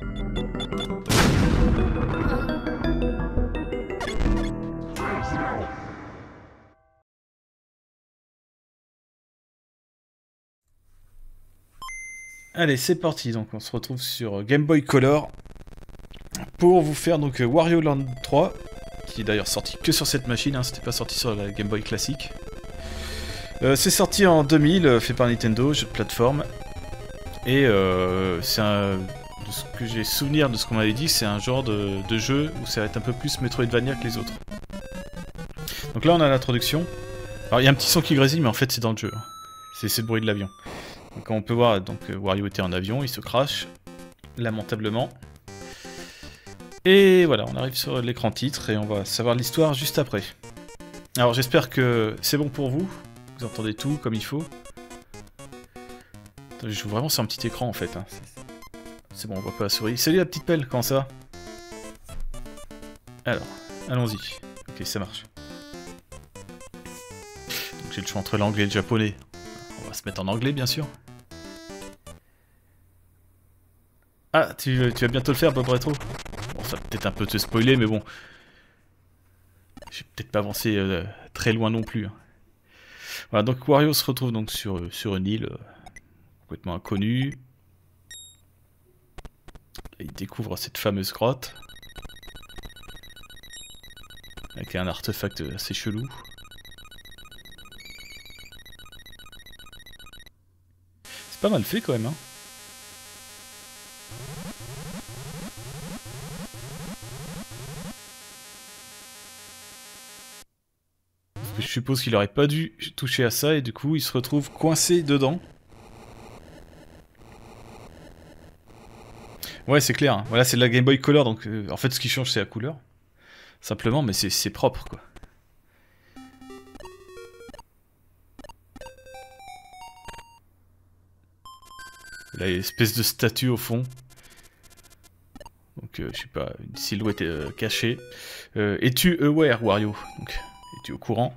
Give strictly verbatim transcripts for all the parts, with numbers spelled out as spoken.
Allez, c'est parti, donc on se retrouve sur Game Boy Color pour vous faire donc Wario Land trois, qui est d'ailleurs sorti que sur cette machine, hein, c'était pas sorti sur la Game Boy classique. Euh, c'est sorti en deux mille, fait par Nintendo, jeu de plateforme, et euh, c'est un... de ce que j'ai souvenir de ce qu'on m'avait dit, c'est un genre de, de jeu où ça va être un peu plus Metroidvania que les autres. Donc là on a l'introduction. Alors il y a un petit son qui grésille, mais en fait c'est dans le jeu. C'est le bruit de l'avion. Donc on peut voir, donc Wario était en avion, il se crache lamentablement. Et voilà, on arrive sur l'écran titre et on va savoir l'histoire juste après. Alors j'espère que c'est bon pour vous, vous entendez tout comme il faut. Attends, je joue vraiment sur un petit écran en fait. Hein. C'est bon, on voit pas la souris. Salut la petite pelle, comment ça va? Alors, allons-y. Ok, ça marche. J'ai le choix entre l'anglais et le japonais. On va se mettre en anglais, bien sûr. Ah, tu, tu vas bientôt le faire, Bob Retro? Bon, ça va peut-être un peu te spoiler, mais bon. J'ai peut-être pas avancé euh, très loin non plus. Hein. Voilà, donc Wario se retrouve donc sur, sur une île euh, complètement inconnue. Et il découvre cette fameuse grotte. Avec un artefact assez chelou. C'est pas mal fait quand même, hein. Je suppose qu'il aurait pas dû toucher à ça et du coup il se retrouve coincé dedans. Ouais, c'est clair. Hein. Voilà, c'est de la Game Boy Color, donc euh, en fait ce qui change c'est la couleur. Simplement, mais c'est propre quoi. Là, il y a une espèce de statue au fond. Donc, euh, je sais pas, une silhouette euh, cachée. Euh, Es-tu aware, Wario? Donc, es-tu au courant?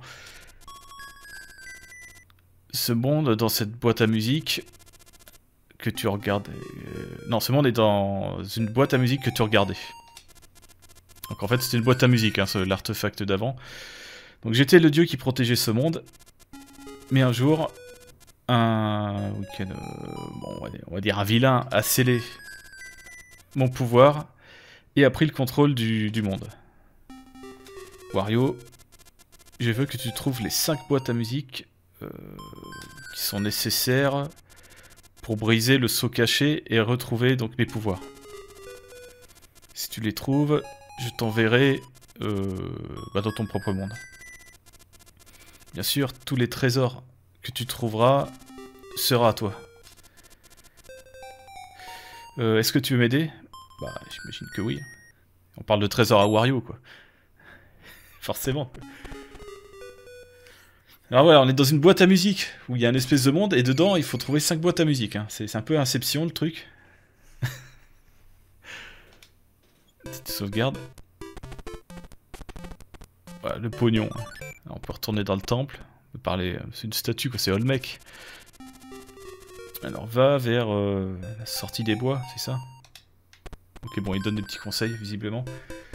Ce monde, dans cette boîte à musique que tu regardes... Euh, non, ce monde est dans une boîte à musique que tu regardais. Donc en fait, c'était une boîte à musique, hein, l'artefact d'avant. Donc j'étais le dieu qui protégeait ce monde. Mais un jour, un... Okay, euh, bon, on, va dire, on va dire un vilain a scellé mon pouvoir et a pris le contrôle du, du monde. Wario, je veux que tu trouves les cinq boîtes à musique euh, qui sont nécessaires pour briser le sceau caché et retrouver donc mes pouvoirs. Si tu les trouves, je t'enverrai euh, bah, dans ton propre monde. Bien sûr, tous les trésors que tu trouveras sera à toi. Euh, Est-ce que tu veux m'aider? Bah, j'imagine que oui. On parle de trésors à Wario, quoi. Forcément. Alors voilà, on est dans une boîte à musique, où il y a une espèce de monde, et dedans, il faut trouver cinq boîtes à musique. Hein. C'est un peu Inception, le truc. Petite sauvegarde. Voilà, le pognon. Alors, on peut retourner dans le temple. On peut parler... C'est une statue, quoi, c'est Olmec. Alors, va vers euh, la sortie des bois, c'est ça? Ok, bon, il donne des petits conseils, visiblement.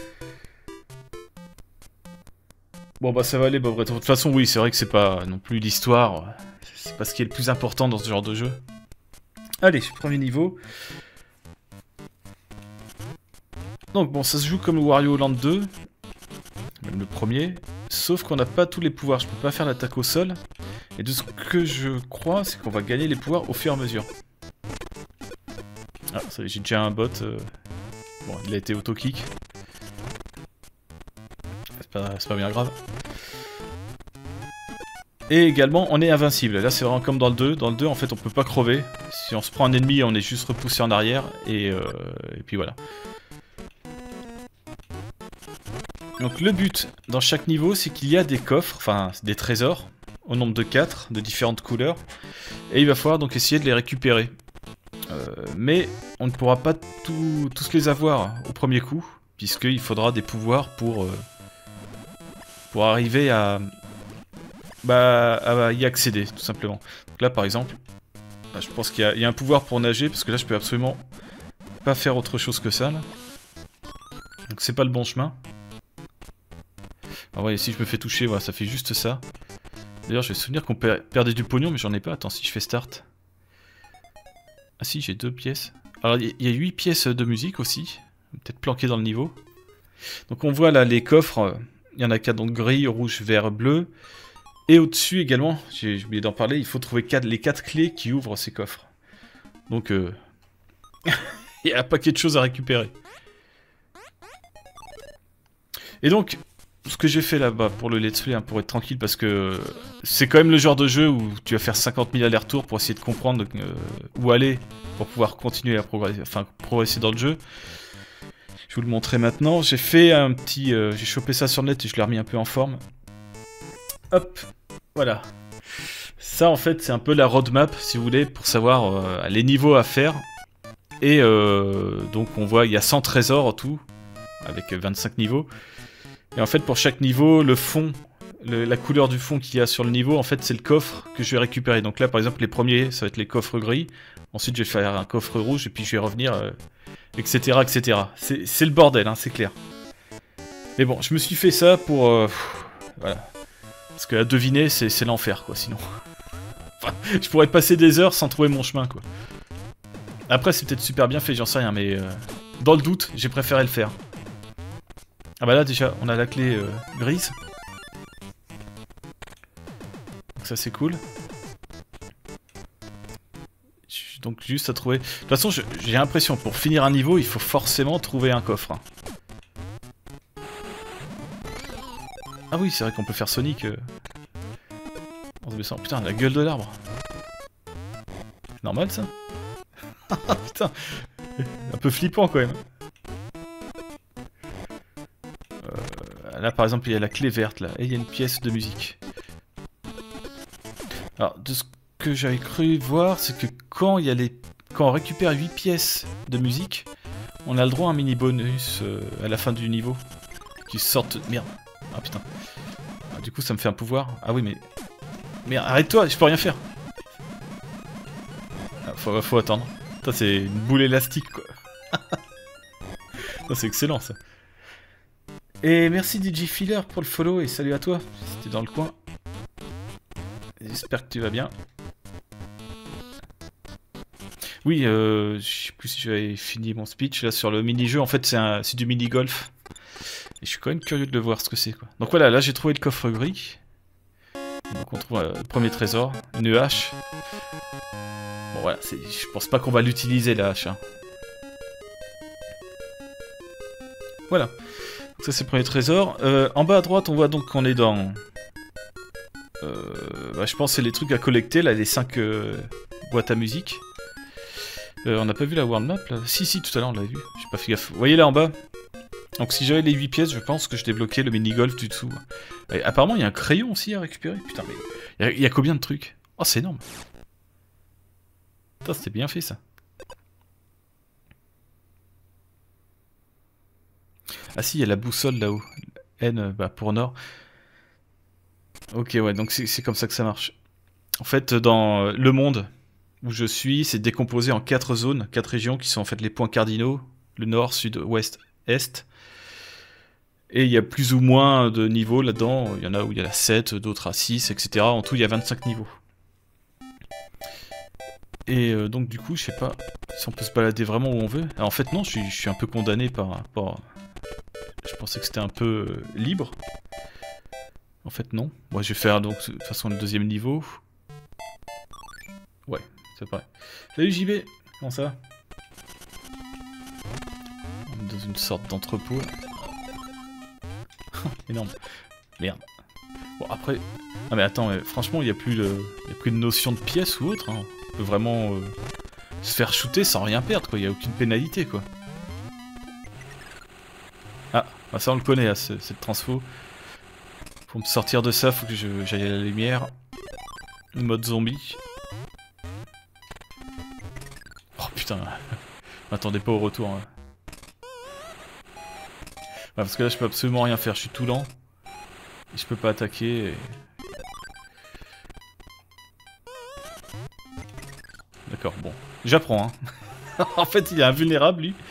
Bon, bah ça va aller, Bob Retro. De toute façon, oui, c'est vrai que c'est pas non plus l'histoire. C'est pas ce qui est le plus important dans ce genre de jeu. Allez, premier niveau. Donc, bon, ça se joue comme le Wario Land deux. Même le premier. Sauf qu'on n'a pas tous les pouvoirs. Je peux pas faire l'attaque au sol. Et de ce que je crois, c'est qu'on va gagner les pouvoirs au fur et à mesure. Ah, ça y est, j'ai déjà un bot. Euh... Bon, il a été auto-kick. C'est pas, pas bien grave. Et également, on est invincible. Là, c'est vraiment comme dans le deux. Dans le deux, en fait, on peut pas crever. Si on se prend un ennemi, on est juste repoussé en arrière. Et, euh, et puis voilà. Donc le but dans chaque niveau, c'est qu'il y a des coffres, enfin des trésors, au nombre de quatre, de différentes couleurs. Et il va falloir donc essayer de les récupérer. Euh, mais on ne pourra pas tout, tous les avoir au premier coup, puisqu'il faudra des pouvoirs pour... Euh, pour arriver à, bah, à y accéder, tout simplement. Donc là, par exemple, bah, je pense qu'il y, y a un pouvoir pour nager, parce que là, je peux absolument pas faire autre chose que ça, là. Donc c'est pas le bon chemin. Ah ouais, si je me fais toucher, voilà, ça fait juste ça. D'ailleurs, je vais me souvenir qu'on per perdait du pognon, mais j'en ai pas. Attends, si je fais start. Ah si, j'ai deux pièces. Alors, il y, y a huit pièces de musique aussi. Peut-être planquées dans le niveau. Donc on voit là les coffres. Il y en a quatre, donc gris, rouge, vert, bleu. Et au-dessus également, j'ai oublié d'en parler, il faut trouver quatre, les quatre clés qui ouvrent ces coffres. Donc, euh... il y a un paquet de choses à récupérer. Et donc, ce que j'ai fait là-bas pour le let's play, hein, pour être tranquille, parce que c'est quand même le genre de jeu où tu vas faire cinquante mille allers-retours pour essayer de comprendre euh, où aller pour pouvoir continuer à progresser, enfin, progresser dans le jeu. Je vais vous le montrer maintenant. J'ai fait un petit... Euh, j'ai chopé ça sur le net et je l'ai remis un peu en forme. Hop, voilà. Ça, en fait, c'est un peu la roadmap, si vous voulez, pour savoir euh, les niveaux à faire. Et euh, donc, on voit, il y a cent trésors en tout, avec vingt-cinq niveaux. Et en fait, pour chaque niveau, le fond, le, la couleur du fond qu'il y a sur le niveau, en fait, c'est le coffre que je vais récupérer. Donc là, par exemple, les premiers, ça va être les coffres gris. Ensuite, je vais faire un coffre rouge, et puis je vais revenir, euh, et cetera, et cetera. C'est le bordel, hein, c'est clair. Mais bon, je me suis fait ça pour... Euh, pff, voilà. Parce que à deviner, c'est l'enfer, quoi, sinon. Enfin, je pourrais passer des heures sans trouver mon chemin, quoi. Après, c'est peut-être super bien fait, j'en sais rien, mais... Euh, dans le doute, j'ai préféré le faire. Ah bah là, déjà, on a la clé euh, grise. Donc ça, c'est cool. Donc juste à trouver... De toute façon, j'ai l'impression, pour finir un niveau, il faut forcément trouver un coffre. Ah oui, c'est vrai qu'on peut faire Sonic... Euh... en se baissant. Putain, la gueule de l'arbre. Normal, ça? Putain. Un peu flippant, quand même. Euh, là, par exemple, il y a la clé verte, là. Et il y a une pièce de musique. Alors, de ce que j'avais cru voir, c'est que quand il y a les... quand on récupère huit pièces de musique, on a le droit à un mini bonus euh, à la fin du niveau. Qui sortent... Merde. Ah, putain. Ah, du coup, ça me fait un pouvoir. Ah oui, mais... Merde, arrête-toi, je peux rien faire. Ah, faut, faut attendre. Putain, c'est une boule élastique, quoi. C'est excellent, ça. Et merci D J Filler pour le follow, et salut à toi, si t'es dans le coin. J'espère que tu vas bien. Oui, euh, je sais plus si j'avais fini mon speech, là, sur le mini-jeu. En fait, c'est du mini-golf. Et je suis quand même curieux de le voir, ce que c'est, quoi. Donc voilà, là, j'ai trouvé le coffre gris. Donc on trouve euh, le premier trésor, une hache. Bon voilà, je pense pas qu'on va l'utiliser la hache. Hein. Voilà. Donc, ça c'est le premier trésor. Euh, en bas à droite, on voit donc qu'on est dans... Euh, bah, je pense que c'est les trucs à collecter, là, les cinq euh, boîtes à musique. Euh, on n'a pas vu la world map là? Si, si, tout à l'heure on l'a vu. J'ai pas fait gaffe. Vous voyez là en bas? Donc si j'avais les huit pièces, je pense que je débloquais le mini-golf du dessous. Et apparemment, il y a un crayon aussi à récupérer. Putain, mais il y, y a combien de trucs? Oh, c'est énorme. Putain, c'était bien fait, ça. Ah si, il y a la boussole là-haut. N, bah, pour nord. Ok, ouais, donc c'est comme ça que ça marche. En fait, dans le monde où je suis, c'est décomposé en quatre zones, quatre régions qui sont en fait les points cardinaux. Le nord, sud, ouest, est. Et il y a plus ou moins de niveaux là-dedans. Il y en a où il y a la sept, d'autres à six, et cetera. En tout, il y a vingt-cinq niveaux. Et euh, donc, du coup, je sais pas si on peut se balader vraiment où on veut. Alors, en fait, non, je suis, je suis un peu condamné par... par... Je pensais que c'était un peu euh, libre. En fait, non. Moi, je vais faire, donc, de toute façon, le deuxième niveau. Ouais, c'est vrai. Salut J B, comment ça va? On est dans une sorte d'entrepôt. Énorme. Merde. Bon, après... Ah mais attends, mais franchement, il n'y a, plus de... y a plus de notion de pièce ou autre. Hein. On peut vraiment euh, se faire shooter sans rien perdre, quoi. Il n'y a aucune pénalité, quoi. Ah, bah ça on le connaît, hein, cette transfo. Pour me sortir de ça, faut que j'aille à la lumière. Mode zombie. Oh putain. M'attendez pas au retour. Hein. Ouais, parce que là je peux absolument rien faire, je suis tout lent. Et je peux pas attaquer. Et... D'accord, bon. J'apprends, hein. En fait, il est invulnérable, lui.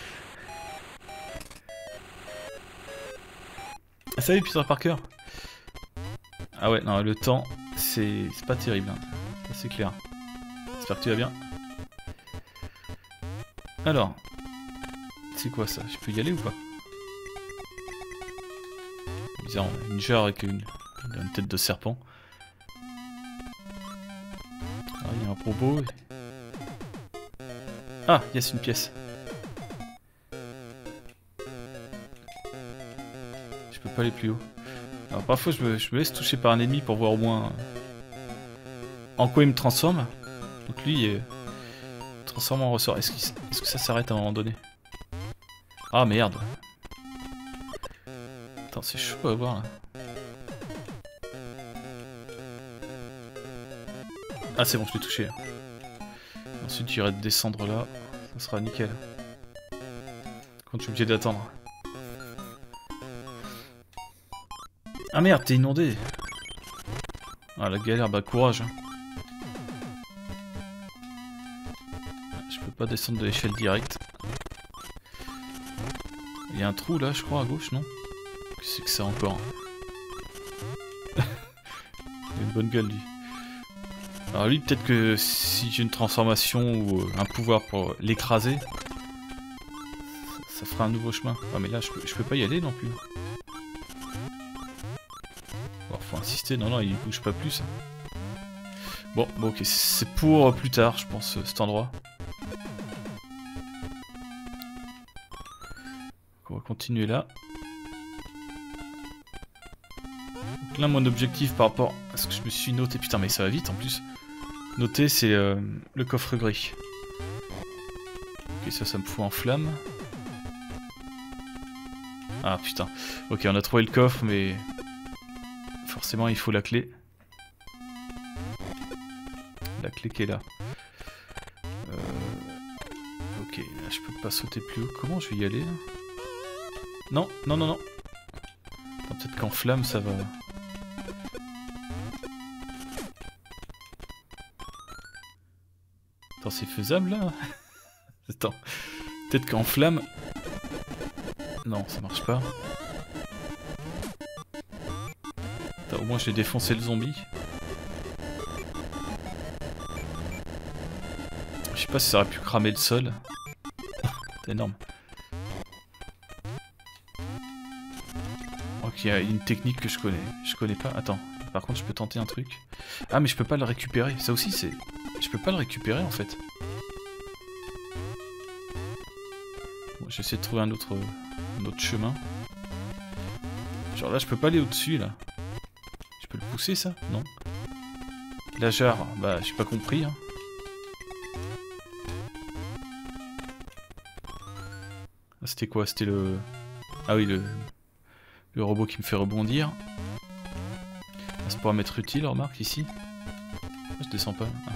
Ah, salut, Peter Parker. Ah ouais, non, le temps, c'est pas terrible. Hein. Ça, c'est clair. J'espère que tu vas bien. Alors, c'est quoi ça? Je peux y aller ou pas? Bizarre, une jarre avec une, une tête de serpent. Ah, il y a un propos. Ah, yes, une pièce. Je peux pas aller plus haut. Alors parfois je me, je me laisse toucher par un ennemi pour voir au moins euh, en quoi il me transforme. Donc lui, euh, transforme en ressort. Est-ce qu'il, est-ce que ça s'arrête à un moment donné? Ah merde. Attends, c'est chaud à voir là. Ah c'est bon, je l'ai touché. Ensuite j'irai descendre là. Ça sera nickel. Quand je suis obligé d'attendre. Ah merde, t'es inondé. Ah la galère, bah courage. Je peux pas descendre de l'échelle directe. Il y a un trou là, je crois, à gauche, non? Qu'est-ce que c'est que ça encore? Il a une bonne gueule lui. Alors lui, peut-être que si j'ai une transformation ou un pouvoir pour l'écraser, ça, ça fera un nouveau chemin. Ah mais là, je peux, je peux pas y aller non plus. Bon, faut insister, non, non, il bouge pas plus. Bon, bon ok, c'est pour plus tard, je pense, cet endroit. Donc on va continuer là. Donc là, mon objectif par rapport à ce que je me suis noté... Putain, mais ça va vite en plus. Noté, c'est euh, le coffre gris. Ok, ça, ça me fout en flamme. Ah putain. Ok, on a trouvé le coffre, mais... Forcément, il faut la clé. La clé qui est là. Euh... Ok, là, je peux pas sauter plus haut. Comment je vais y aller là? Non, non, non, non. Peut-être qu'en flamme, ça va... Attends, c'est faisable là? Attends. Peut-être qu'en flamme... Non, ça marche pas. Attends, au moins j'ai défoncé le zombie. Je sais pas si ça aurait pu cramer le sol. C'est énorme. Ok, il y a une technique que je connais. Je connais pas. Attends, par contre je peux tenter un truc. Ah mais je peux pas le récupérer. Ça aussi c'est... Je peux pas le récupérer en fait. Bon, j'essaie de trouver un autre, un autre chemin. Genre là je peux pas aller au-dessus là. Je peux le pousser ça? Non. La jarre, bah j'ai pas compris hein. Ah, c'était quoi? C'était le... Ah oui, le... Le robot qui me fait rebondir. Ah, ça pourra m'être utile, remarque, ici. Ah, je descends pas. Ah.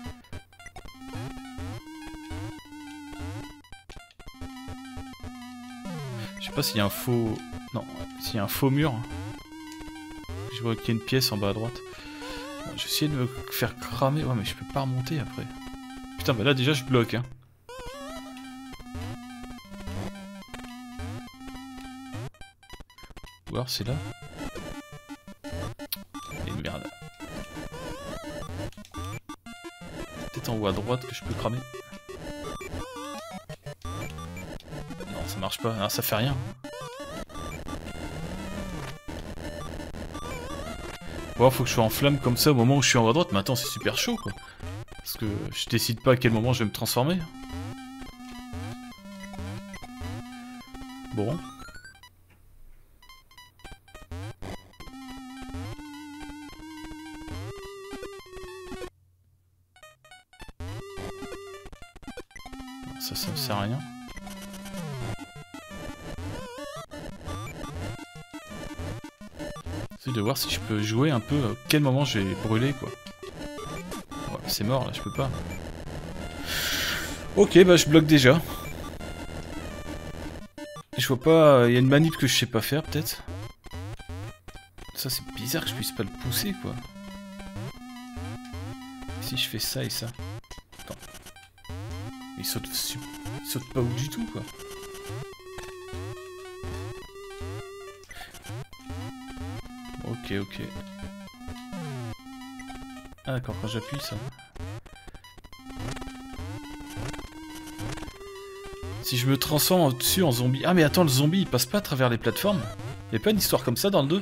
Je sais pas s'il y a un faux... Non, s'il y a un faux mur. Je vois qu'il y a une pièce en bas à droite. Bon, j'ai essayé de me faire cramer. Ouais, mais je peux pas remonter après. Putain, bah là déjà je bloque, hein. Ou alors c'est là. Et merde. Peut-être en haut à droite que je peux cramer. Non, ça marche pas. Alors ça fait rien. Bon, faut que je sois en flamme comme ça au moment où je suis en haut à droite. Mais attends, c'est super chaud quoi. Parce que je décide pas à quel moment je vais me transformer. Bon. Ça, ça me sert à rien. J'essaie de voir si je peux jouer un peu à quel moment je vais brûler quoi. Ouais, c'est mort là, je peux pas. Ok, bah je bloque déjà. Je vois pas... Il y a une manip que je sais pas faire peut-être. Ça c'est bizarre que je puisse pas le pousser quoi. Si je fais ça et ça. Attends. Et saute, il saute pas où du tout, quoi. Ok, ok. Ah d'accord, quand j'appuie ça. Si je me transforme au-dessus en zombie... Ah mais attends, le zombie il passe pas à travers les plateformes? Y'a pas une histoire comme ça dans le deux?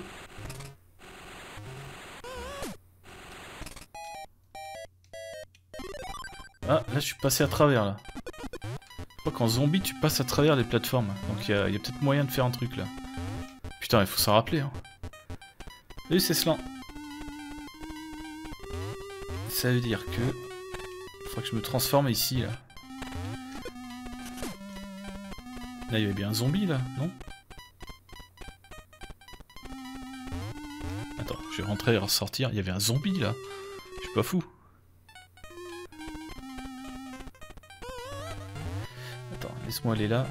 Ah, là je suis passé à travers là. Je crois qu'en zombie tu passes à travers les plateformes. Donc il y a, y a peut-être moyen de faire un truc là. Putain, il faut s'en rappeler. Hein. Salut, c'est Slan. Ça veut dire que... Il faudra que je me transforme ici là. Là il y avait bien un zombie là, non? Attends, je vais rentrer et ressortir. Il y avait un zombie là. Je suis pas fou. Laisse-moi aller là.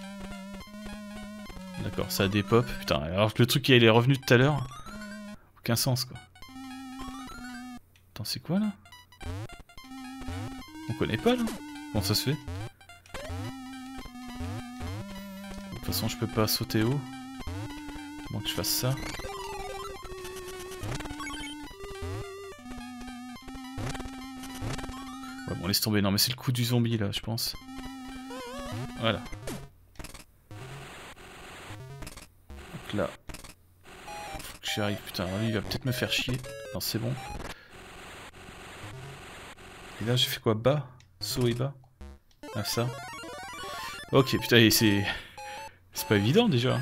D'accord, ça a des pop. Putain, alors que le truc il est revenu tout à l'heure. Aucun sens quoi. Attends, c'est quoi là? On connaît pas là? Comment ça se fait? De toute façon, je peux pas sauter haut. Bon, que je fasse ça. Ouais, bon, laisse tomber. Non, mais c'est le coup du zombie là, je pense. Voilà. Donc là. Faut que j'y arrive. Putain, lui il va peut-être me faire chier. Non, c'est bon. Et là, j'ai fait quoi? Bas? Saut et bas? Ah, ça. Ok, putain, c'est... C'est pas évident déjà.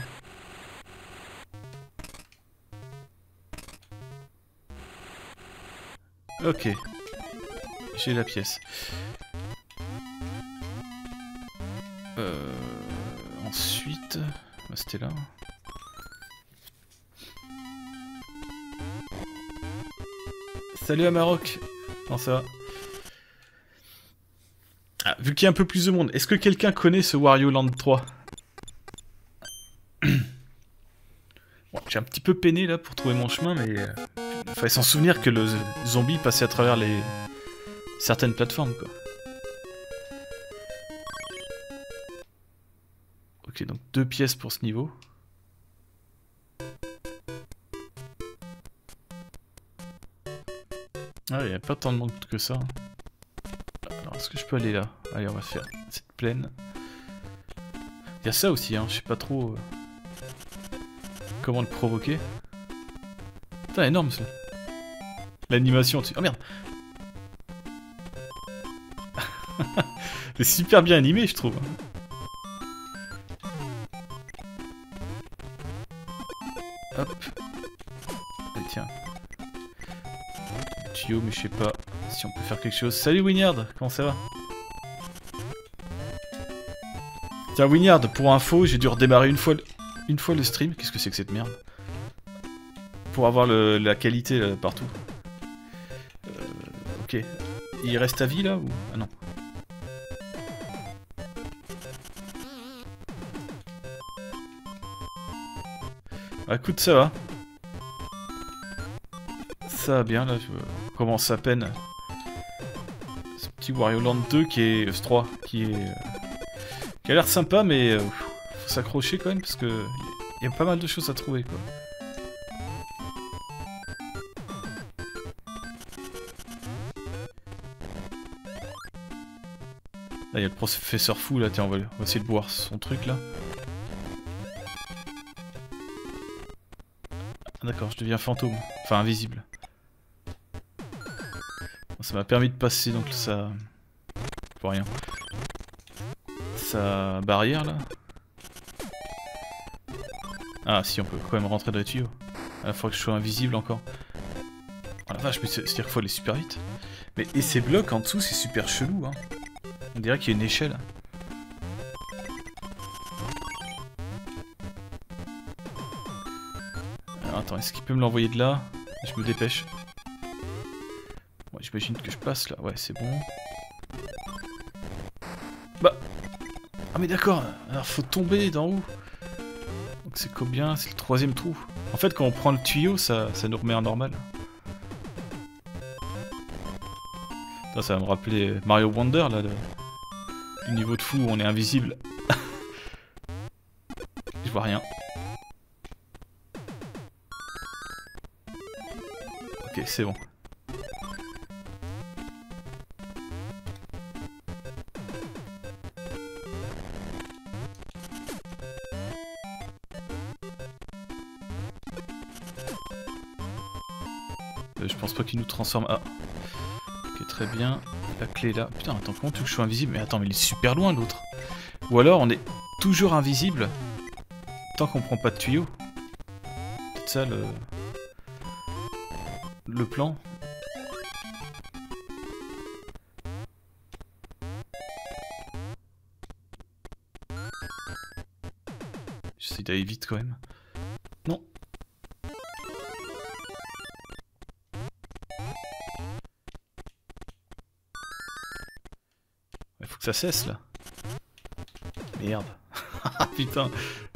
Ok. J'ai la pièce. Euh... Ensuite... Bah, c'était là. Salut à Maroc. Comment ça va? Ah, vu qu'il y a un peu plus de monde, est-ce que quelqu'un connaît ce Wario Land trois? Bon, j'ai un petit peu peiné là pour trouver mon chemin, mais... Il euh, fallait s'en souvenir que le zombie passait à travers les... certaines plateformes, quoi. Ok, donc deux pièces pour ce niveau. Ah, il n'y a pas tant de monde que ça. Alors, est-ce que je peux aller là? Allez, on va faire cette plaine. Il y a ça aussi, hein, je sais pas trop euh, comment le provoquer. Putain, énorme ça. L'animation dessus. Oh merde! C'est super bien animé, je trouve. Hop. Et tiens. Tuyau, mais je sais pas si on peut faire quelque chose. Salut Winyard, comment ça va? Tiens Winyard, pour info, j'ai dû redémarrer une fois le, une fois le stream. Qu'est-ce que c'est que cette merde? Pour avoir le, la qualité là, partout. Euh, ok. Il reste à vie là ou... Ah non. Ah, écoute, ça va. Ça va bien là, je commence à peine. Ce petit Wario Land deux qui est... ce trois, qui est... Euh, qui a l'air sympa, mais... Euh, faut s'accrocher quand même, parce que... Il y a pas mal de choses à trouver, quoi. Là, il y a le professeur fou, là, tiens, on va, on va essayer de boire son truc, là. Ah, d'accord, je deviens fantôme. Enfin, invisible. Ça m'a permis de passer, donc ça... Pour rien. Sa barrière, là. Ah, si, on peut quand même rentrer dans les tuyaux. Ah, il faudrait que je sois invisible encore. Oh la vache, mais c'est-à-dire qu'il faut aller super vite. Mais, et ces blocs en dessous, c'est super chelou, hein. On dirait qu'il y a une échelle. Alors, attends, est-ce qu'il peut me l'envoyer de là? Je me dépêche. Bon, j'imagine que je passe là. Ouais, c'est bon. Bah. Ah, mais d'accord. Alors, faut tomber d'en haut. Donc, c'est combien? C'est le troisième trou. En fait, quand on prend le tuyau, ça, ça nous remet en normal. Ça, ça va me rappeler Mario Wonder, là. Le... du niveau de fou où on est invisible. Je vois rien. Ok, c'est bon. Euh, je pense pas qu'il nous transforme. Ah. Ok, très bien. La clé est là. Putain, attends, comment tu veux que je sois invisible? Mais attends, mais il est super loin l'autre. Ou alors on est toujours invisible tant qu'on prend pas de tuyau. C'est ça le... le plan. J'essaie d'aller vite quand même. Non. Il faut que ça cesse là. Merde. Putain.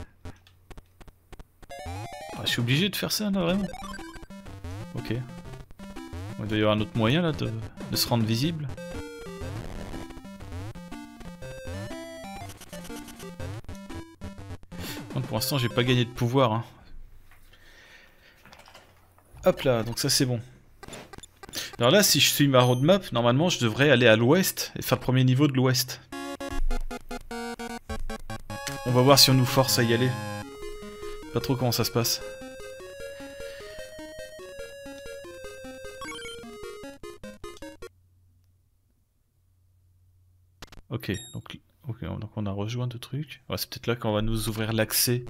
Ah, je suis obligé de faire ça là, vraiment. Ok. Il doit y avoir un autre moyen là de, de se rendre visible. Donc, pour l'instant j'ai pas gagné de pouvoir. Hein. Hop là, donc ça c'est bon. Alors là, si je suis ma roadmap, normalement je devrais aller à l'ouest et faire le premier niveau de l'ouest. On va voir si on nous force à y aller. Pas trop comment ça se passe. Ok, donc, okay, donc on a rejoint deux trucs. Ouais, c'est peut-être là qu'on va nous ouvrir l'accès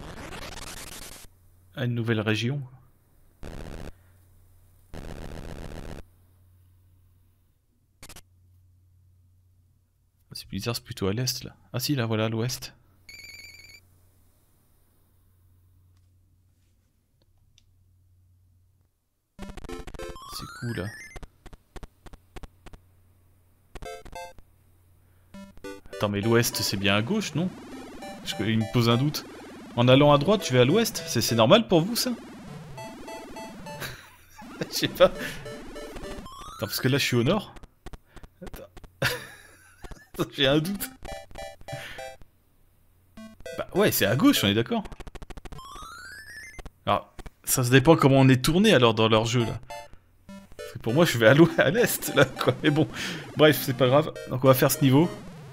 à une nouvelle région. C'est bizarre, c'est plutôt à l'est là. Ah si, là voilà, à l'ouest. C'est cool là. Attends, mais l'ouest c'est bien à gauche, non? Parce qu'il me pose un doute. En allant à droite, tu vas à l'ouest? C'est normal pour vous ça? Je sais pas. Attends, parce que là je suis au nord. Attends. J'ai un doute. Bah ouais, c'est à gauche, on est d'accord. Alors, ça se dépend comment on est tourné alors dans leur jeu là. Parce que pour moi je vais à l'est là quoi. Mais bon, bref, c'est pas grave. Donc on va faire ce niveau.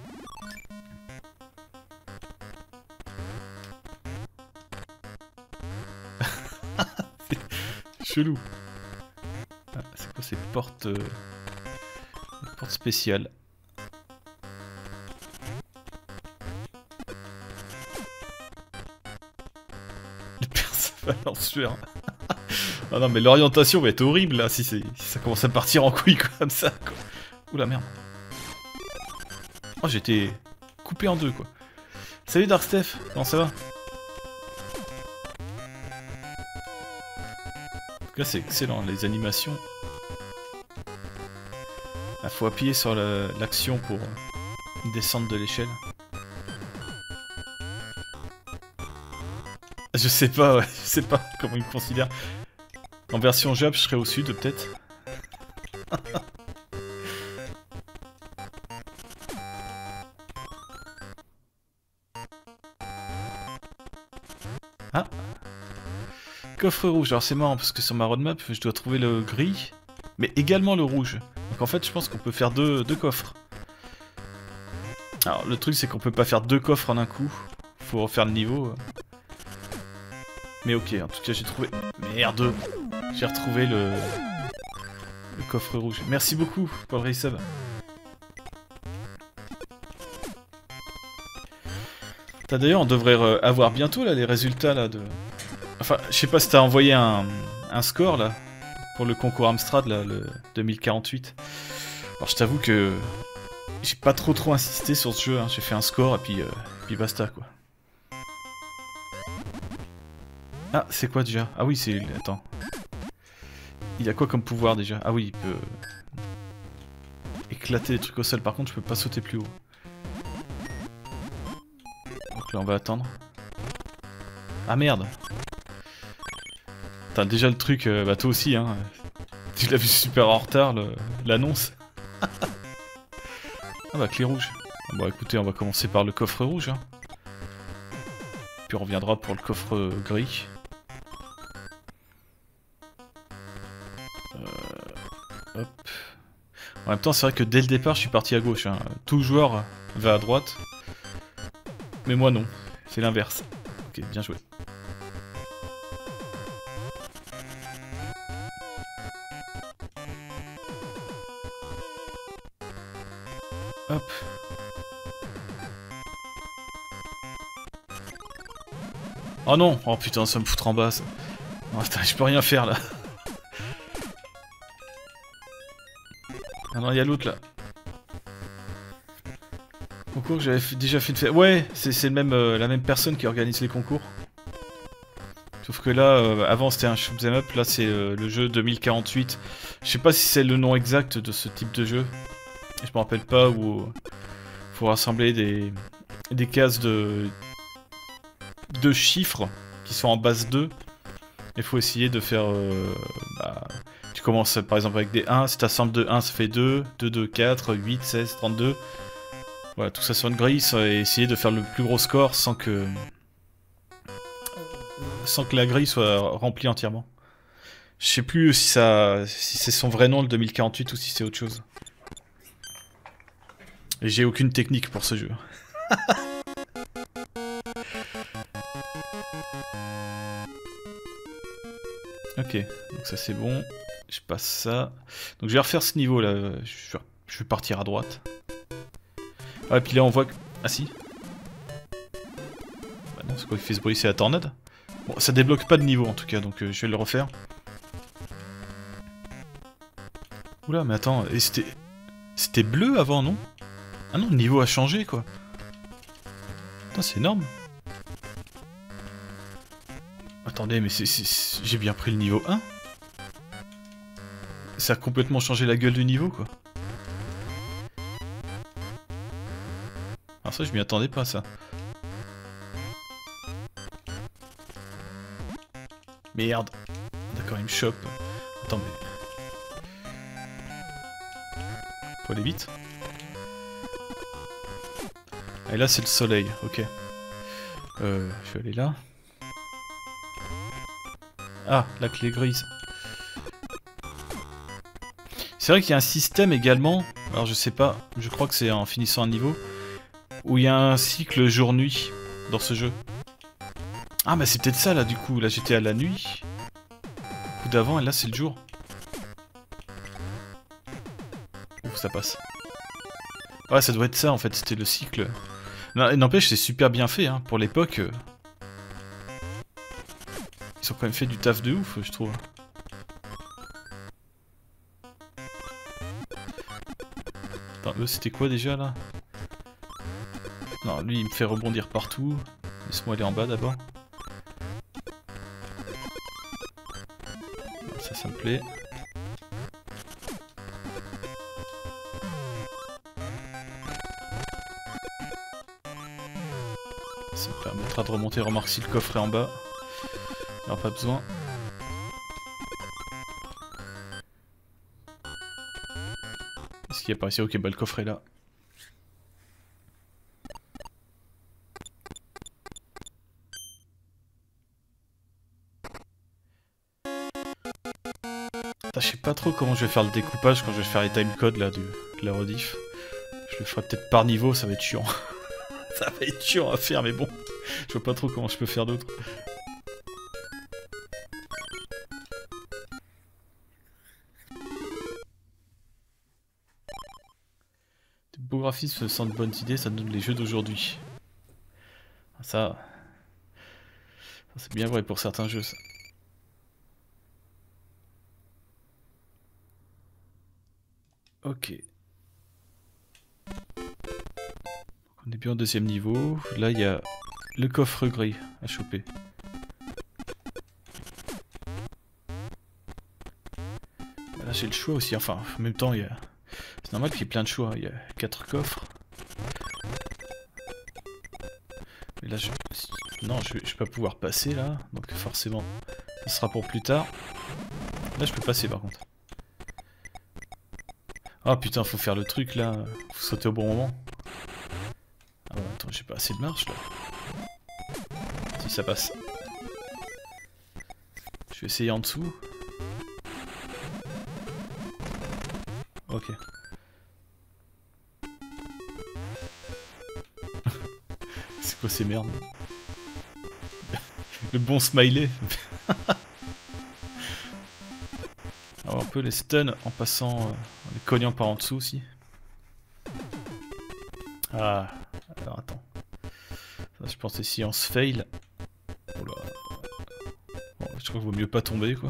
Chelou. Ah, c'est quoi ces portes... Euh... portes spéciales. Les personnes en sueur. Ah non mais l'orientation va être horrible là si, si ça commence à partir en couille comme ça quoi. Oula merde. Oh j'ai été coupé en deux quoi. Salut Dark Steph, comment ça va? Là c'est excellent, les animations. Il faut appuyer sur l'action pour descendre de l'échelle. Je sais pas, ouais, je sais pas comment ils me considèrent. En version Jap, je serais au sud peut-être. Ah. Coffre rouge, alors c'est marrant parce que sur ma roadmap je dois trouver le gris, mais également le rouge. Donc en fait je pense qu'on peut faire deux, deux coffres. Alors le truc c'est qu'on peut pas faire deux coffres en un coup, faut refaire le niveau. Mais ok, en tout cas j'ai trouvé... Merde. J'ai retrouvé le... le coffre rouge. Merci beaucoup pour le resub. D'ailleurs on devrait avoir bientôt là les résultats là de... Enfin, je sais pas si t'as envoyé un, un score là pour le concours Amstrad là, le deux mille quarante-huit. Alors je t'avoue que j'ai pas trop trop insisté sur ce jeu, hein. J'ai fait un score et puis, euh, puis basta quoi. Ah, c'est quoi déjà? Ah oui, c'est... Attends. Il a quoi comme pouvoir déjà? Ah oui, il peut... éclater les trucs au sol, par contre je peux pas sauter plus haut. Donc là on va attendre. Ah merde! T'as déjà le truc, euh, bah toi aussi hein. Tu l'as vu super en retard l'annonce. Ah bah clé rouge. Bon écoutez, on va commencer par le coffre rouge. Hein. Puis on reviendra pour le coffre gris. Euh, hop. En même temps, c'est vrai que dès le départ, je suis parti à gauche. Hein. Tout joueur va à droite. Mais moi non. C'est l'inverse. Ok, bien joué. Hop. Oh non! Oh putain, ça me foutre en bas ça. Oh, putain, je peux rien faire là. Ah non, il y a l'autre là. Concours que j'avais déjà fait une fête. Ouais, c'est le même, euh, la même personne qui organise les concours. Sauf que là, euh, avant c'était un shoot'em up, là c'est euh, le jeu deux mille quarante-huit. Je sais pas si c'est le nom exact de ce type de jeu. Je me rappelle pas où faut rassembler des, des cases de, de chiffres qui sont en base deux. Il faut essayer de faire... Euh, bah, tu commences par exemple avec des un, si tu assembles de un ça fait deux, deux, deux, quatre, huit, seize, trente-deux. Voilà, tout ça sur une grille, et essayer de faire le plus gros score sans que... sans que la grille soit remplie entièrement. Je sais plus si ça, si c'est son vrai nom le deux mille quarante-huit ou si c'est autre chose. Et j'ai aucune technique pour ce jeu. Ok, donc ça c'est bon. Je passe ça. Donc je vais refaire ce niveau là. Je, je vais partir à droite. Ah, et puis là on voit que... Ah si. Bah non, c'est quoi qui fait ce bruit? C'est la tornade. Bon, ça débloque pas de niveau en tout cas, donc euh, je vais le refaire. Oula, mais attends, et c'était... C'était bleu avant, non? Ah non, le niveau a changé, quoi. Putain, c'est énorme. Attendez, mais c'est... J'ai bien pris le niveau un? Ça a complètement changé la gueule du niveau, quoi. Alors ça, je m'y attendais pas, ça. Merde. D'accord, il me chope. Attends, mais... Faut aller vite. Et là, c'est le soleil, ok. Euh, je vais aller là. Ah, la clé grise. C'est vrai qu'il y a un système également, alors je sais pas, je crois que c'est en finissant un niveau, où il y a un cycle jour-nuit dans ce jeu. Ah bah c'est peut-être ça là du coup, là j'étais à la nuit, le coup d'avant et là c'est le jour. Ouf, ça passe. Ouais, ça doit être ça en fait, c'était le cycle. N'empêche, c'est super bien fait, hein, pour l'époque. Euh... Ils ont quand même fait du taf de ouf, je trouve. Attends, eux, c'était quoi déjà, là? Non, lui, il me fait rebondir partout. Laisse-moi aller en bas, d'abord. Ça, ça me plaît. Ça me permettra de remonter, remarque si le coffre est en bas. Il n'y aura pas besoin. Est-ce qu'il y a pas ici? Ok, bah le coffre est là. Je sais pas trop comment je vais faire le découpage quand je vais faire les timecodes là, de, de la rediff. Je le ferai peut-être par niveau, ça va être chiant. Ça va être chiant à faire, mais bon. Je vois pas trop comment je peux faire d'autre. Des beaux graphismes sans de bonnes idées, ça donne les jeux d'aujourd'hui. Ça... ça c'est bien vrai pour certains jeux, ça. Ok. On est bien au deuxième niveau. Là, il y a le coffre gris à choper. Là, j'ai le choix aussi. Enfin, en même temps, il y a... c'est normal qu'il y ait plein de choix. Il y a quatre coffres. Mais là, je... non, je vais... je vais pas pouvoir passer, là. Donc, forcément, ça sera pour plus tard. Là, je peux passer, par contre. Ah, putain, faut faire le truc, là. Faut sauter au bon moment. Attends, j'ai pas assez de marche là. Si ça passe. Je vais essayer en dessous. Ok. C'est quoi ces merdes? Le bon smiley. Alors on peut les stun en passant, euh, en les cognant par en dessous aussi. Ah, alors attends. Ça, je pensais si on se fail. Oula. Bon, je crois qu'il vaut mieux pas tomber quoi.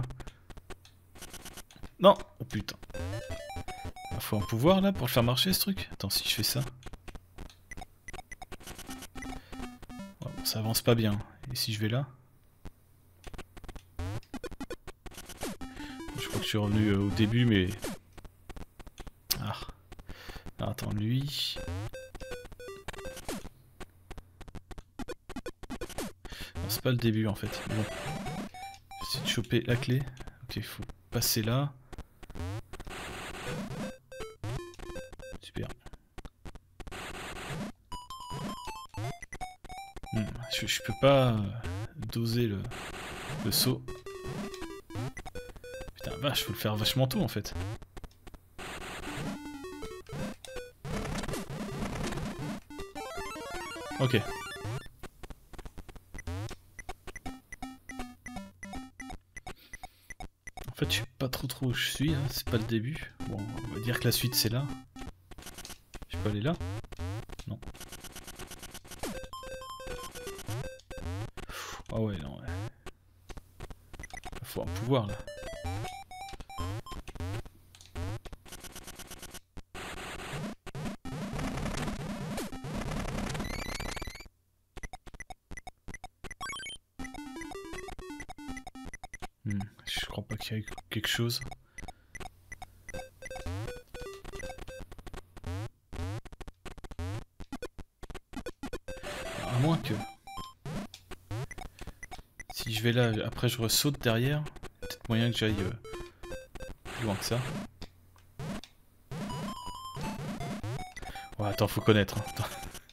Non! Oh putain. Il faut un pouvoir là pour le faire marcher ce truc. Attends, si je fais ça. Oh, bon, ça avance pas bien. Et si je vais là? Je crois que je suis revenu euh, au début mais... Ah. Alors, attends, lui... Non, c'est pas le début en fait. Bon. J'essaie de choper la clé. Ok, il faut passer là. Super. Hmm, je, je peux pas euh, doser le, le saut. Putain, vache, faut le faire vachement tôt en fait. Ok. En fait, je sais pas trop trop où je suis, hein. C'est pas le début. Bon, on va dire que la suite c'est là. Je peux aller là? Non. Ah ouais, non, ouais. Faut un pouvoir là. Hmm, je crois pas qu'il y ait quelque chose. À moins que... Si je vais là, après je ressaute derrière, peut-être moyen que j'aille euh, plus loin que ça. Ouais, attends, faut connaître. Hein. Attends.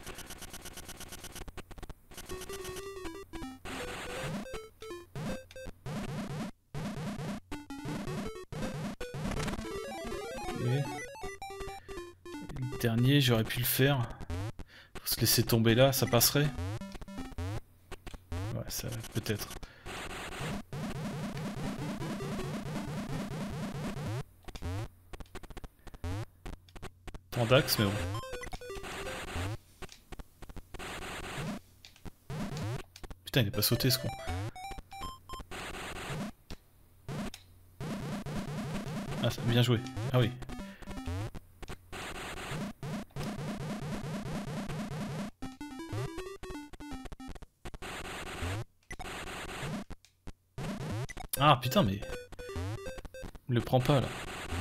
Et... Le dernier, j'aurais pu le faire. Faut se laisser tomber là, ça passerait? Ouais, ça peut-être. Tant d'axe, mais bon. Putain, il n'est pas sauté ce con. Ah, ça a bien joué. Ah oui. Ah putain, mais... Il le prend pas là.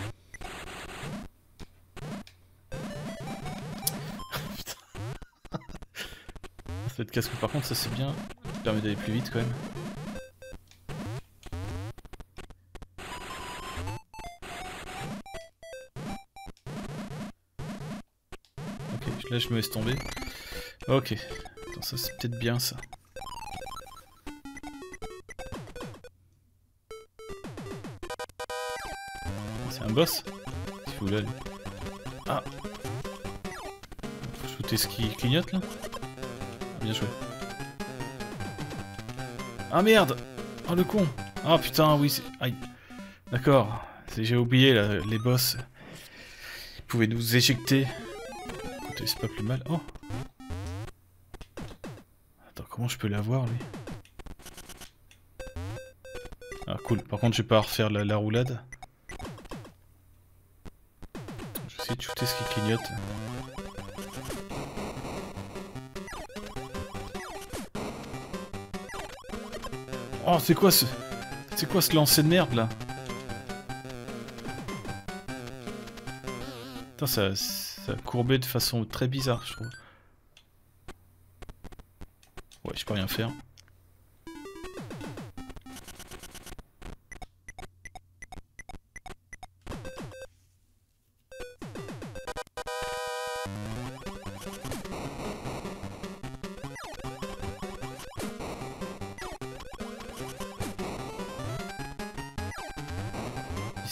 Putain. Ça va être casse-cou. Par contre, ça c'est bien. Ça permet d'aller plus vite quand même. Ok, là je me laisse tomber. Ok. Attends, ça c'est peut-être bien ça. C'est un boss? Il faut là lui. Ah! Faut shooter ce qui clignote là? Ah, bien joué. Ah merde! Oh le con! Ah putain, oui, c'est... Aïe. D'accord. J'ai oublié là, les boss. Ils pouvaient nous éjecter. Écoutez, c'est pas plus mal. Oh! Attends, comment je peux l'avoir lui? Ah cool. Par contre, je vais pas refaire la, la roulade. Je vais essayer de shooter ce qui clignote. Oh, c'est quoi ce... C'est quoi ce lancer de merde là? Putain, ça, ça a courbé de façon très bizarre, je trouve. Ouais, je peux rien faire.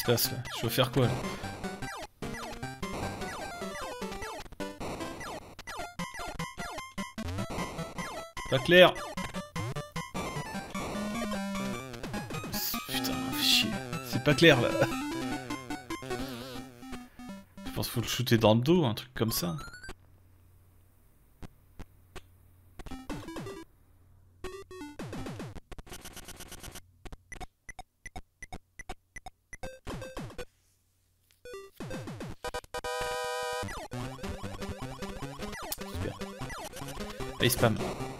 passe là? Je dois faire quoi là? Pas clair. Putain, fais chier. C'est pas clair là. Je pense qu'il faut le shooter dans le dos, un truc comme ça. Super. Allez, spam.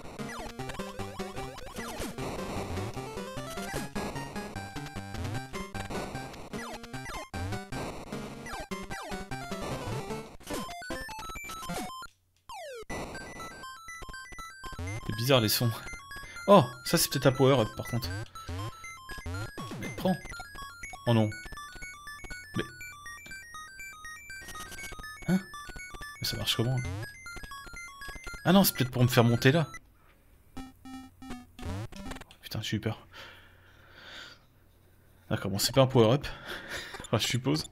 C'est bizarre les sons. Oh, ça c'est peut-être un power-up par contre. Mais prends. Oh non. Mais... Hein? Mais ça marche comment? Ah non, c'est peut-être pour me faire monter là. Putain, j'ai eu peur. D'accord, bon, c'est pas un power-up. Enfin, je suppose.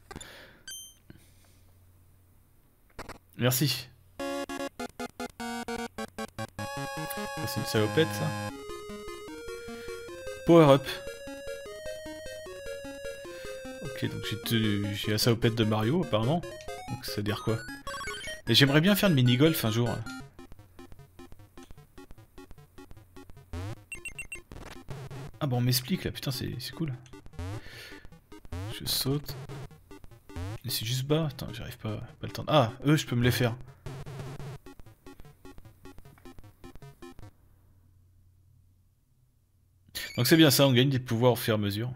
Merci. C'est une salopette ça. Power up. Ok, donc j'ai la salopette de Mario apparemment. Donc ça veut dire quoi? Et j'aimerais bien faire le mini-golf un jour. Ah bon, on m'explique là, putain c'est cool. Je saute. Et c'est juste bas. Attends, j'arrive pas, pas le temps. Ah, eux je peux me les faire. Donc c'est bien ça, on gagne des pouvoirs au fur et à mesure.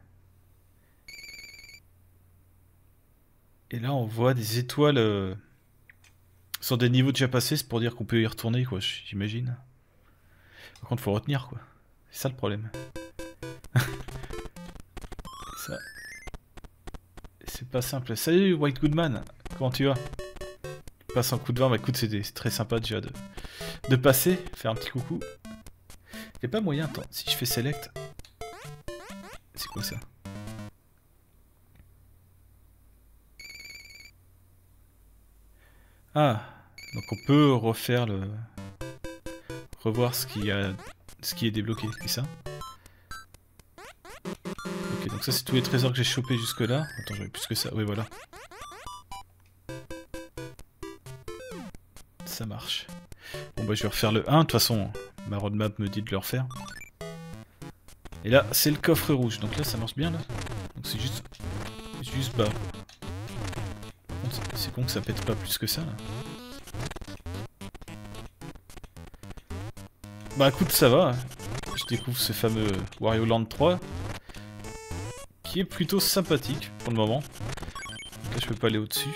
Et là on voit des étoiles euh, sur des niveaux déjà passés, c'est pour dire qu'on peut y retourner quoi, j'imagine. Par contre faut retenir quoi, c'est ça le problème. Ça... C'est pas simple. Salut White Goodman, comment tu vas? Tu passes un coup de vin, bah écoute c'est très sympa déjà de, de passer, faire un petit coucou. Y'a pas moyen, attends, si je fais select... C'est quoi ça? Ah, donc on peut refaire le... Revoir ce qui, a... ce qui est débloqué, c'est ça? Ok, donc ça c'est tous les trésors que j'ai chopés jusque là. Attends, j'aurais plus que ça, oui voilà. Ça marche. Bon bah je vais refaire le un, de toute façon... Ma roadmap me dit de le refaire. Et là, c'est le coffre rouge. Donc là, ça marche bien, là. Donc c'est juste... Juste bas. C'est con que ça pète pas plus que ça, là. Bah écoute, ça va. Je découvre ce fameux Wario Land trois. Qui est plutôt sympathique, pour le moment. Donc là, je peux pas aller au-dessus.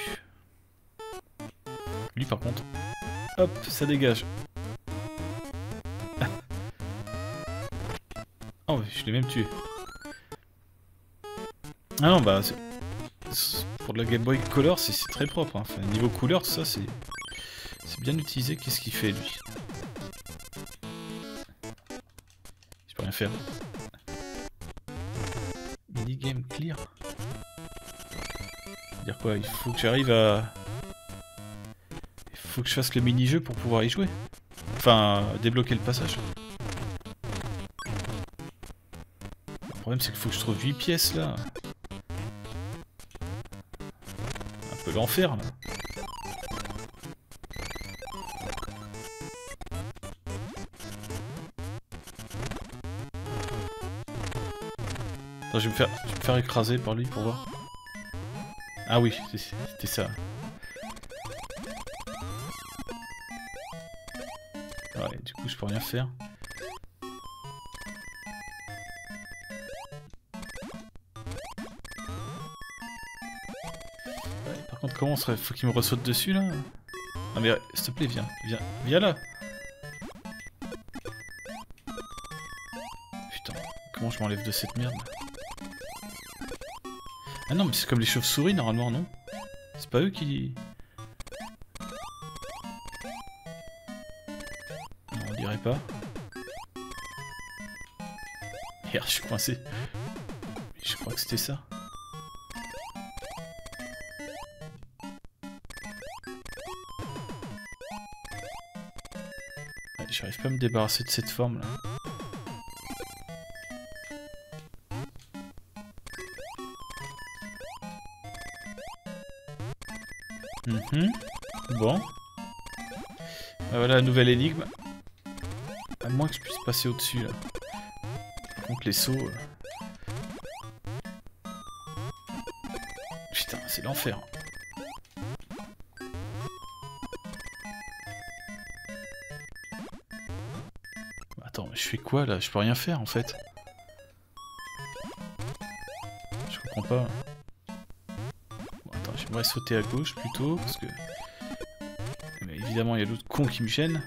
Lui, par contre... Hop, ça dégage. Oh, je l'ai même tué. Ah non, bah, pour de la Game Boy Color, c'est très propre. Hein. Enfin, niveau couleur, tout ça, c'est bien utilisé. Qu'est-ce qu'il fait, lui? Je peux rien faire. Minigame clear. Dire quoi? Il faut que j'arrive à... Il faut que je fasse le mini-jeu pour pouvoir y jouer. Enfin, débloquer le passage. Le problème c'est qu'il faut que je trouve huit pièces là. Un peu l'enfer là. Attends, je vais me faire, je vais me faire écraser par lui pour voir. Ah oui, c'était ça. Ouais, du coup je peux rien faire. Par contre, comment on serait... Faut qu'il me ressaute dessus là? Ah mais s'il te plaît, viens, viens, viens là. Putain, comment je m'enlève de cette merde? Ah non, mais c'est comme les chauves-souris normalement, non? C'est pas eux qui... Non, on dirait pas. Merde, je suis coincé. Je crois que c'était ça. j'arrive pas à me débarrasser de cette forme là. Mmh. Bon. Ah, voilà la nouvelle énigme. À moins que je puisse passer au-dessus là. Par contre les sauts... Euh... Putain, c'est l'enfer. Attends, mais je fais quoi là? Je peux rien faire en fait. Je comprends pas. Bon, attends, j'aimerais sauter à gauche plutôt parce que... Mais évidemment, il y a l'autre con qui me gêne.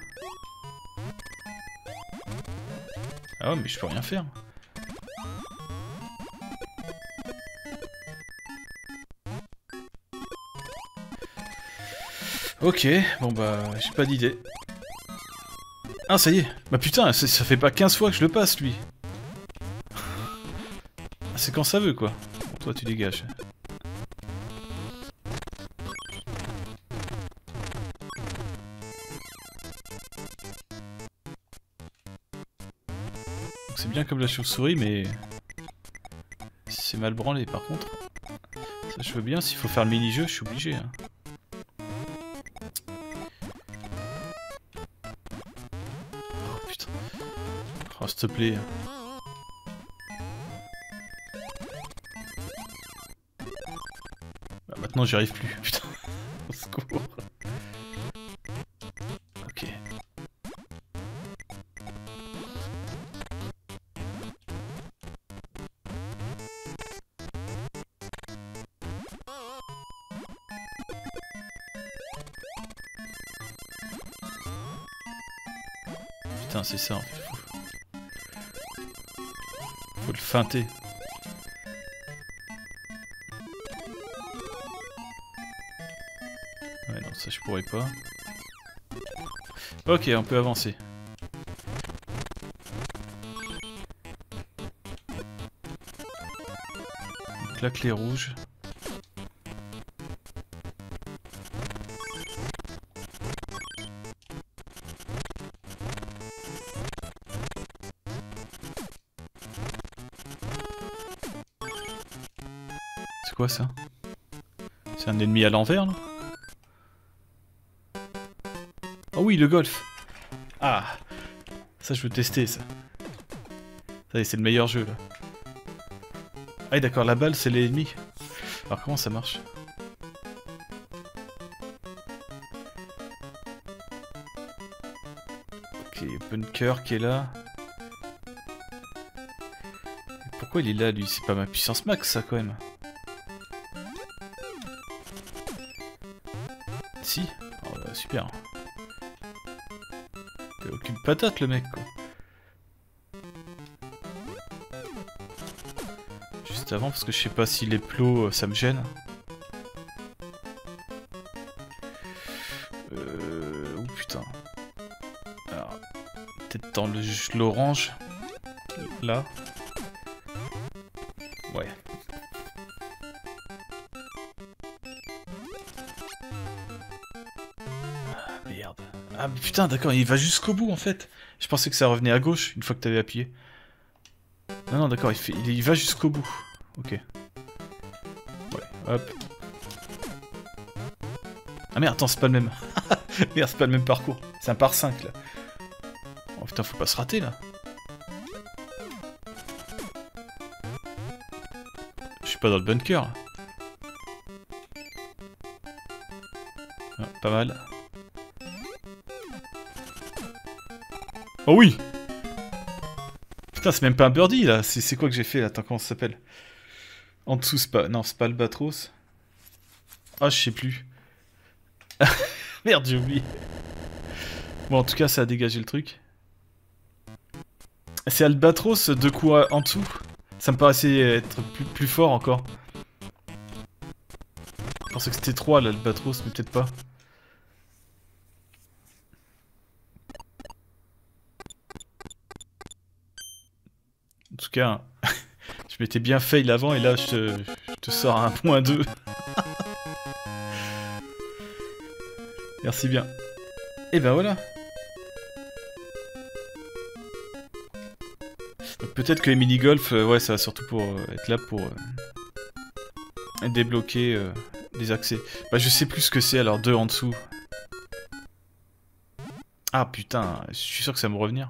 Ah ouais, mais je peux rien faire. Ok, bon bah, j'ai pas d'idée. Ah, ça y est. Bah putain, ça, ça fait pas quinze fois que je le passe, lui. C'est quand ça veut, quoi. Bon, toi, tu dégages. C'est bien comme la chauve-souris, mais... c'est mal branlé, par contre. Ça, je veux bien. S'il faut faire le mini-jeu, je suis obligé, hein. Oh, s'il te plaît. Bah, maintenant j'y arrive plus, putain. Au secours. Ok. Putain, c'est ça en fait. Faut le feinter. Ouais, non, ça je pourrais pas. Ok, on peut avancer. Donc la clé rouge. C'est quoi ça? C'est un ennemi à l'envers là? Oh oui, le golf! Ah! Ça je veux tester ça. Ça y est, c'est le meilleur jeu là. Ah d'accord, la balle c'est l'ennemi. Alors comment ça marche? Ok, Bunker qui est là. Pourquoi il est là lui? C'est pas ma puissance max ça quand même. Si, oh, bah, super. Il a aucune patate le mec quoi. Juste avant parce que je sais pas si les plots ça me gêne. Euh... Oh putain. Alors, peut-être dans l'orange. Là. Ouais. Merde. Ah mais putain d'accord, il va jusqu'au bout en fait. Je pensais que ça revenait à gauche une fois que t'avais appuyé. Non non d'accord, il, fait... il, il va jusqu'au bout. Ok. Ouais, hop. Ah merde, attends, c'est pas le même. Merde, c'est pas le même parcours. C'est un par cinq là. Oh putain, faut pas se rater là. Je suis pas dans le bunker là. Ah, pas mal. Oh oui! Putain, c'est même pas un birdie là, c'est quoi que j'ai fait là? Attends, comment ça s'appelle? En dessous, c'est pas... Non, c'est pas Albatros. Ah, je sais plus. Merde, j'ai oublié. Bon, en tout cas, ça a dégagé le truc. C'est Albatros, deux coups en dessous. Ça me paraissait être plus, plus fort encore. Je pensais que c'était trois l'Albatros, mais peut-être pas. En tout cas, je m'étais bien fail avant et là je te, je te sors un point deux. Merci bien. Et ben voilà. Peut-être que les mini-golf, euh, ouais, ça va surtout pour euh, être là pour euh, débloquer euh, des accès. Bah, je sais plus ce que c'est, alors deux en dessous. Ah putain, je suis sûr que ça va me revenir.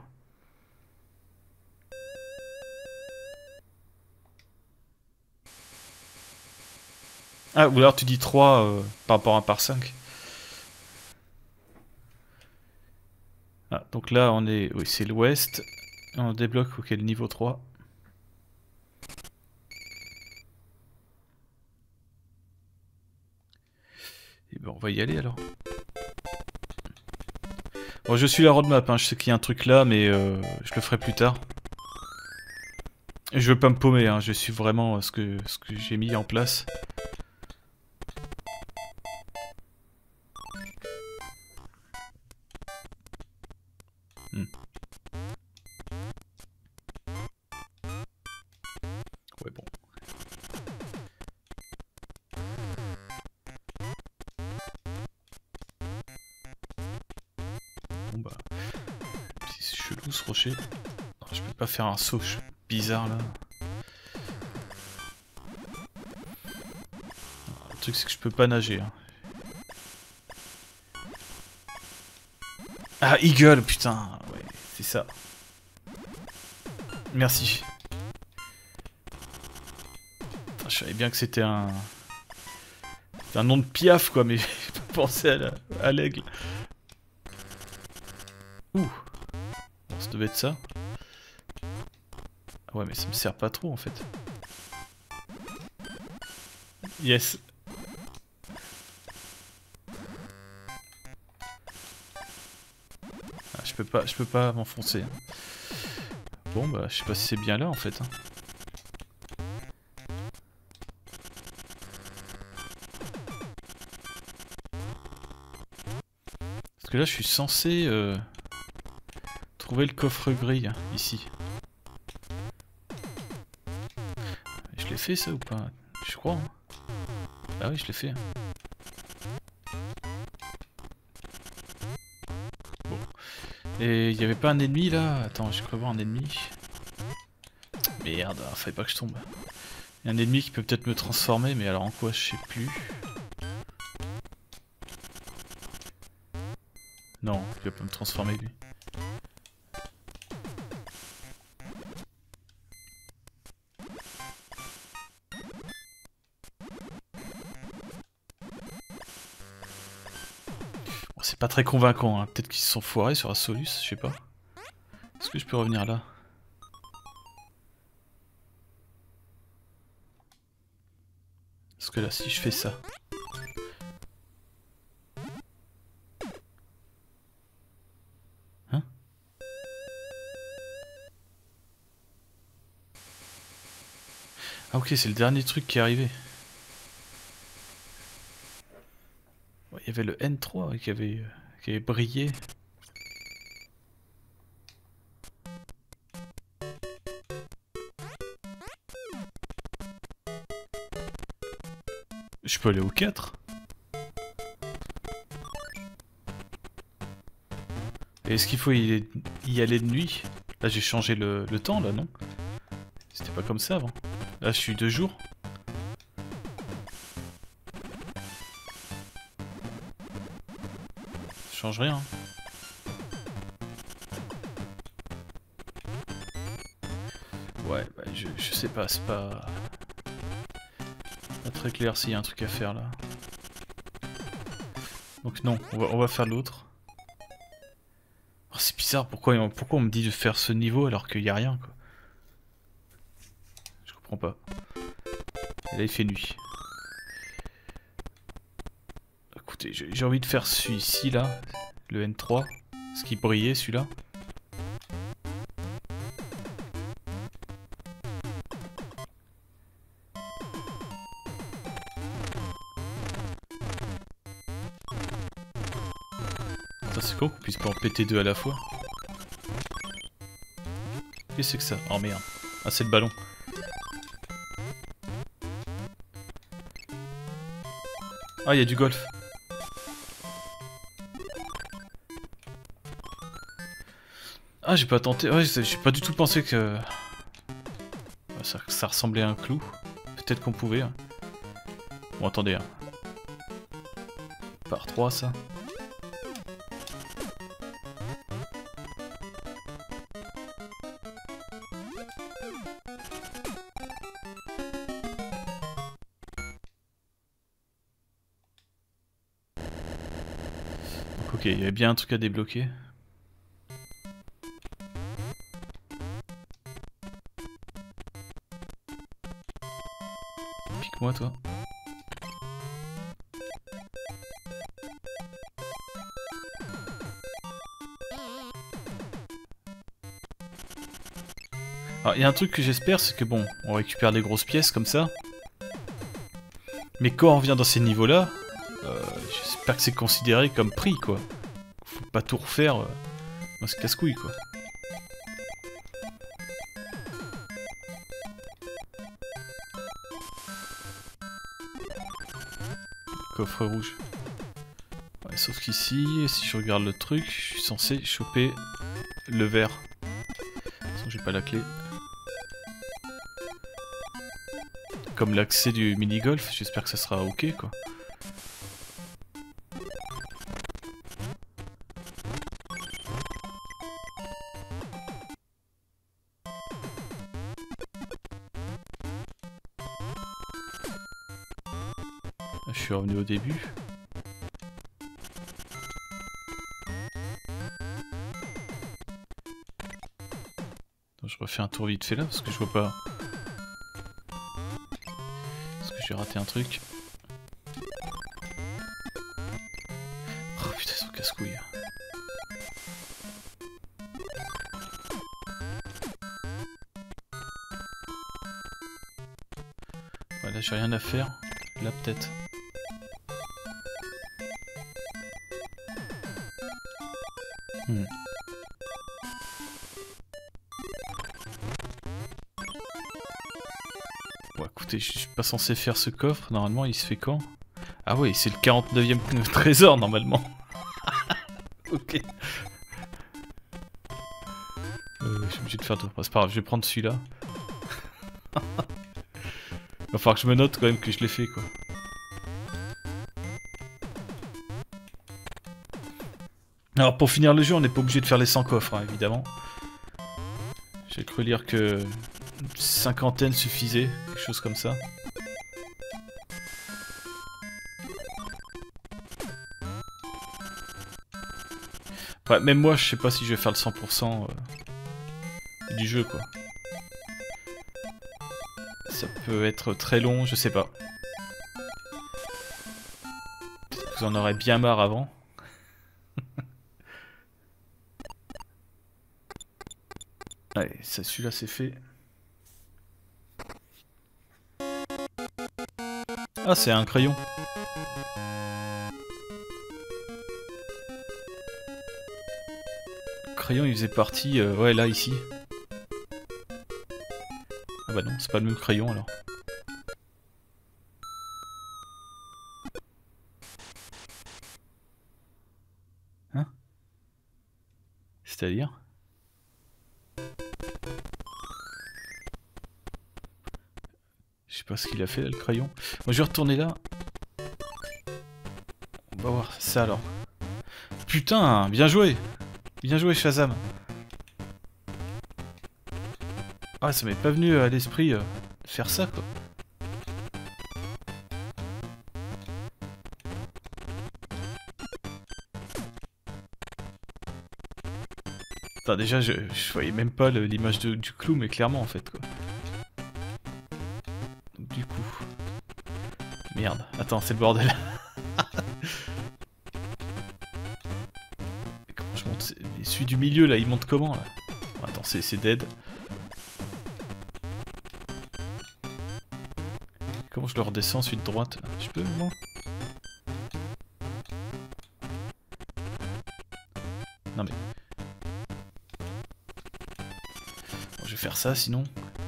Ah, ou alors tu dis trois euh, par rapport à un par cinq. Ah, donc là on est... Oui, c'est l'ouest. On débloque, ok, le niveau trois. Et ben on va y aller alors. Bon, je suis la roadmap, hein. Je sais qu'il y a un truc là, mais euh, je le ferai plus tard. Et je veux pas me paumer, hein. Je suis vraiment ce que, ce que j'ai mis en place. Hmm. Ouais, bon. Bon bah... C'est chelou ce rocher. Non, je peux pas faire un saut bizarre là. Le truc c'est que je peux pas nager. Hein. Ah, Eagle, putain. Ouais, c'est ça. Merci. Putain, je savais bien que c'était un... C'est un nom de piaf quoi, mais j'ai pas pensé à l'aigle. Ouh. Bon, ça devait être ça. Ah ouais, mais ça me sert pas trop en fait. Yes. Ah, je peux pas, je peux pas m'enfoncer. Bon bah, je sais pas si c'est bien là en fait. Hein. Parce que là, je suis censé euh, trouver le coffre gris hein, ici. Je l'ai fait ça ou pas? Je crois. Hein. Ah oui, je l'ai fait. Hein. Bon. Et il y avait pas un ennemi là? Attends, je crois voir un ennemi. Merde, fallait pas que je tombe. Il y a un ennemi qui peut peut-être me transformer, mais alors en quoi je sais plus. Non, il va pas me transformer lui. Bon, c'est pas très convaincant, hein. Peut-être qu'ils se sont foirés sur Asolus, je sais pas. Est-ce que je peux revenir là? Parce que là, si je fais ça... Hein? Ah ok, c'est le dernier truc qui est arrivé. Il y avait le N trois qui avait, qui avait brillé. Je peux aller au quatre? Est-ce qu'il faut y, y aller de nuit? Là j'ai changé le, le temps là, non? C'était pas comme ça avant. Là je suis de jour. Ça change rien. Ouais, bah, je, je sais pas, c'est pas... pas très clair s'il y a un truc à faire là. Donc non, on va, on va faire l'autre. Oh, c'est bizarre, pourquoi, pourquoi on me dit de faire ce niveau alors qu'il n'y a rien quoi. Je comprends pas. Et là il fait nuit. Écoutez, j'ai envie de faire celui-ci là, le N trois, ce qui brillait celui-là. C'est con qu'on puisse pas en péter deux à la fois. Qu'est-ce que c'est que ça? Oh merde. Ah c'est le ballon. Ah il y a du golf. Ah j'ai pas tenté. Ouais j'ai pas du tout pensé que Ça, ça ressemblait à un clou. Peut-être qu'on pouvait. Hein. Bon, attendez. Hein. Par trois, ça. Donc, ok, il y avait bien un truc à débloquer. Pique-moi, toi. Alors, il y a un truc que j'espère, c'est que bon, on récupère des grosses pièces comme ça. Mais quand on revient dans ces niveaux-là, euh, j'espère que c'est considéré comme prix, quoi. Faut pas tout refaire. Euh, moi, c'est casse-couille, quoi. Coffre rouge. Ouais, sauf qu'ici, si je regarde le truc, je suis censé choper le vert. De toute façon, j'ai pas la clé. Comme l'accès du mini-golf, j'espère que ça sera ok, quoi. Je suis revenu au début. Donc, je refais un tour vite fait là parce que je vois pas. Parce que j'ai raté un truc. Oh putain, ils sont casse-couilles. Voilà, j'ai rien à faire. Là peut-être. Hmm. Bon écoutez, je suis pas censé faire ce coffre, normalement il se fait quand? Ah oui, c'est le quarante-neuvième trésor normalement. Ok. Euh, je suis obligé de faire deux. C'est pas grave, je vais prendre celui-là. Il va falloir que je me note quand même que je l'ai fait quoi. Alors pour finir le jeu, on n'est pas obligé de faire les cent coffres, hein, évidemment. J'ai cru lire que une cinquantaine suffisait, quelque chose comme ça. Ouais, même moi, je sais pas si je vais faire le cent pour cent euh, du jeu, quoi. Ça peut être très long, je sais pas. Peut-être que vous en aurez bien marre avant. Allez, ça, celui-là c'est fait. Ah, c'est un crayon. Le crayon, il faisait partie... Euh, ouais, là, ici. Ah bah non, c'est pas le même crayon, alors. Hein? C'est-à-dire? Je sais pas ce qu'il a fait, là, le crayon. Moi, je vais retourner là. On va voir ça, alors. Putain, bien joué! Bien joué, Shazam! Ah, ça m'est pas venu à l'esprit euh, de faire ça, quoi. Enfin, déjà, je, je voyais même pas l'image du clou, mais clairement, en fait, quoi. Donc, du coup... Merde, attends, c'est le bordel. Comment je monte? Celui du milieu, là, il monte comment, là? Attends, c'est dead. Comment je le redescends, celui de droite? Je peux, non? Non, mais... Bon, je vais faire ça, sinon...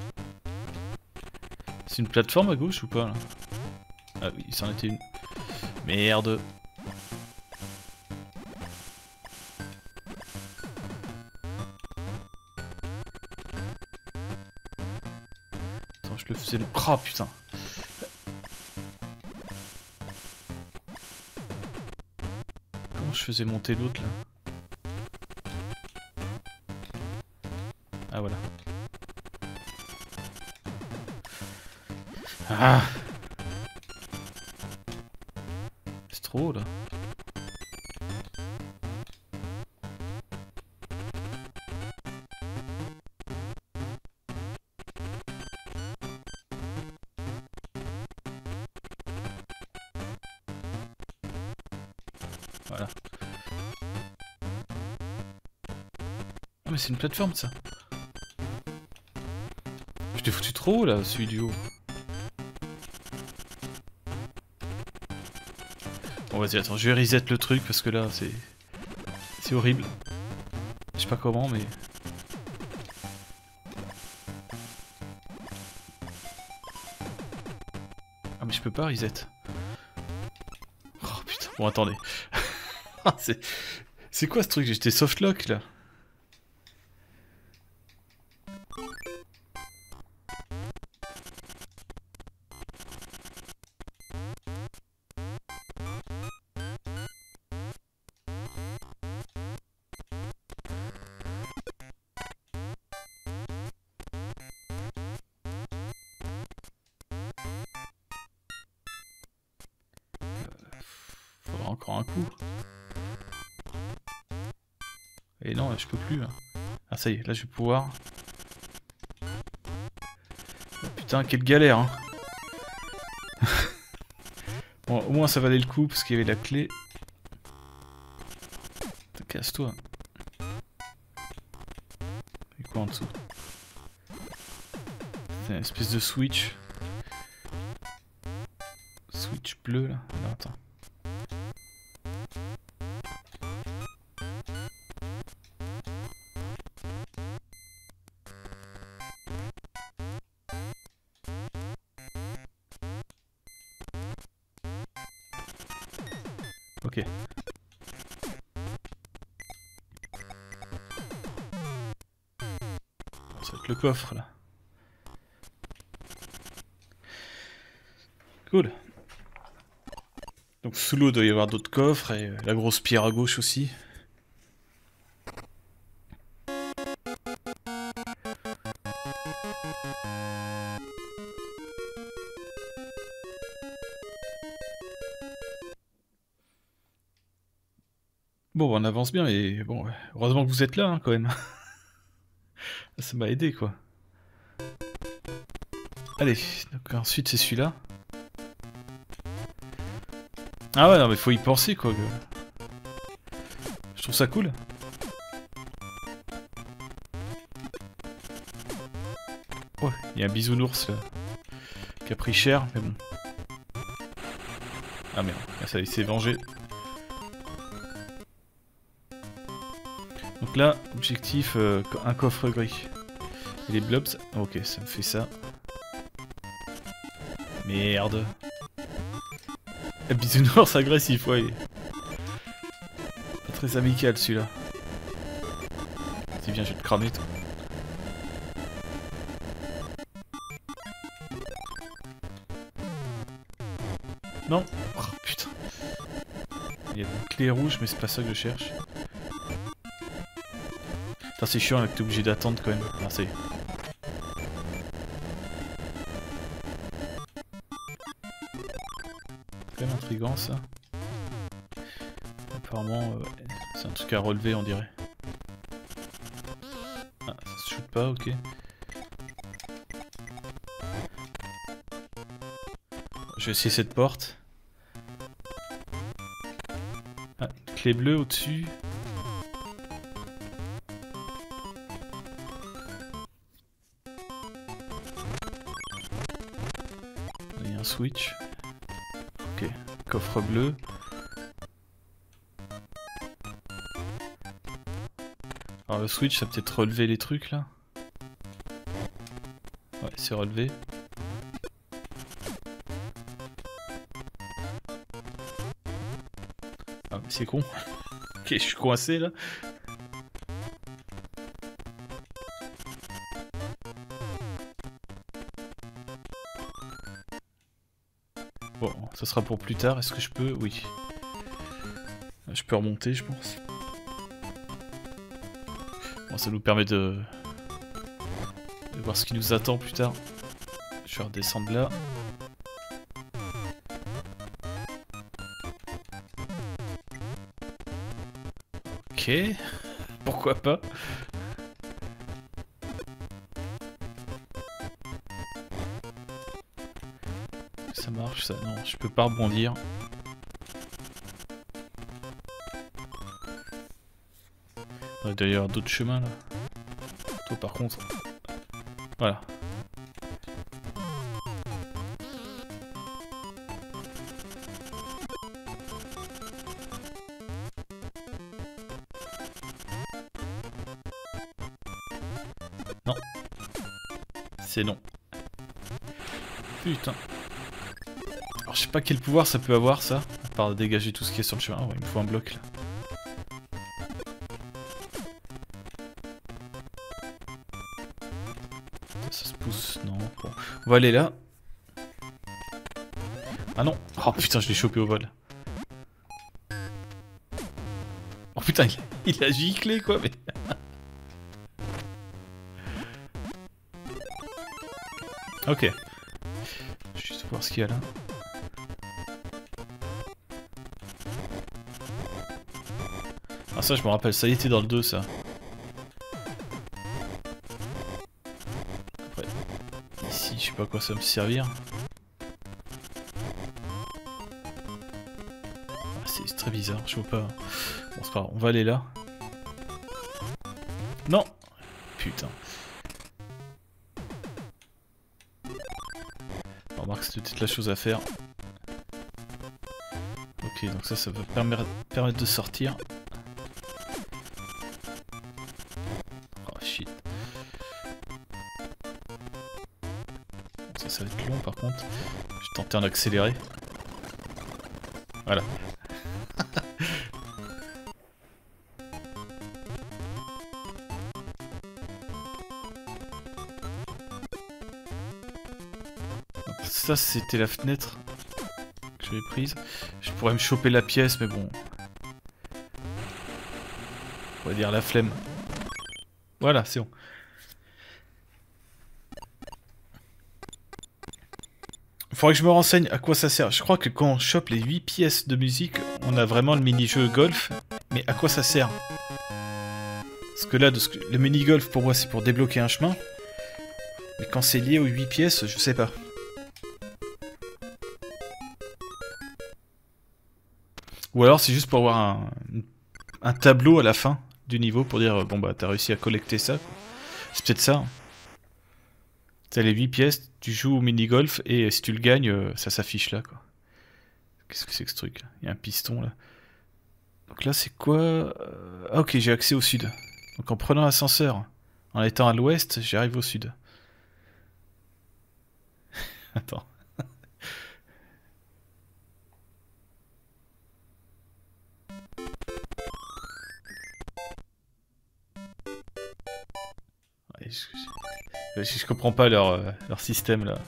C'est une plateforme à gauche ou pas, là? Ah oui, c'en était une. Merde. quand je le faisais... Le... Oh putain. Comment je faisais monter l'autre là? Ah voilà. Ah, c'est trop là. Voilà. Ah mais c'est une plateforme ça. Je t'ai foutu trop haut là, celui du haut. Bon vas-y, attends, je vais reset le truc parce que là c'est... C'est horrible. Je sais pas comment mais... Ah mais je peux pas reset. Oh putain, bon attendez. c'est... C'est quoi ce truc? J'étais softlock là. Faudra encore un coup. Et non, je peux plus. Là. Ah ça y est, là je vais pouvoir. Oh, putain, quelle galère hein. Bon, au moins ça valait le coup parce qu'il y avait la clé. Casse-toi. Et quoi en dessous? C'est une espèce de switch. Switch bleu là. Alors attends. Ok. Ça va être le coffre là. Cool. Donc sous l'eau il doit y avoir d'autres coffres et la grosse pierre à gauche aussi. Bon, on avance bien, et bon, heureusement que vous êtes là, hein, quand même. Ça m'a aidé, quoi. Allez, donc ensuite c'est celui-là. Ah ouais, non, mais faut y penser, quoi. Je trouve ça cool. Ouais, il y a un bisounours, là, qui a pris cher, mais bon. Ah merde, ça il s'est vengé. Donc là, objectif, euh, un coffre gris. Et les blobs, ok, ça me fait ça. Merde. Bisounours agressif, ouais. Pas très amical celui-là. Si bien, je vais te cramer toi. Non. Oh putain. Il y a une clé rouge, mais c'est pas ça que je cherche. Putain, c'est chiant là que t'es obligé d'attendre quand même. Ah, ça y est. C'est quand même intriguant ça. Apparemment, euh, c'est un truc à relever, on dirait. Ah, ça se shoot pas, ok. Je vais essayer cette porte. Ah, clé bleue au-dessus. Il y a un switch. Ok, coffre bleu. Alors le switch, ça peut peut-être relever les trucs là. Ouais, c'est relevé. Ah mais c'est con. Ok, je suis coincé là. bon, ça sera pour plus tard. Est-ce que je peux? Oui. Je peux remonter, je pense. Bon, ça nous permet de... de voir ce qui nous attend plus tard. Je vais redescendre là. Ok. Pourquoi pas? Ça marche ça? Non, je peux pas rebondir. Il doit y avoir d'autres chemins là. Toi par contre. Voilà. Non. C'est non. Putain. Alors je sais pas quel pouvoir ça peut avoir ça, à part dégager tout ce qui est sur le chemin. Ouais, il me faut un bloc là. Ça se pousse, non. Bon. On va aller là. Ah non. Oh putain, je l'ai chopé au vol. Oh putain, il, il a giclé quoi, mais... Ok. Je vais juste voir ce qu'il y a là. Ah ça je me rappelle, ça y était dans le deux ça. Après, ici je sais pas à quoi ça va me servir. Ah, c'est très bizarre, je vois pas. Bon c'est pas grave, on va aller là. Non. Putain. Remarque, c'est peut-être la chose à faire. Ok, donc ça, ça va permettre, permettre de sortir. Oh shit. Ça, ça va être long par contre. Je vais tenter en accéléré. Voilà. Ça c'était la fenêtre que j'avais prise. Je pourrais me choper la pièce mais bon. On va dire la flemme. Voilà, c'est bon. Faudrait que je me renseigne à quoi ça sert. Je crois que quand on chope les huit pièces de musique, on a vraiment le mini-jeu golf. Mais à quoi ça sert? Parce que là, de ce que... le mini-golf pour moi c'est pour débloquer un chemin. Mais quand c'est lié aux huit pièces, je sais pas. Ou alors c'est juste pour avoir un, un tableau à la fin du niveau pour dire bon bah t'as réussi à collecter ça. C'est peut-être ça. T'as les huit pièces, tu joues au mini-golf et si tu le gagnes, ça s'affiche là quoi. Qu'est-ce que c'est que ce truc? Il y a un piston là. Donc là c'est quoi? Ah ok, j'ai accès au sud. Donc en prenant l'ascenseur, en étant à l'ouest, j'arrive au sud. Attends. Ouais, je, je, je, je comprends pas leur, euh, leur système là.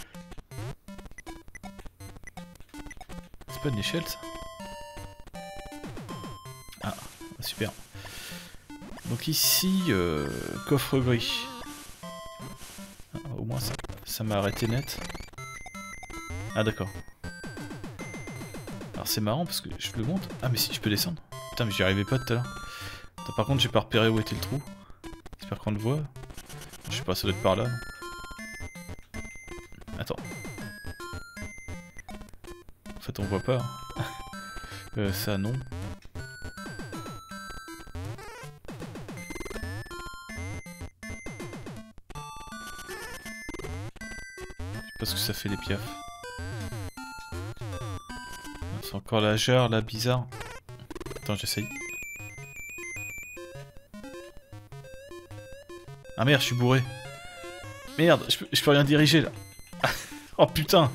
C'est pas une échelle ça? Ah, super. Donc ici, euh, coffre gris. Ah, au moins ça ça m'a arrêté net. Ah d'accord. Alors c'est marrant parce que je le monte. Ah mais si je peux descendre. Putain mais j'y arrivais pas tout à l'heure. Par contre j'ai pas repéré où était le trou. J'espère qu'on le voit. Je sais pas, ça doit être par là. Non attends. En fait on voit pas. euh, ça non. Je sais pas ce que ça fait les piafs. C'est encore la jarre là bizarre. Attends j'essaye. Ah merde, je suis bourré. Merde, je peux, je peux rien diriger là. Oh putain.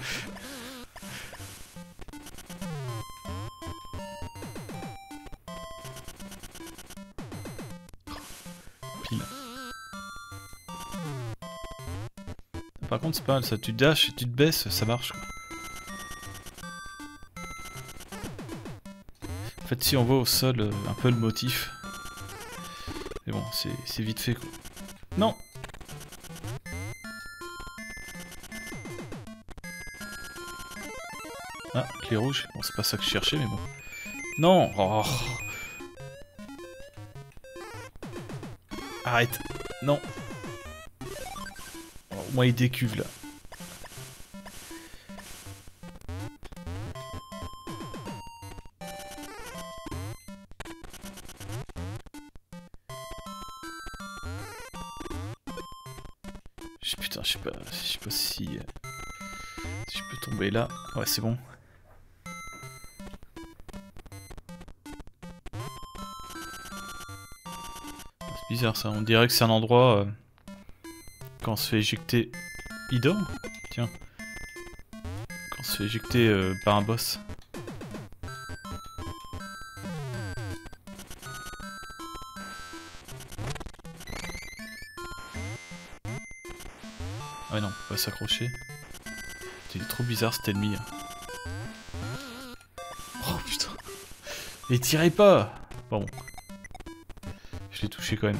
Pile. Par contre c'est pas mal ça, tu dashes et tu te baisses, ça marche quoi. fait, si on voit au sol euh, un peu le motif. Mais bon, c'est vite fait quoi. Non! Ah, clé rouge. Bon, c'est pas ça que je cherchais, mais bon. Non! Oh. Arrête! Non! Oh, au moins il décuve là. Putain, je sais pas, je sais pas si, euh, si je peux tomber là. Ouais, c'est bon. C'est bizarre ça, on dirait que c'est un endroit euh, quand on se fait éjecter. Il dort? Tiens. Quand on se fait éjecter euh, par un boss. Ouais non, on peut pas s'accrocher. Il est trop bizarre cet ennemi. Oh putain. Mais tirez pas. Bon. Je l'ai touché quand même.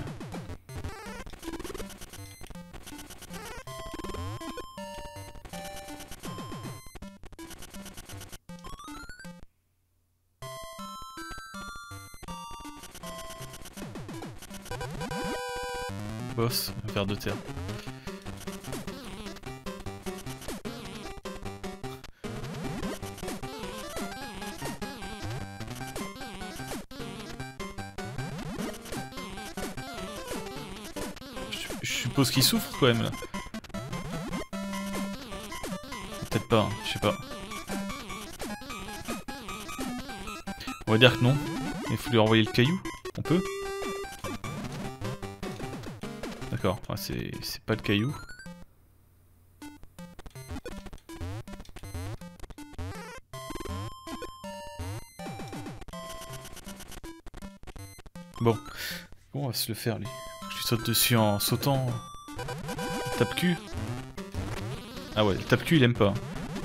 Boss, un ver de terre. Je suppose qu'il souffre quand même là. Peut-être pas, hein, je sais pas. On va dire que non. Il faut lui envoyer le caillou. On peut? D'accord, enfin, c'est pas le caillou. Bon. Bon, on va se le faire lui. Je lui saute dessus en sautant. Tape-cul. Ah ouais, le tape-cul il aime pas.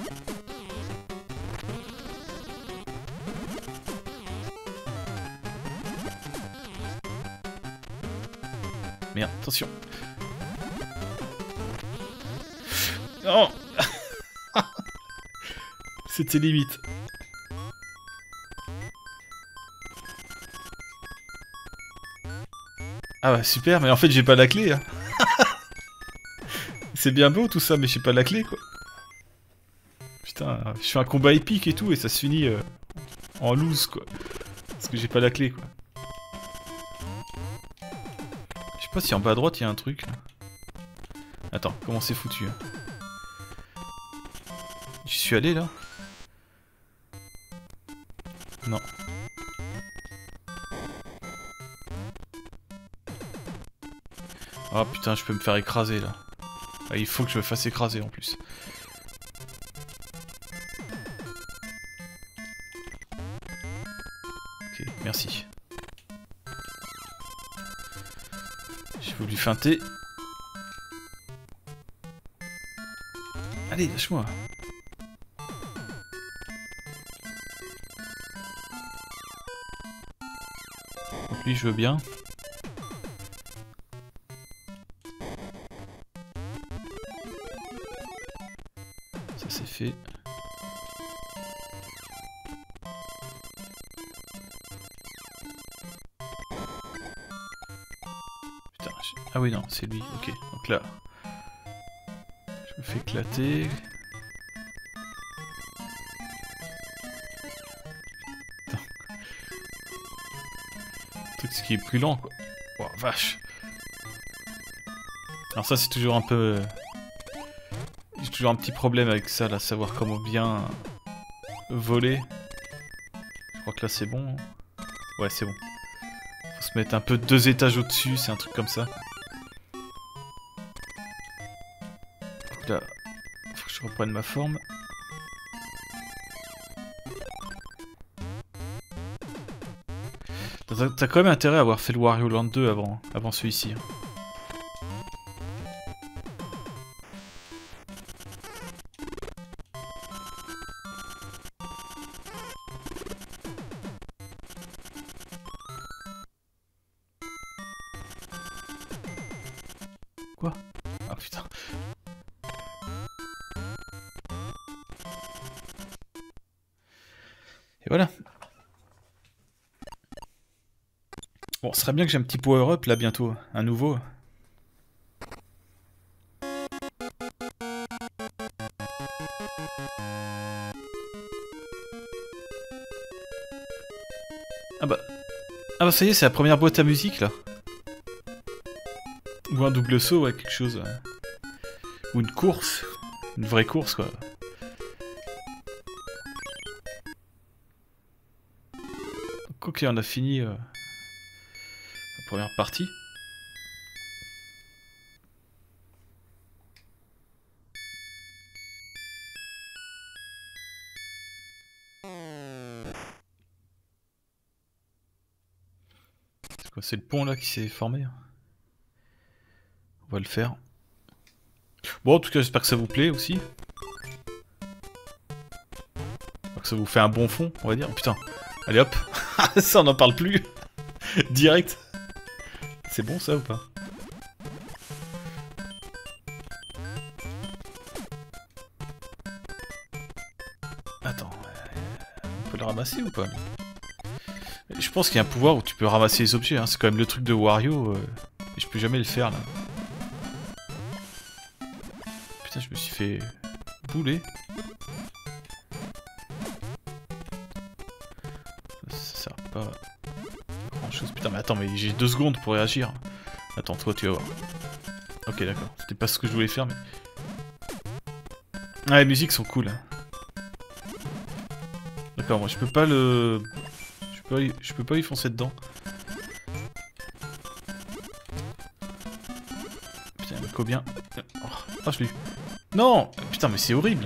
Merde, attention. Oh. C'était limite. Ah bah super, mais en fait j'ai pas la clé. Hein. C'est bien beau tout ça, mais j'ai pas la clé quoi. Putain, je fais un combat épique et tout et ça se finit euh, en loose quoi. Parce que j'ai pas la clé quoi. Je sais pas si en bas à droite il y a un truc là. Attends, comment c'est foutu hein. J'y suis allé là? Non. Oh putain, je peux me faire écraser là. Ah, il faut que je me fasse écraser en plus. Ok, merci. J'ai voulu feinter. Allez, lâche-moi. Donc lui, je veux bien. Ça c'est fait. Putain, je... ah oui non, c'est lui. Ok, donc là, je me fais éclater. Tout ce qui est plus lent quoi. Oh vache. Alors ça c'est toujours un peu... J'ai toujours un petit problème avec ça là, savoir comment bien voler. Je crois que là c'est bon. Ouais c'est bon. Faut se mettre un peu deux étages au-dessus, c'est un truc comme ça. Donc là, faut que je reprenne ma forme. T'as quand même intérêt à avoir fait le Wario Land deux avant, avant celui-ci. Quoi? Ah putain. Et voilà. Bon, ce serait bien que j'ai un petit power-up là bientôt, un nouveau. Ah bah... Ah bah ça y est, c'est la première boîte à musique là. Ou un double saut, ouais, quelque chose. Ouais. Ou une course. Une vraie course quoi. Ok, on a fini euh, la première partie. C'est quoi? C'est le pont là qui s'est formé. On va le faire. Bon, en tout cas, j'espère que ça vous plaît aussi. J'espère que ça vous fait un bon fond, on va dire. Putain, allez hop. Ça, on n'en parle plus. Direct. C'est bon ça ou pas? Attends, on peut le ramasser ou pas? Je pense qu'il y a un pouvoir où tu peux ramasser les objets, hein. C'est quand même le truc de Wario. Euh... Et je peux jamais le faire là. Putain, je me suis fait bouler. Ça sert pas à grand chose. Putain, mais attends, mais j'ai deux secondes pour réagir. Attends, toi, tu vas voir. Ok, d'accord. C'était pas ce que je voulais faire, mais... Ah, les musiques sont cool. Hein. D'accord, moi, je peux pas le... Je peux, y... je peux pas y foncer dedans. Putain, il me co bien. Oh, oh je l'ai eu. Non! Putain, mais c'est horrible!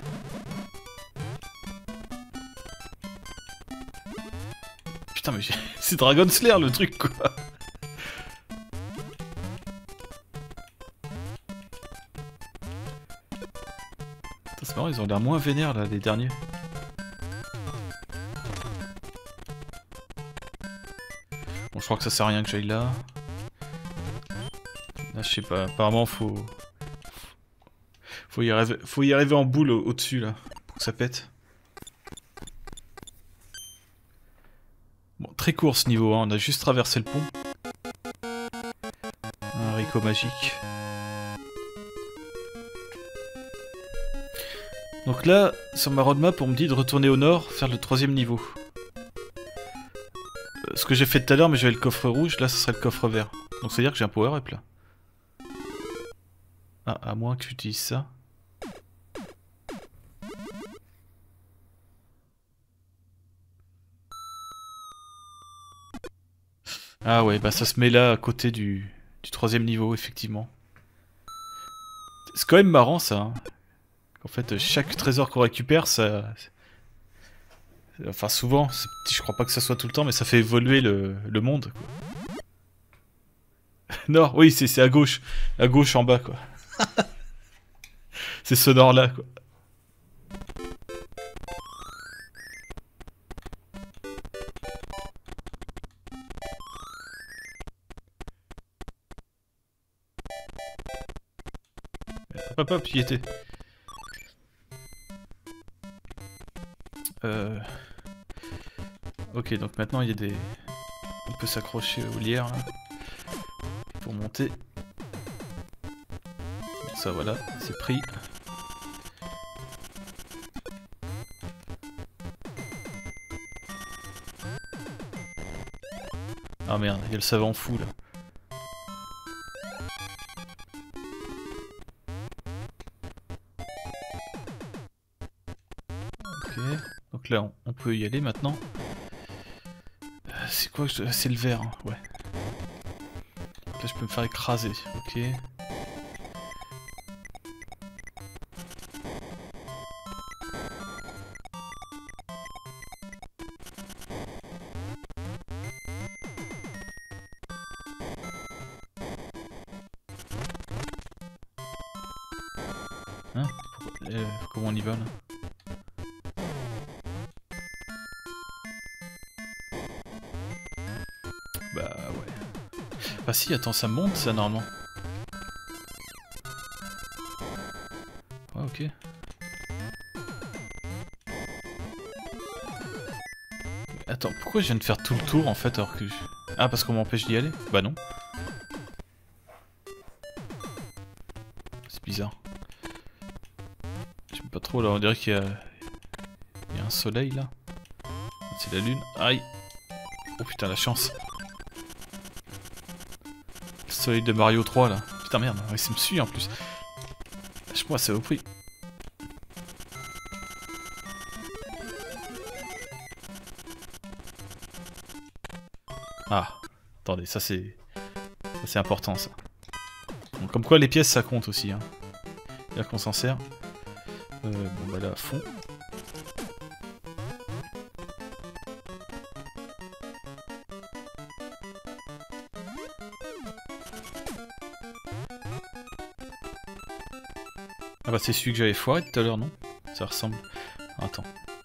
Putain, mais c'est Dragon Slayer le truc, quoi! C'est marrant, ils ont l'air moins vénères, là, les derniers. Bon, je crois que ça sert à rien que j'aille là. Là, je sais pas, apparemment, faut... Faut y arriver, faut y arriver en boule au-dessus, là, pour que ça pète. Bon, très court ce niveau, hein. On a juste traversé le pont. Un haricot magique. Donc là, sur ma roadmap, on me dit de retourner au nord, faire le troisième niveau. Euh, ce que j'ai fait tout à l'heure, mais j'avais le coffre rouge, là, ce serait le coffre vert. Donc c'est-à-dire que j'ai un power-up, là. Ah, à moins que j'utilise ça. Ah ouais, bah ça se met là à côté du, du troisième niveau, effectivement. C'est quand même marrant ça. Hein. En fait, chaque trésor qu'on récupère, ça... Enfin souvent, je crois pas que ça soit tout le temps, mais ça fait évoluer le, le monde. Quoi. Non, oui, c'est à gauche. À gauche en bas, quoi. C'est ce nord-là, quoi. Hop hop, y était. Euh... Ok, donc maintenant il y a des... On peut s'accrocher aux lierre là, pour monter. Donc ça voilà, c'est pris. Ah merde, il y a le savant fou là. Donc là, on, on peut y aller maintenant. Euh, c'est quoi? C'est le vert, hein, ouais. Donc là, je peux me faire écraser, ok. Hein? Pourquoi, euh, comment on y va là? Bah ouais. Ah si, attends, ça monte ça normalement. Ouais, ok. Attends, pourquoi je viens de faire tout le tour en fait alors que je... Ah, parce qu'on m'empêche d'y aller? Bah non. C'est bizarre. J'aime pas trop là, on dirait qu'il y a... Il y a un soleil là. C'est la lune. Aïe. Oh putain, la chance. Le soleil de Mario trois là. Putain merde, il me suit en plus. Lâche-moi, c'est au prix. Ah, attendez, ça c'est... Ça c'est important ça. Donc, comme quoi les pièces ça compte aussi. Hein. Là qu'on s'en sert. Euh, bon bah là à fond. Ah bah c'est celui que j'avais foiré tout à l'heure, non? Ça ressemble... Attends.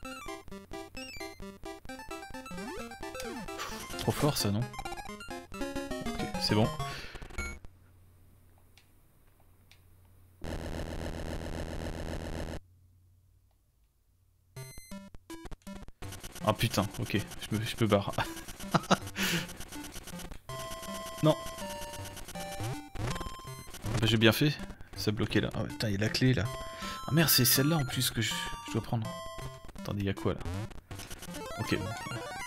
Trop fort ça, non? Ok, c'est bon. Ah putain, ok, je me, je me barre. Non. Ah bah j'ai bien fait. Ça bloqué là. Ah oh, putain, il y a la clé là. Ah merde, c'est celle-là en plus que je, je dois prendre. Attendez, il y a quoi là? Ok, bon.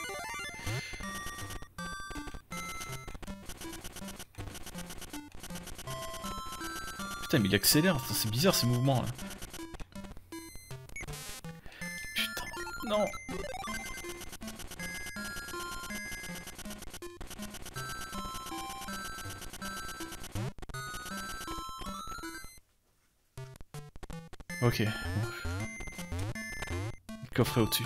Putain, mais il accélère, c'est bizarre ces mouvements là. Putain, non. Ok, bon. Le coffre est au-dessus.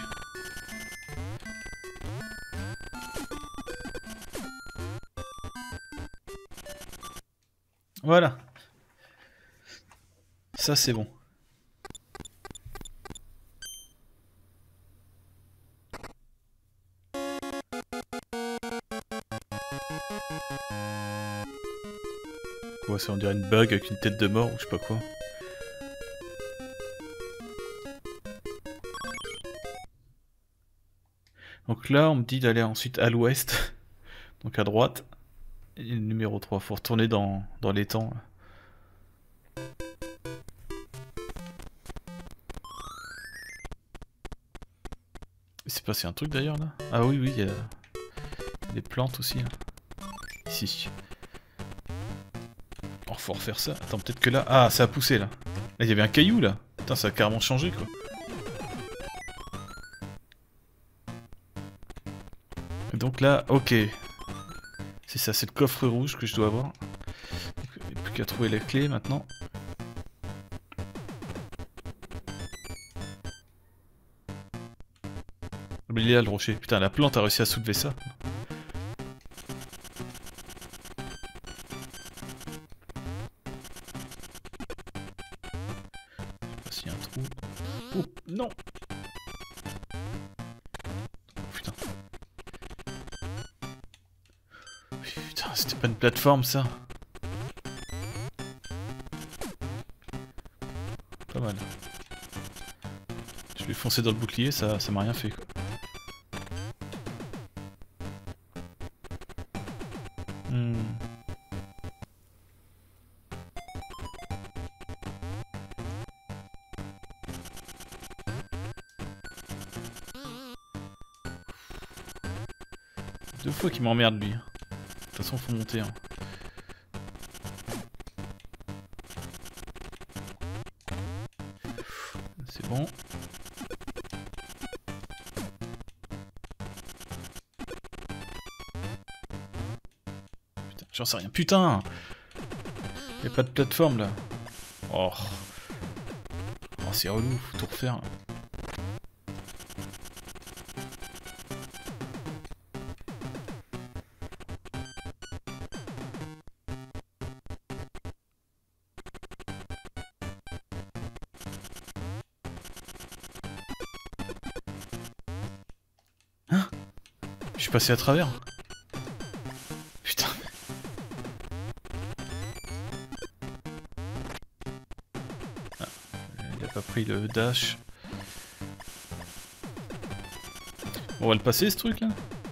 Voilà. Ça c'est bon. Quoi, ça on dirait une bug avec une tête de mort ou je sais pas quoi. Donc là, on me dit d'aller ensuite à l'ouest, donc à droite. Et le numéro trois, faut retourner dans, dans l'étang. Il s'est passé un truc d'ailleurs là? Ah oui, oui, il y a des plantes aussi là. Ici. Oh, faut refaire ça. Attends, peut-être que là... Ah, ça a poussé là. Là, il y avait un caillou là. Putain, ça a carrément changé quoi. Donc là, ok. C'est ça, c'est le coffre rouge que je dois avoir. Il n'y a plus qu'à trouver la clé maintenant. Mais il est là le rocher. Putain, la plante a réussi à soulever ça. Je sais pas s'il y a un trou. Oh, non! Putain. Putain, c'était pas une plateforme ça. Pas mal. Je lui ai foncé dans le bouclier, ça ça m'a rien fait quoi. Hmm. Deux fois qu'il m'emmerde lui. De toute façon faut monter hein. C'est bon. Putain, j'en sais rien. Putain! Y'a pas de plateforme là. Oh. Oh c'est relou, faut tout refaire. Hein? Je suis passé à travers. Putain. Ah, pas pris le dash. On va le passer ce truc là.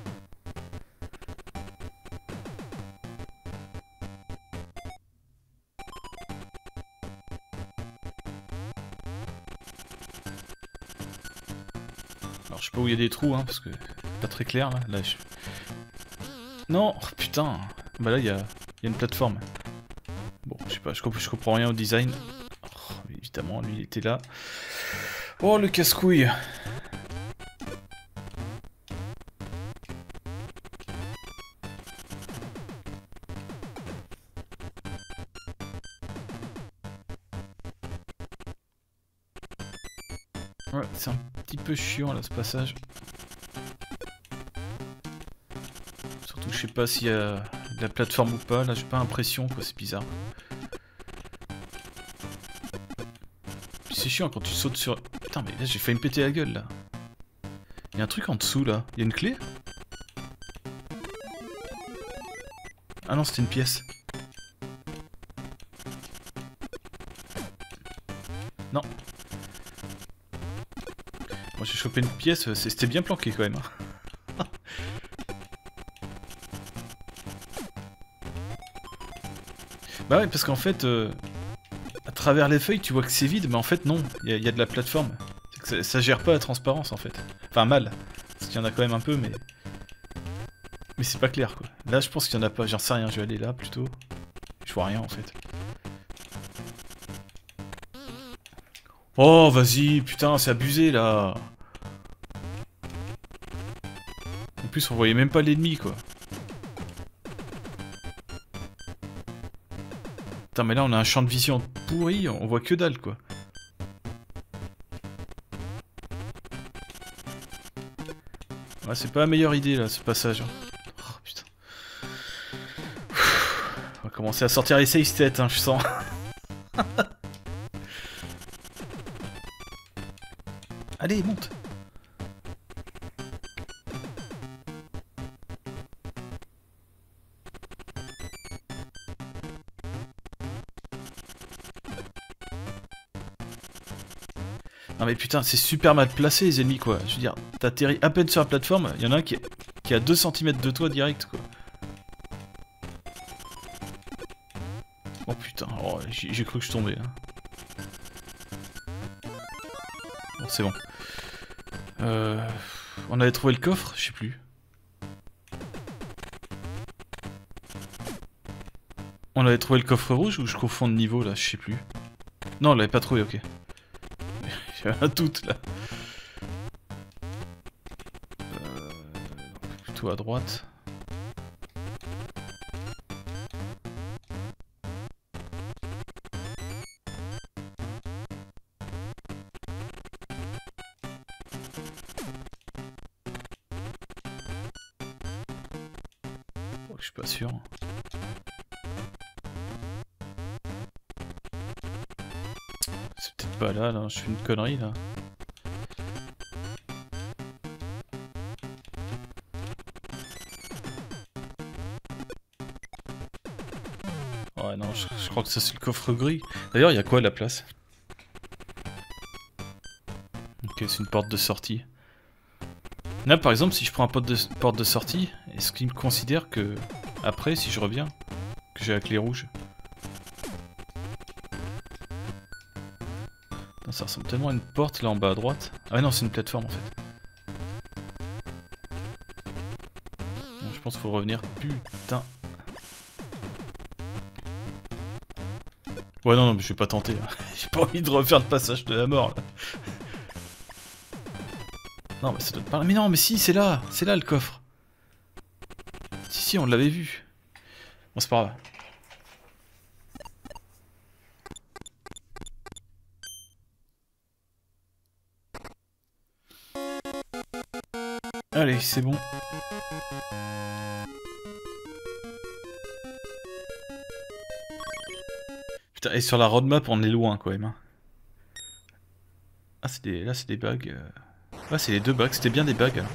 Alors je sais pas où il y a des trous hein, parce que pas très clair là. Là je... Non, oh, putain. Bah là il y a, y a une plateforme. Bon, je sais pas, je, comp je comprends rien au design. Oh, évidemment, lui il était là. Oh le casse-couille. Ouais, c'est un petit peu chiant là ce passage. Surtout je sais pas s'il y a de la plateforme ou pas, là j'ai pas l'impression quoi, c'est bizarre. C'est chiant quand tu sautes sur... Putain mais là j'ai failli me péter la gueule là. Il y a un truc en dessous là, il y a une clé? Ah non c'était une pièce. Non. Moi j'ai chopé une pièce, c'était bien planqué quand même. Hein. Bah ouais parce qu'en fait, euh, à travers les feuilles tu vois que c'est vide, mais en fait non, il y, y a de la plateforme. Que ça, ça gère pas la transparence en fait. Enfin mal, parce qu'il y en a quand même un peu mais... Mais c'est pas clair quoi. Là je pense qu'il y en a pas, j'en sais rien, je vais aller là plutôt. Je vois rien en fait. Oh vas-y, putain c'est abusé là. En plus on voyait même pas l'ennemi quoi. Putain mais là on a un champ de vision pourri, on voit que dalle quoi. Ouais, c'est pas la meilleure idée là ce passage. Oh putain. On va commencer à sortir les save states hein, je sens. Allez monte. Non mais putain, c'est super mal placé les ennemis quoi. Je veux dire, t'atterris à peine sur la plateforme, il y en a un qui est, qui est à deux centimètres de toi direct quoi. Oh putain, oh, j'ai cru que je tombais. Hein. Bon, c'est bon. Euh, on avait trouvé le coffre, je sais plus. On avait trouvé le coffre rouge ou je confonds de niveau là, je sais plus. Non, on l'avait pas trouvé, ok. J'ai un doute là. Euh, plutôt à droite. Oh, je suis pas sûr. C'est peut-être pas là, là, je fais une connerie là. Ouais non, je, je crois que ça c'est le coffre gris. D'ailleurs, il y a quoi à la place? Ok, c'est une porte de sortie. Là par exemple, si je prends un porte de, porte de sortie, est-ce qu'il me considère que, après, si je reviens, que j'ai la clé rouge? Putain, ça ressemble tellement à une porte là en bas à droite. Ah ouais, non, c'est une plateforme en fait. Bon, je pense qu'il faut revenir. Putain. Ouais, non, non, mais je vais pas tenter. Hein. J'ai pas envie de refaire le passage de la mort là. Non, mais ça doit être pas là. Mais non, mais si, c'est là. C'est là le coffre. Si, si, on l'avait vu. Bon, c'est pas grave. Allez, c'est bon. Putain, et sur la roadmap, on est loin quand même. Hein. Ah, c'est des... là, c'est des bugs. Euh... Ah, c'est les deux bugs. C'était bien des bugs. Alors.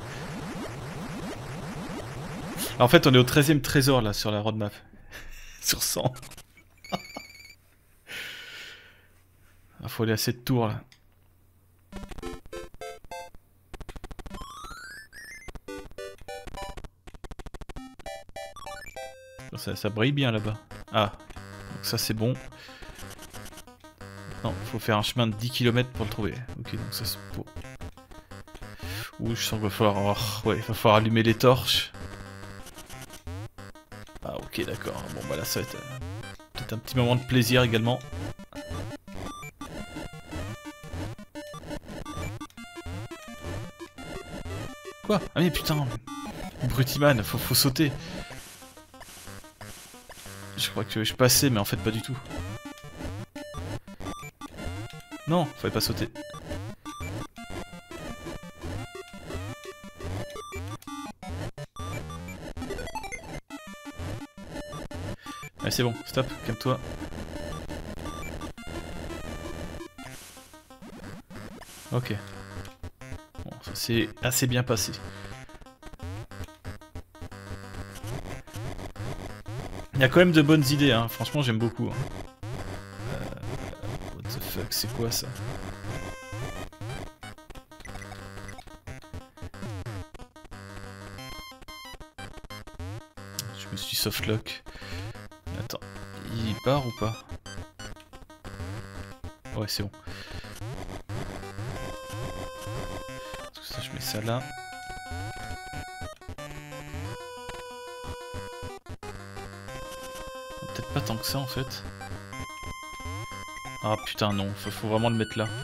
Alors, en fait, on est au treizième trésor là sur la roadmap. Sur cent. Ah, faut aller à cette tour là. Ça, ça brille bien là-bas. Ah, donc ça c'est bon. Non, faut faire un chemin de dix kilomètres pour le trouver. Ok, donc ça c'est pour... Ouh, je sens qu'il va falloir... Oh, ouais, il va falloir allumer les torches. Ah ok, d'accord. Bon bah là ça va être... Euh, peut-être un petit moment de plaisir également. Quoi? Ah mais putain, Brutiman, faut, faut sauter. Je crois que je passais, mais en fait pas du tout. Non, fallait pas sauter. Allez, c'est bon, stop, calme-toi. Ok. Bon, ça s'est assez bien passé. Il y a quand même de bonnes idées, hein. Franchement j'aime beaucoup. Hein. Euh... What the fuck, c'est quoi ça? Je me suis softlock. Attends, il part ou pas? Ouais, c'est bon. Ça, je mets ça là. Peut-être pas tant que ça en fait. Ah putain non, faut, faut vraiment le mettre là.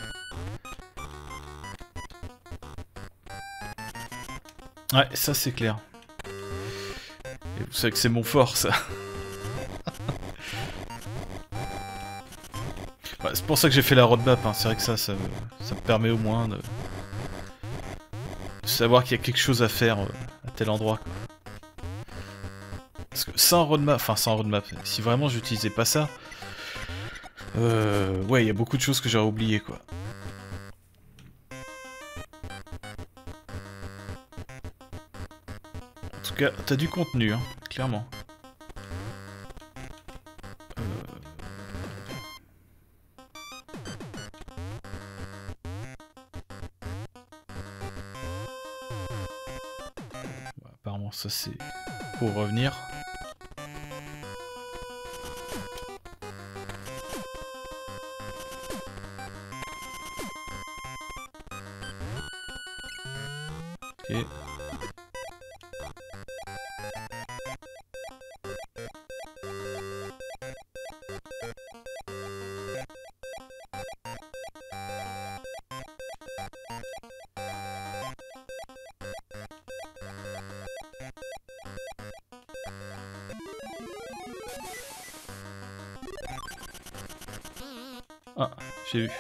Ouais, ça c'est clair. Et vous savez que c'est mon fort ça. Ouais, c'est pour ça que j'ai fait la roadmap, hein. C'est vrai que ça, ça, ça me permet au moins de, de savoir qu'il y a quelque chose à faire euh, à tel endroit, quoi. Parce que sans roadmap, enfin sans roadmap, si vraiment j'utilisais pas ça, euh, ouais, il y a beaucoup de choses que j'aurais oubliées, quoi. En tout cas, t'as du contenu, hein, clairement. Euh... Bah, apparemment, ça c'est pour revenir. Ok. Ah, j'ai vu.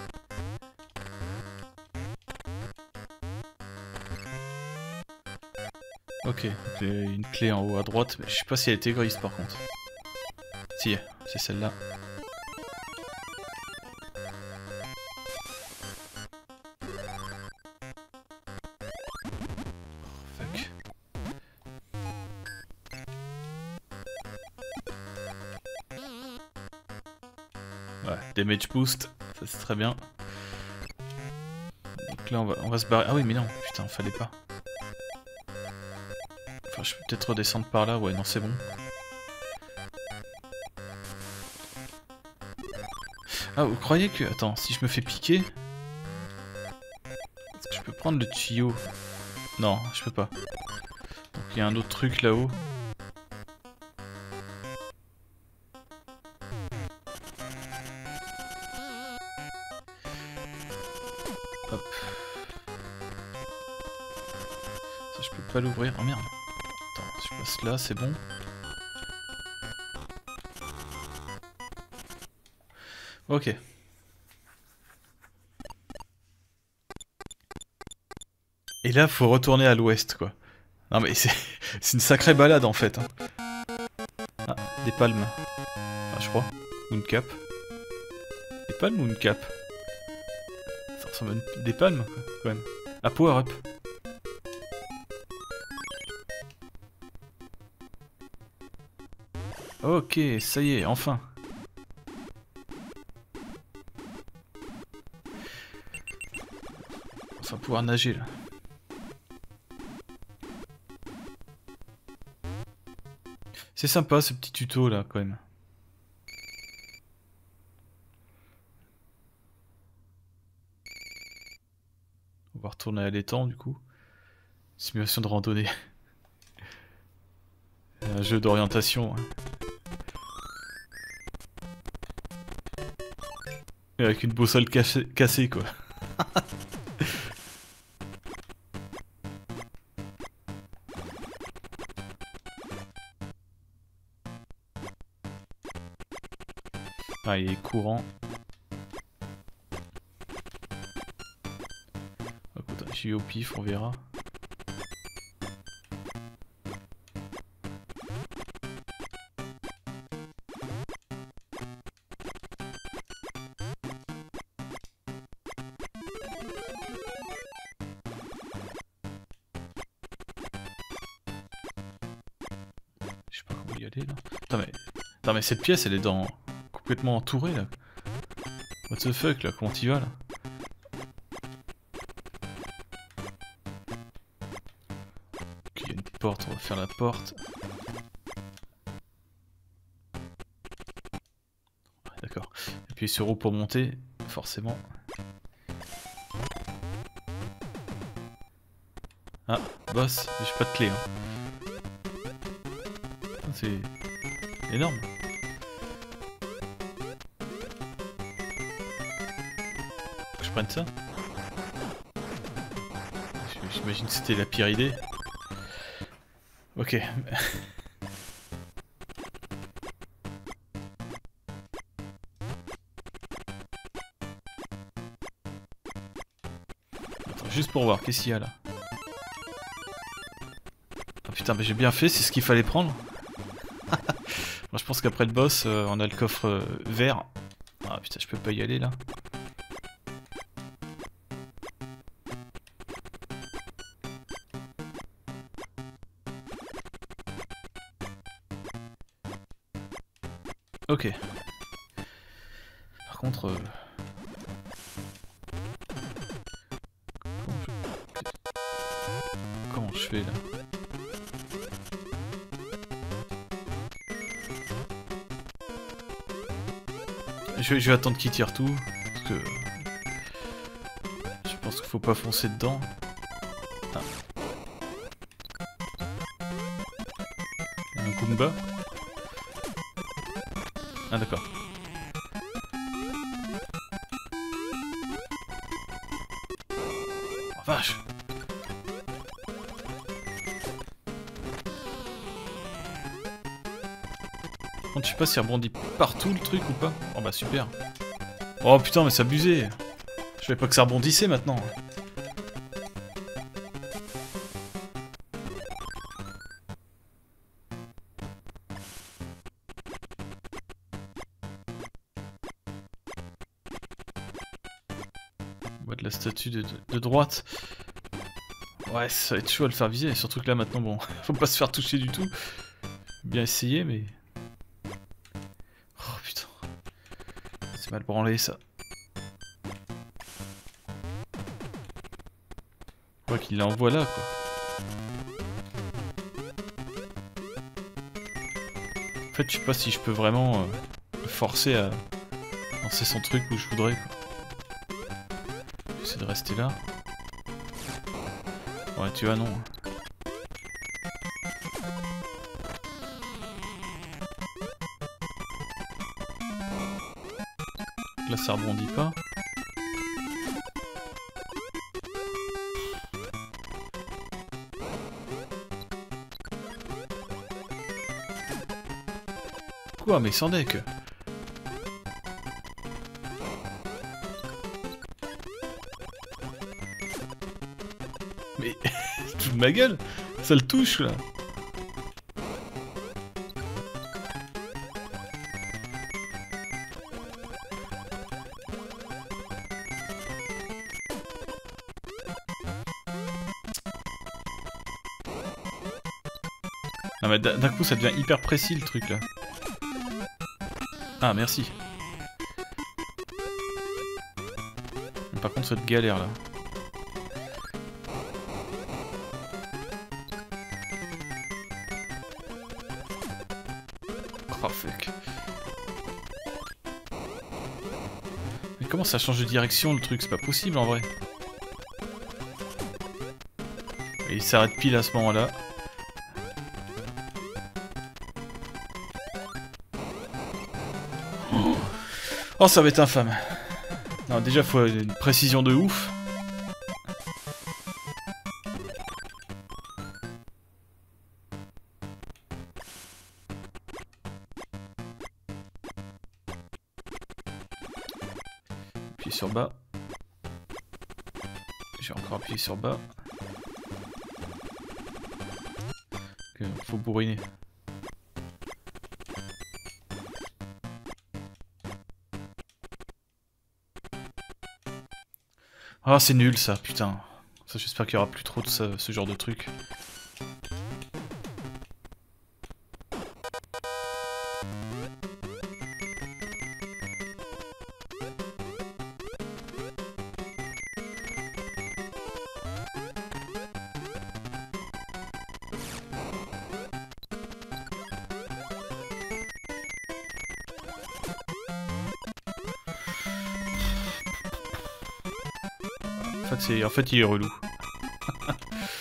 Ok, donc une clé en haut à droite, mais je sais pas si elle était grise par contre. Si, c'est celle-là. Oh, fuck. Ouais, damage boost, ça c'est très bien. Donc là on va, on va se barrer. Ah oui mais non, putain, fallait pas. Enfin je peux peut-être redescendre par là, ouais non c'est bon. Ah vous croyez que... Attends, si je me fais piquer... Est-ce que je peux prendre le tuyau? Non, je peux pas. Donc il y a un autre truc là-haut. Hop. Ça je peux pas l'ouvrir. Oh merde. Attends, je passe là, c'est bon. Ok. Et là, faut retourner à l'ouest, quoi. Non mais c'est une sacrée balade, en fait. Hein. Ah, des palmes. Enfin, je crois. Ou une cape. Des palmes ou une cape? Ça ressemble à une... des palmes, quoi, quand même. Ah, power up. Ok, ça y est, enfin. Enfin, pouvoir nager là. C'est sympa ce petit tuto là quand même. On va retourner à l'étang du coup. Simulation de randonnée. Un jeu d'orientation. Hein. Et avec une boussole cassée, cassée quoi. Ah, il est courant. Écoute, j'y vais au pif, on verra. Je sais pas comment y aller là. Attends mais... Attends mais cette pièce elle est dans... complètement entourée là. What the fuck là, comment t'y vas là? Ok, il y a une porte, on va faire la porte. Ouais, d'accord. Appuyez sur O pour monter, forcément. Ah, boss, j'ai pas de clé. Hein. C'est énorme. Je prenne ça. J'imagine que c'était la pire idée. Ok. Attends, juste pour voir, qu'est-ce qu'il y a là? Oh putain, mais j'ai bien fait, c'est ce qu'il fallait prendre. Moi je pense qu'après le boss, euh, on a le coffre euh, vert. Ah putain, je peux pas y aller là. Ok. Par contre... Euh... Comment, je... Comment je fais là? Je vais, je vais attendre qu'il tire tout, parce que... Je pense qu'il faut pas foncer dedans. Ah. Un Goomba. Ah d'accord. Oh, vache. Je sais pas s'il rebondit partout le truc ou pas. Oh bah super. Oh putain mais c'est abusé. Je savais pas que ça rebondissait maintenant. On voit de la statue de, de, de droite. Ouais, ça va être chaud à le faire viser. Surtout que là maintenant, bon, faut pas se faire toucher du tout. Bien essayé, mais... Oh putain. C'est mal branlé ça. Je crois qu'il l'envoie là quoi. En fait, je sais pas si je peux vraiment euh, le forcer à lancer son truc où je voudrais quoi. J'essaie de rester là. Ouais, tu vois, non. Là, ça rebondit pas. Quoi, mais sans deck. Mais... tu de ma gueule. Ça le touche, là. Non mais d'un coup ça devient hyper précis le truc là. Ah merci. Par contre cette galère là. fuck. Mais comment ça change de direction le truc? C'est pas possible en vrai. Et il s'arrête pile à ce moment-là. Oh. Oh, ça va être infâme. Non, déjà faut une précision de ouf. Appuyer sur bas. J'ai encore appuyé sur bas. Okay, faut bourriner. Ah, c'est nul ça, putain. Ça, j'espère qu'il y aura plus trop de ça, ce genre de truc. En fait, c'est... en fait, il est relou. Ah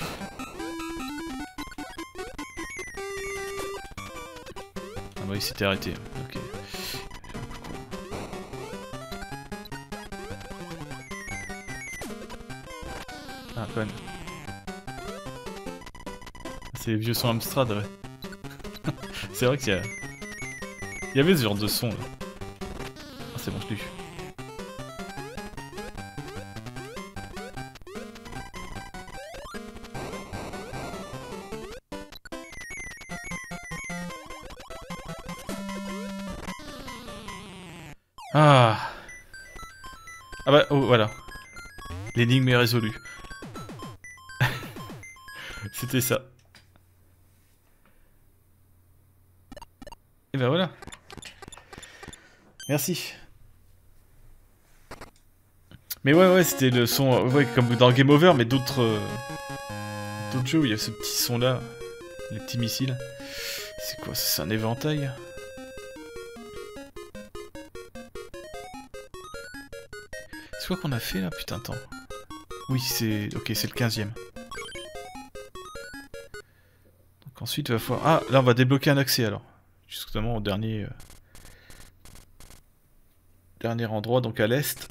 bah, il s'était arrêté. Ok. Ah, quand même. C'est les vieux sons Amstrad, ouais. C'est vrai qu'il y a... Il y avait ce genre de son, là. Ah, c'est bon, je l'ai eu. Ah. Ah bah, oh, voilà. L'énigme est résolue. C'était ça. Et bah voilà. Merci. Mais ouais, ouais, c'était le son, ouais, comme dans Game Over, mais d'autres euh, d'autres jeux où il y a ce petit son là, les petits missiles. C'est quoi ça? C'est un éventail? C'est quoi qu'on a fait là? Putain, attends. Oui, c'est... Ok, c'est le quinzième. Donc ensuite, il va falloir... Ah, là, on va débloquer un accès, alors. Justement, au dernier... Euh... Dernier endroit, donc à l'est.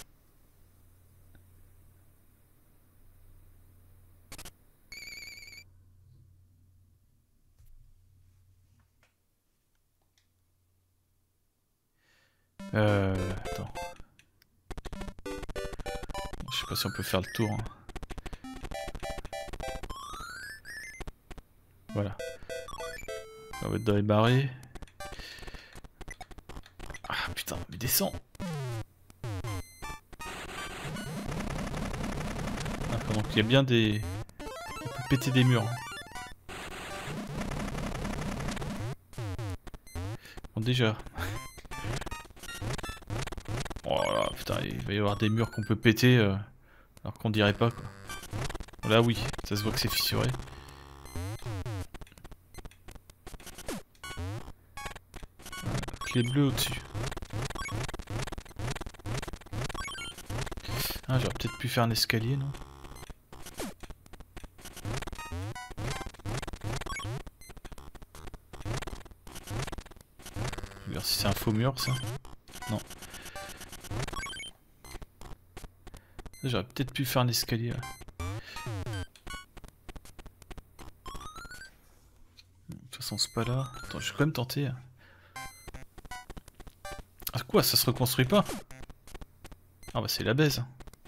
Euh... Attends. Je sais pas si on peut faire le tour. Hein. Voilà. On va être dans les barrés. Ah putain, mais descends. D'accord, donc il y a bien des... On peut péter des murs. Bon déjà... Oh là, putain, il va y avoir des murs qu'on peut péter, euh, alors qu'on dirait pas, quoi. Là, oui, ça se voit que c'est fissuré. Clé bleue au-dessus. Ah, j'aurais peut-être pu faire un escalier, non? Je vais voir si c'est un faux mur, ça. Non. J'aurais peut-être pu faire un escalier là. De toute façon c'est pas là. Attends, je vais quand même tenter. Ah quoi, ça se reconstruit pas? Ah bah c'est la baise.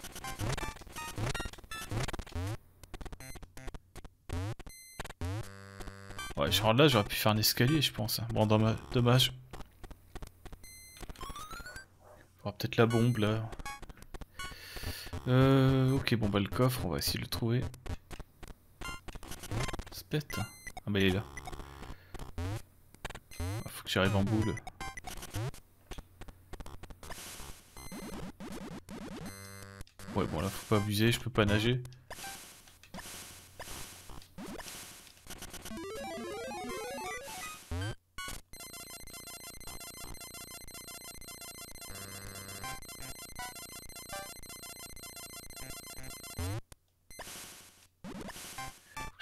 Ouais, genre là j'aurais pu faire un escalier je pense. Bon, dommage. Il y aura peut-être la bombe là. Euh, ok, bon bah le coffre, on va essayer de le trouver. C'est bête. Ah bah il est là. Ah, faut que j'arrive en boule. Ouais bon là faut pas abuser, je peux pas nager.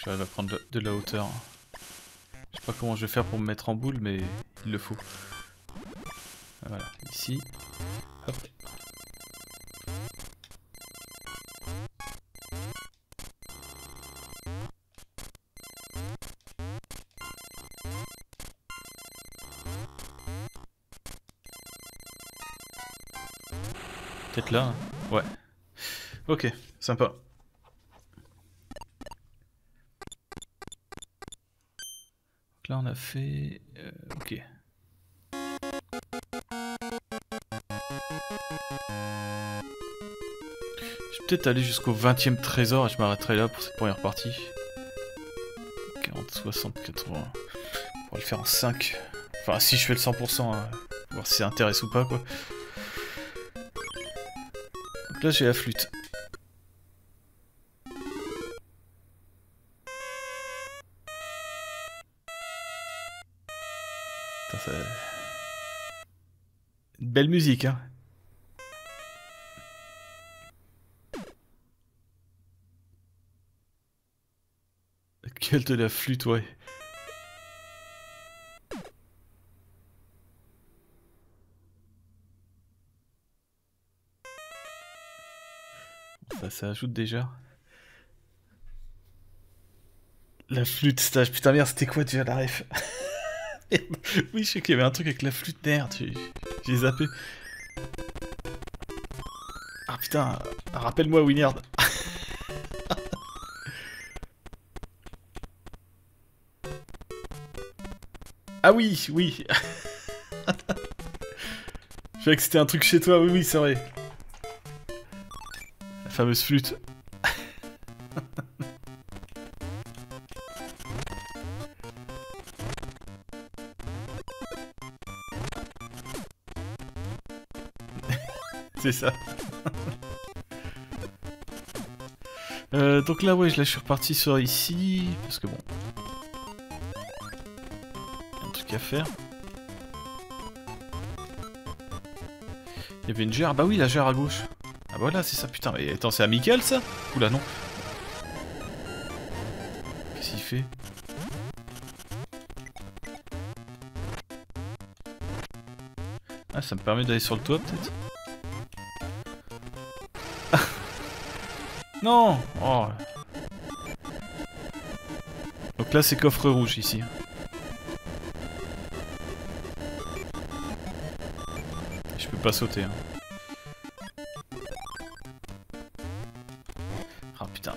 J'arrive à prendre de la hauteur. Je sais pas comment je vais faire pour me mettre en boule, mais il le faut. Voilà, ici. Hop. Peut-être là, hein. Ouais. Ok, sympa. Donc là on a fait... Euh, ok. Je vais peut-être aller jusqu'au vingtième trésor et je m'arrêterai là pour cette première partie. quarante, soixante, quatre-vingts. On va le faire en cinq. Enfin si je fais le cent pour cent, hein. Voir si ça intéresse ou pas quoi. Donc là j'ai la flûte. Putain, ça... Une belle musique hein. La gueule de la flûte, ouais. Ça, ça ajoute déjà. La flûte stage, putain merde, c'était quoi déjà la ref? Oui, je sais qu'il y avait un truc avec la flûte, merde, j'ai zappé. Ah putain, rappelle-moi Winyard. Ah oui, oui. Je savais que c'était un truc chez toi, oui, oui, c'est vrai. La fameuse flûte. C'est ça. euh, donc là, ouais, là, je suis reparti sur ici, parce que bon... Il y a un truc à faire. Il y avait une gère, bah oui, la gère à gauche. Ah voilà, c'est ça, putain, mais attends, c'est amical, ça? Oula, non. Qu'est-ce qu'il fait? Ah, ça me permet d'aller sur le toit, peut-être? Non! Oh. Donc là, c'est coffre rouge, ici. Je peux pas sauter, hein. Ah, putain.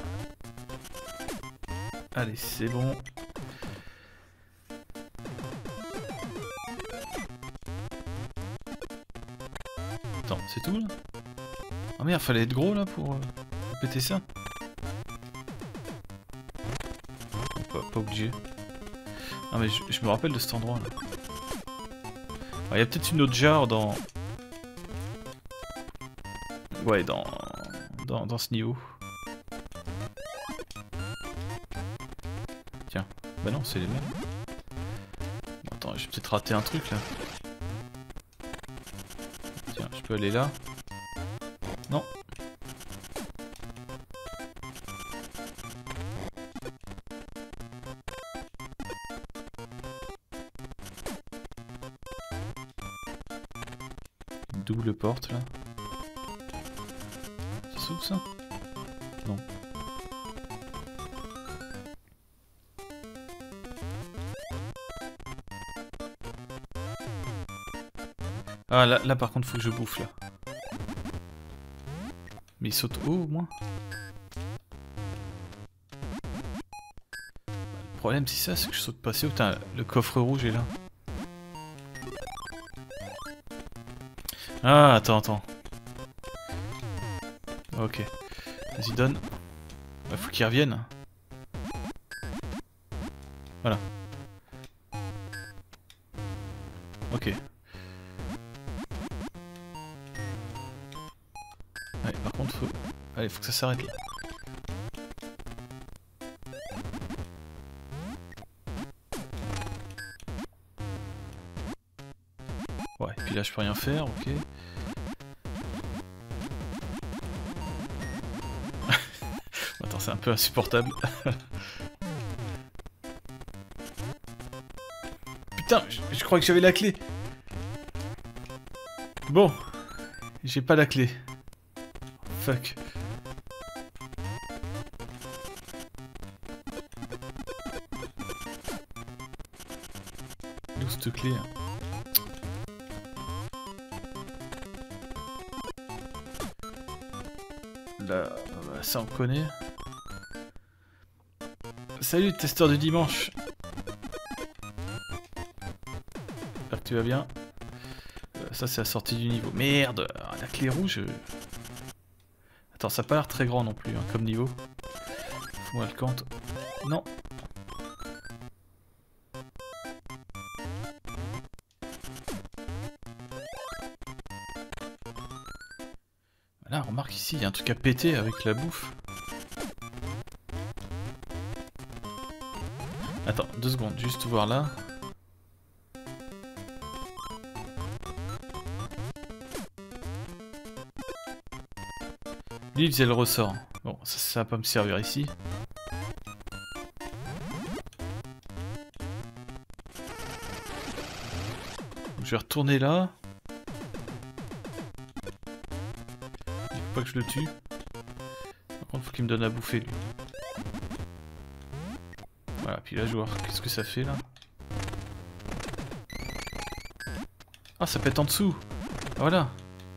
Allez, c'est bon. Attends, c'est tout, là? Ah merde, fallait être gros, là, pour... Euh... péter ça? Pas, pas obligé. Ah mais je, je me rappelle de cet endroit là. Il y a peut-être une autre jarre dans... Ouais, dans... dans... dans ce niveau. Tiens. Bah non, c'est les mêmes. Bon, attends, j'ai peut-être raté un truc là. Tiens, je peux aller là. Non. Double porte là. Ça s'ouvre ça? Non. Ah là, là par contre faut que je bouffe là. Mais il saute haut au moins. Le problème c'est ça, c'est que je saute pas assez haut. Putain, le coffre rouge est là. Ah, attends, attends. Ok. Vas-y, donne. Bah, faut qu'il revienne. Voilà. Ok. Ouais, par contre, faut... Allez, faut que ça s'arrête là. Ouais, puis là, je peux rien faire, ok. Attends, c'est un peu insupportable. putain, je, je crois que j'avais la clé. Bon. J'ai pas la clé. Fuck. D'où cette clé hein. Là, bah, ça on connaît. Salut testeur du dimanche. J'espère que tu vas bien. Euh, ça c'est la sortie du niveau. Merde, la clé rouge. Attends, ça a pas l'air très grand non plus hein, comme niveau. Faut-moi le compte. Non. Là, remarque ici, il y a un truc à péter avec la bouffe. Attends, deux secondes, juste voir là. Lui, il faisait le ressort. Bon, ça, ça va pas me servir ici. Donc, je vais retourner là. Il faut pas que je le tue. Par contre, faut qu'il me donne à bouffer, lui. Voilà, puis là, je vais voir qu'est-ce que ça fait, là. Ah, ça pète en dessous. Ah, voilà.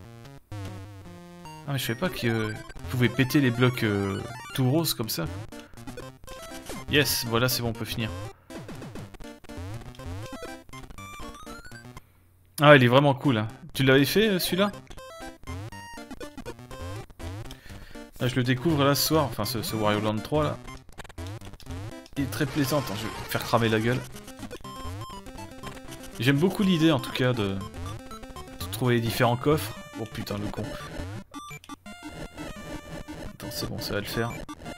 Ah mais je savais pas que euh, vous pouvez péter les blocs euh, tout roses comme ça. Yes, voilà c'est bon, on peut finir. Ah il est vraiment cool hein. Tu l'avais fait euh, celui-là? Là je le découvre là ce soir, enfin ce, ce Wario Land trois là. Il est très plaisant, attends je vais me faire cramer la gueule. J'aime beaucoup l'idée en tout cas de... de trouver les différents coffres. Oh putain le con. C'est bon, ça va le faire.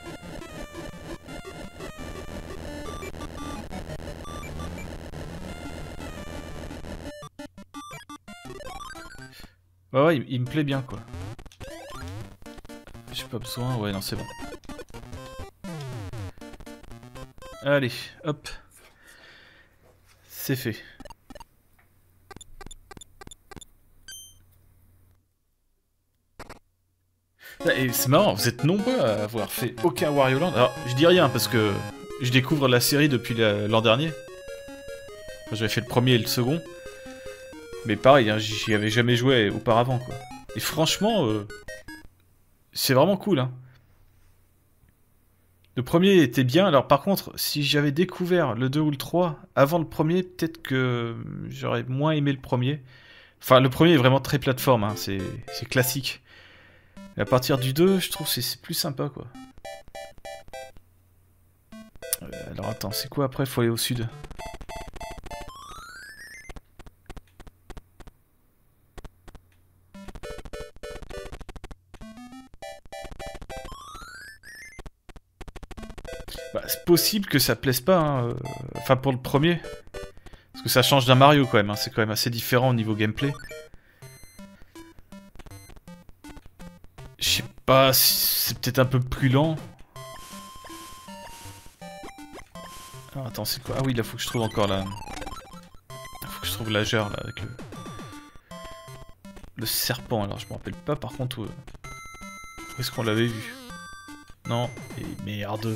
Bah ouais, il, il me plaît bien quoi. J'ai pas besoin, ouais non c'est bon. Allez, hop. C'est fait. Et c'est marrant, vous êtes nombreux à avoir fait aucun Wario Land. Alors, je dis rien parce que je découvre la série depuis l'an dernier. Enfin, j'avais fait le premier et le second. Mais pareil, hein, j'y avais jamais joué auparavant, quoi. Et franchement, euh, c'est vraiment cool, hein. Le premier était bien, alors par contre, si j'avais découvert le deux ou le trois avant le premier, peut-être que j'aurais moins aimé le premier. Enfin, le premier est vraiment très plateforme, hein, c'est classique. Et à partir du deux, je trouve que c'est plus sympa, quoi. Euh, alors attends, c'est quoi après? Faut aller au sud. Bah, c'est possible que ça plaise pas, hein, euh... enfin pour le premier. Parce que ça change d'un Mario quand même, hein. C'est quand même assez différent au niveau gameplay. Je sais pas, c'est peut-être un peu plus lent. Alors attends, c'est quoi? Ah oui, là faut que je trouve encore la... Faut que je trouve la jarre là avec le... Le serpent, alors je me rappelle pas par contre où... Où est-ce qu'on l'avait vu? Non, et merde.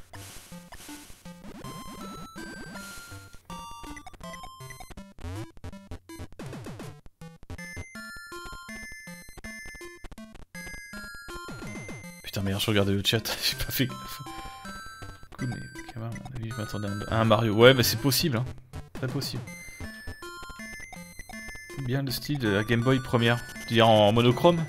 Putain merde, je regardais le chat, j'ai pas fait gaffe. Cool, mais quand même, à mon avis, je m'attendais à un Mario. Ouais, bah c'est possible, hein. Très possible. Bien le style de la Game Boy première. Tu veux dire en monochrome?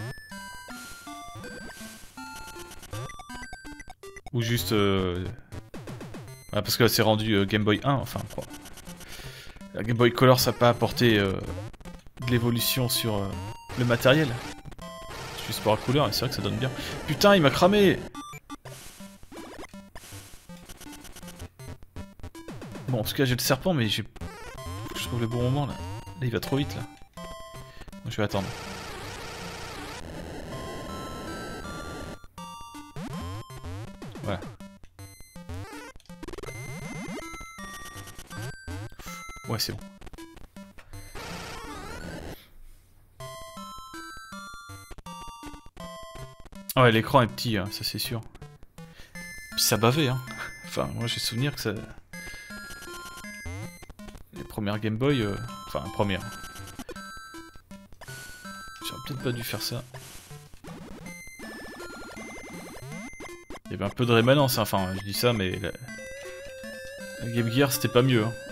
Ou juste... Euh... Ah, parce que là c'est rendu euh, Game Boy un, enfin quoi. La Game Boy Color ça n'a pas apporté euh, de l'évolution sur euh, le matériel. Juste pour la couleur, et c'est vrai que ça donne bien. Putain, il m'a cramé! Bon, en tout cas j'ai le serpent, mais j'ai... Faut que je trouve le bon moment là. Là il va trop vite là. Donc, je vais attendre. Voilà. Ouais, c'est bon. Ouais, l'écran est petit, hein, ça c'est sûr. Puis ça bavait, hein. Enfin, moi j'ai souvenir que ça... Les premières Game Boy... Euh... Enfin, première. J'aurais peut-être pas dû faire ça. Il y avait un peu de rémanence, hein. Enfin, je dis ça, mais... La, la Game Gear, c'était pas mieux, hein.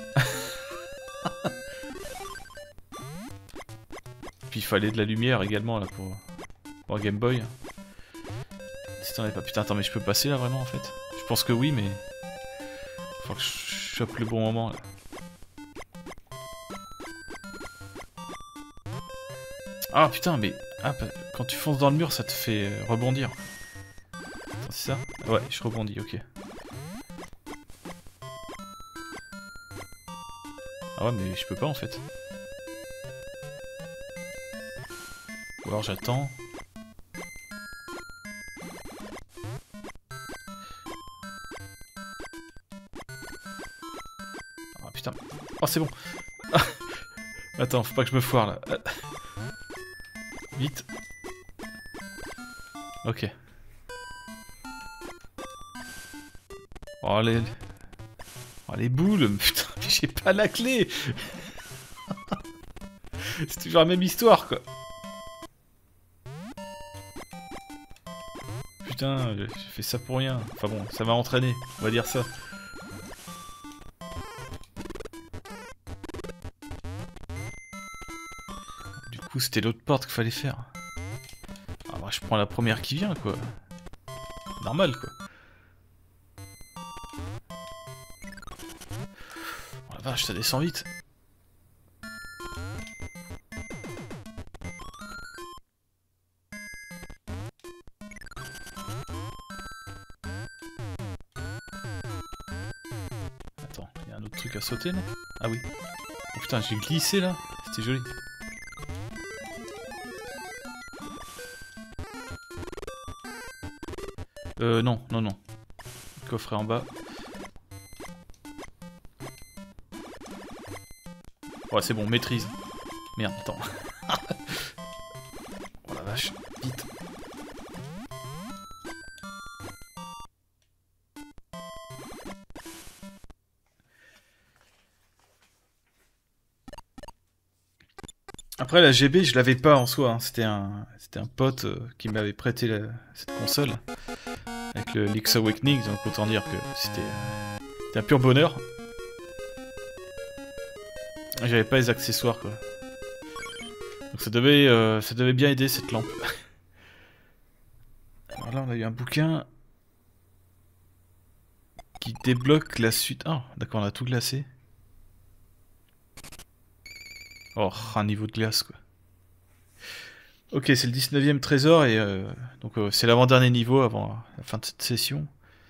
Puis il fallait de la lumière également, là, pour... Pour Game Boy. Si t'en avais pas... Putain, attends, mais je peux passer, là, vraiment, en fait? Je pense que oui, mais... Faut que je chope le bon moment, là. Ah putain, mais ah, quand tu fonces dans le mur, ça te fait euh, rebondir. C'est ça? Ouais, je rebondis, ok. Ah ouais, mais je peux pas en fait. Ou alors j'attends. Ah putain. Oh, c'est bon. Attends, faut pas que je me foire là. Vite. Ok. Oh les... Oh les boules. Putain, mais j'ai pas la clé. C'est toujours la même histoire quoi. Putain, j'ai fait ça pour rien. Enfin bon, ça m'a entraîné, on va dire ça. Du coup, c'était l'autre porte qu'il fallait faire. Ah bah, je prends la première qui vient, quoi. Normal, quoi. Oh la vache, ça descend vite. Attends, il y a un autre truc à sauter, là? Ah oui. Oh putain, j'ai glissé, là. C'était joli. Euh, non, non, non. Le coffret en bas. Ouais, c'est bon, maîtrise. Merde, attends. Oh la vache, vite. Après, la G B, je l'avais pas en soi. Hein. C'était un, c'était un pote euh, qui m'avait prêté la... cette console. Avec le Link's Awakening, donc autant dire que c'était un pur bonheur. J'avais pas les accessoires quoi. Donc ça devait, euh, ça devait bien aider cette lampe. Alors là on a eu un bouquin qui débloque la suite. Ah d'accord, on a tout glacé. Oh, un niveau de glace quoi. Ok, c'est le dix-neuvième trésor et euh, donc euh, c'est l'avant-dernier niveau avant la fin de cette session.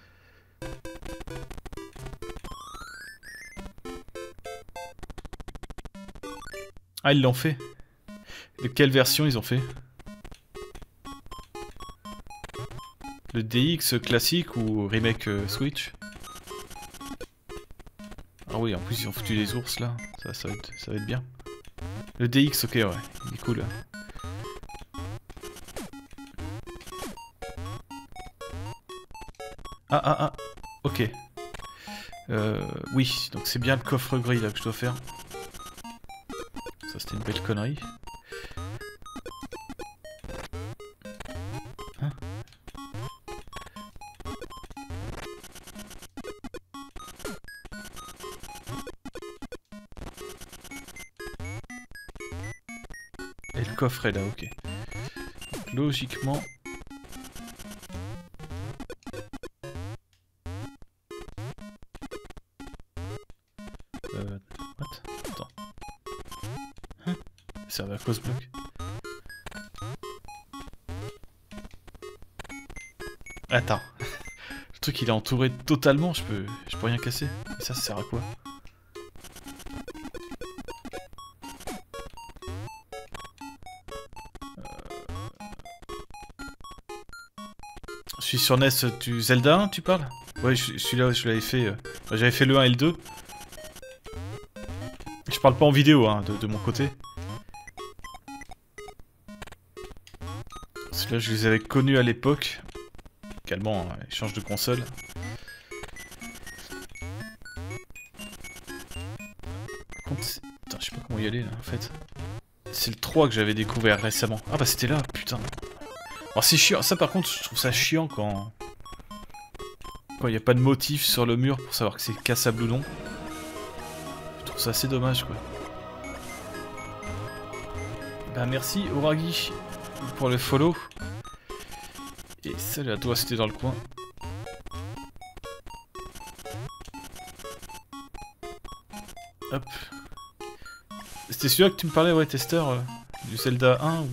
Ah, ils l'ont fait. De quelle version ils ont fait? Le D X classique ou remake euh, Switch? Ah oui, en plus ils ont foutu les ours là. Ça, ça, va, être, ça va être bien. Le D X, ok, ouais, il est cool. Ah ah ah, ok. Euh, oui, donc c'est bien le coffre gris là que je dois faire. Ça c'était une belle connerie. Hein? Et le coffre est là, ok. Donc, logiquement... Euh... What? Attends. Hein? Ça va à cause bloc. Attends. Le truc il est entouré totalement, je peux... je peux rien casser. Et ça, ça sert à quoi? Je suis sur N E S du Zelda un, tu parles? Ouais, celui-là, je l'avais fait... Euh... J'avais fait le un et le deux. parle pas en vidéo, hein, de, de mon côté. Parce que là, je les avais connus à l'époque. Également, hein, échange de console. Putain, je sais pas comment y aller là en fait. C'est le trois que j'avais découvert récemment. Ah bah c'était là, putain. Alors c'est chiant, ça par contre je trouve ça chiant quand... Quand il n'y a pas de motif sur le mur pour savoir que c'est cassable ou non. Je trouve ça assez dommage quoi. Bah merci Oragi pour le follow. Et salut à toi, c'était dans le coin. Hop. C'était celui-là que tu me parlais, ouais, testeur, euh, du Zelda un ou...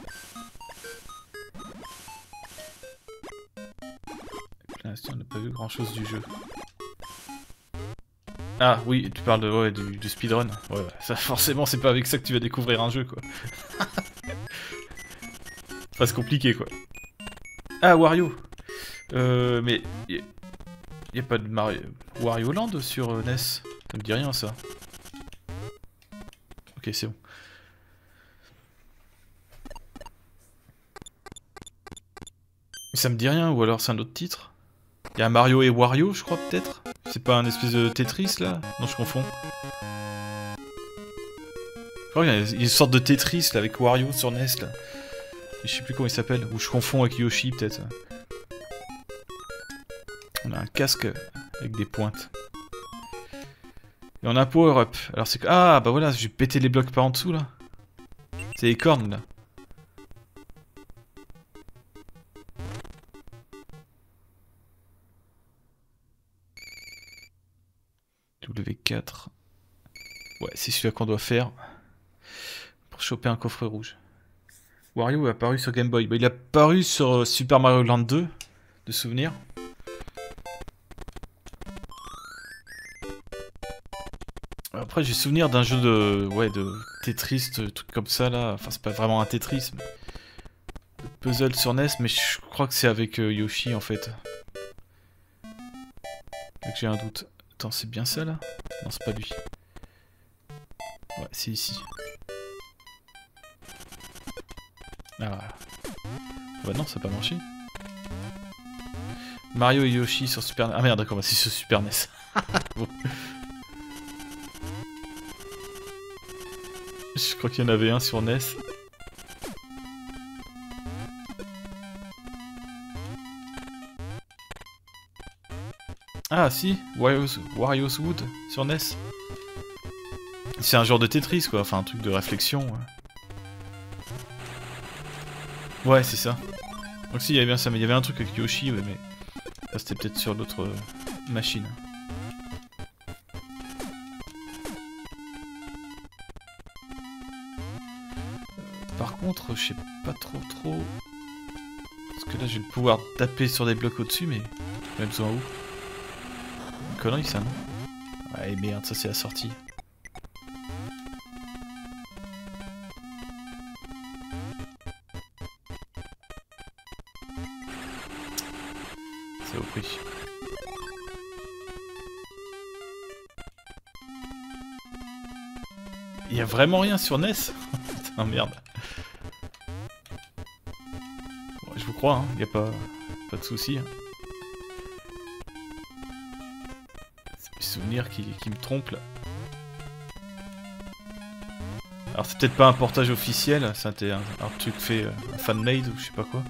Pour l'instant, on n'a pas vu grand-chose du jeu. Ah oui, tu parles de, ouais, du, du speedrun. Ouais, ça forcément, c'est pas avec ça que tu vas découvrir un jeu, quoi. Enfin, c'est compliqué, quoi. Ah, Wario. Euh, mais... Y a, y a pas de Mario... Wario Land sur euh, N E S. Ça me dit rien, ça. Ok, c'est bon. Ça me dit rien, ou alors c'est un autre titre. Il y a Mario et Wario, je crois, peut-être. C'est pas un espèce de Tetris, là? Non, je confonds. Je crois qu'il y a une sorte de Tetris, là, avec Wario sur N E S, là. Je sais plus comment il s'appelle. Ou je confonds avec Yoshi, peut-être. On a un casque avec des pointes. Et on a un power-up. Alors c'est que... Ah, bah voilà, j'ai pété les blocs par en dessous, là. C'est les cornes, là. W quatre. Ouais, c'est celui-là qu'on doit faire. Pour choper un coffret rouge. Wario est apparu sur Game Boy. Bah, il est apparu sur Super Mario Land deux. De souvenir. Après, j'ai souvenir d'un jeu de... Ouais, de Tetris, de trucs comme ça, là. Enfin, c'est pas vraiment un Tetris, mais... De puzzle sur N E S, mais je crois que c'est avec euh, Yoshi, en fait. Donc j'ai un doute. Attends, c'est bien ça, là? Non, c'est pas lui. Ouais, c'est ici. Ah. Bah non, ça n'a pas marché. Mario et Yoshi sur Super N E S. Ah merde, d'accord, bah c'est sur Super N E S. Bon. Je crois qu'il y en avait un sur N E S. Ah si, Wario's, Wario's Wood sur N E S. C'est un genre de Tetris quoi, enfin un truc de réflexion. Ouais, ouais c'est ça. Donc si, il y avait bien ça, mais il y avait un truc avec Yoshi, ouais, mais... Là c'était peut-être sur l'autre euh, machine. Par contre, je sais pas trop trop... Parce que là j'ai le pouvoir de taper sur des blocs au-dessus, mais... J'ai besoin où? Une connerie ça, non? Ouais merde, ça c'est la sortie. C'est au prix. Il y a vraiment rien sur N E S? Putain merde. Bon, je vous crois, hein. Il y a pas, pas de soucis. Hein. C'est mes souvenirs qui, qui me trompent là. Alors c'est peut-être pas un portage officiel, c'était un, un truc fait, euh, un fan-made ou je sais pas quoi.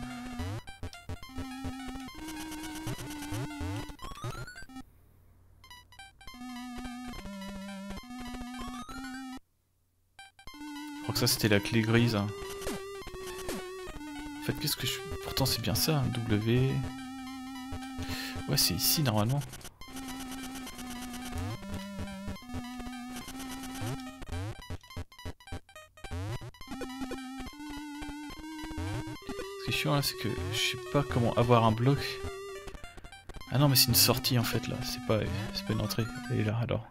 Je crois que ça c'était la clé grise. Hein. En fait qu'est-ce que je... Pourtant c'est bien ça, hein, W... Ouais c'est ici normalement. Ce qui est chiant là c'est que je sais pas comment avoir un bloc. Ah non mais c'est une sortie en fait là, c'est pas, c'est pas une entrée. Elle est là alors.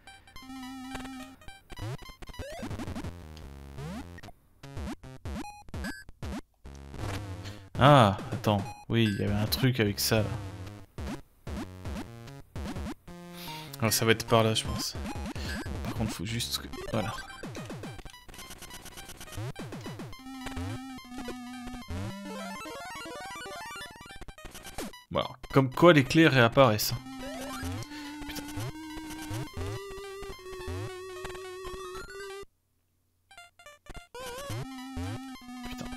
Ah, attends, oui, il y avait un truc avec ça là. Alors, ça va être par là, je pense. Par contre, faut juste... que- Voilà. Voilà. Comme quoi les clés réapparaissent. Putain. Putain.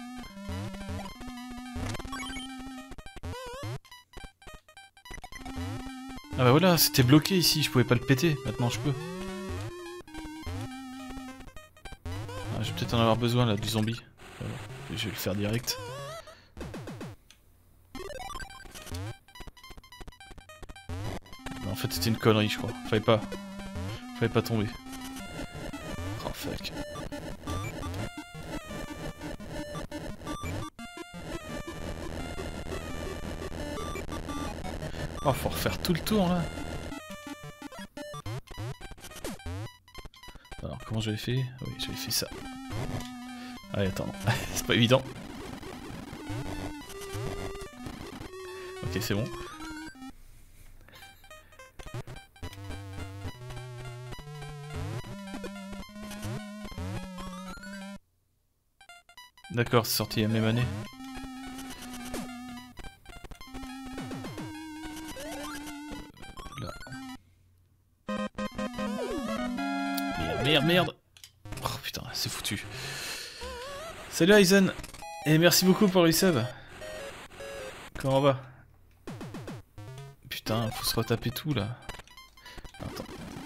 Ah bah voilà, c'était bloqué ici, je pouvais pas le péter, maintenant je peux. Ah, je vais peut-être en avoir besoin là, du zombie. Voilà. Je vais le faire direct. En fait c'était une connerie je crois, fallait pas... Fallait pas tomber. Oh fuck. Oh faut refaire tout le tour là. Alors comment j'avais fait? Oui j'avais fait ça. Allez attends, c'est pas évident. Ok c'est bon. D'accord, c'est sorti la même année. Là. Merde, merde, merde. Oh putain, c'est foutu. Salut Aizen. Et merci beaucoup pour le sub. Comment on va? Putain, faut se retaper tout là. Attends.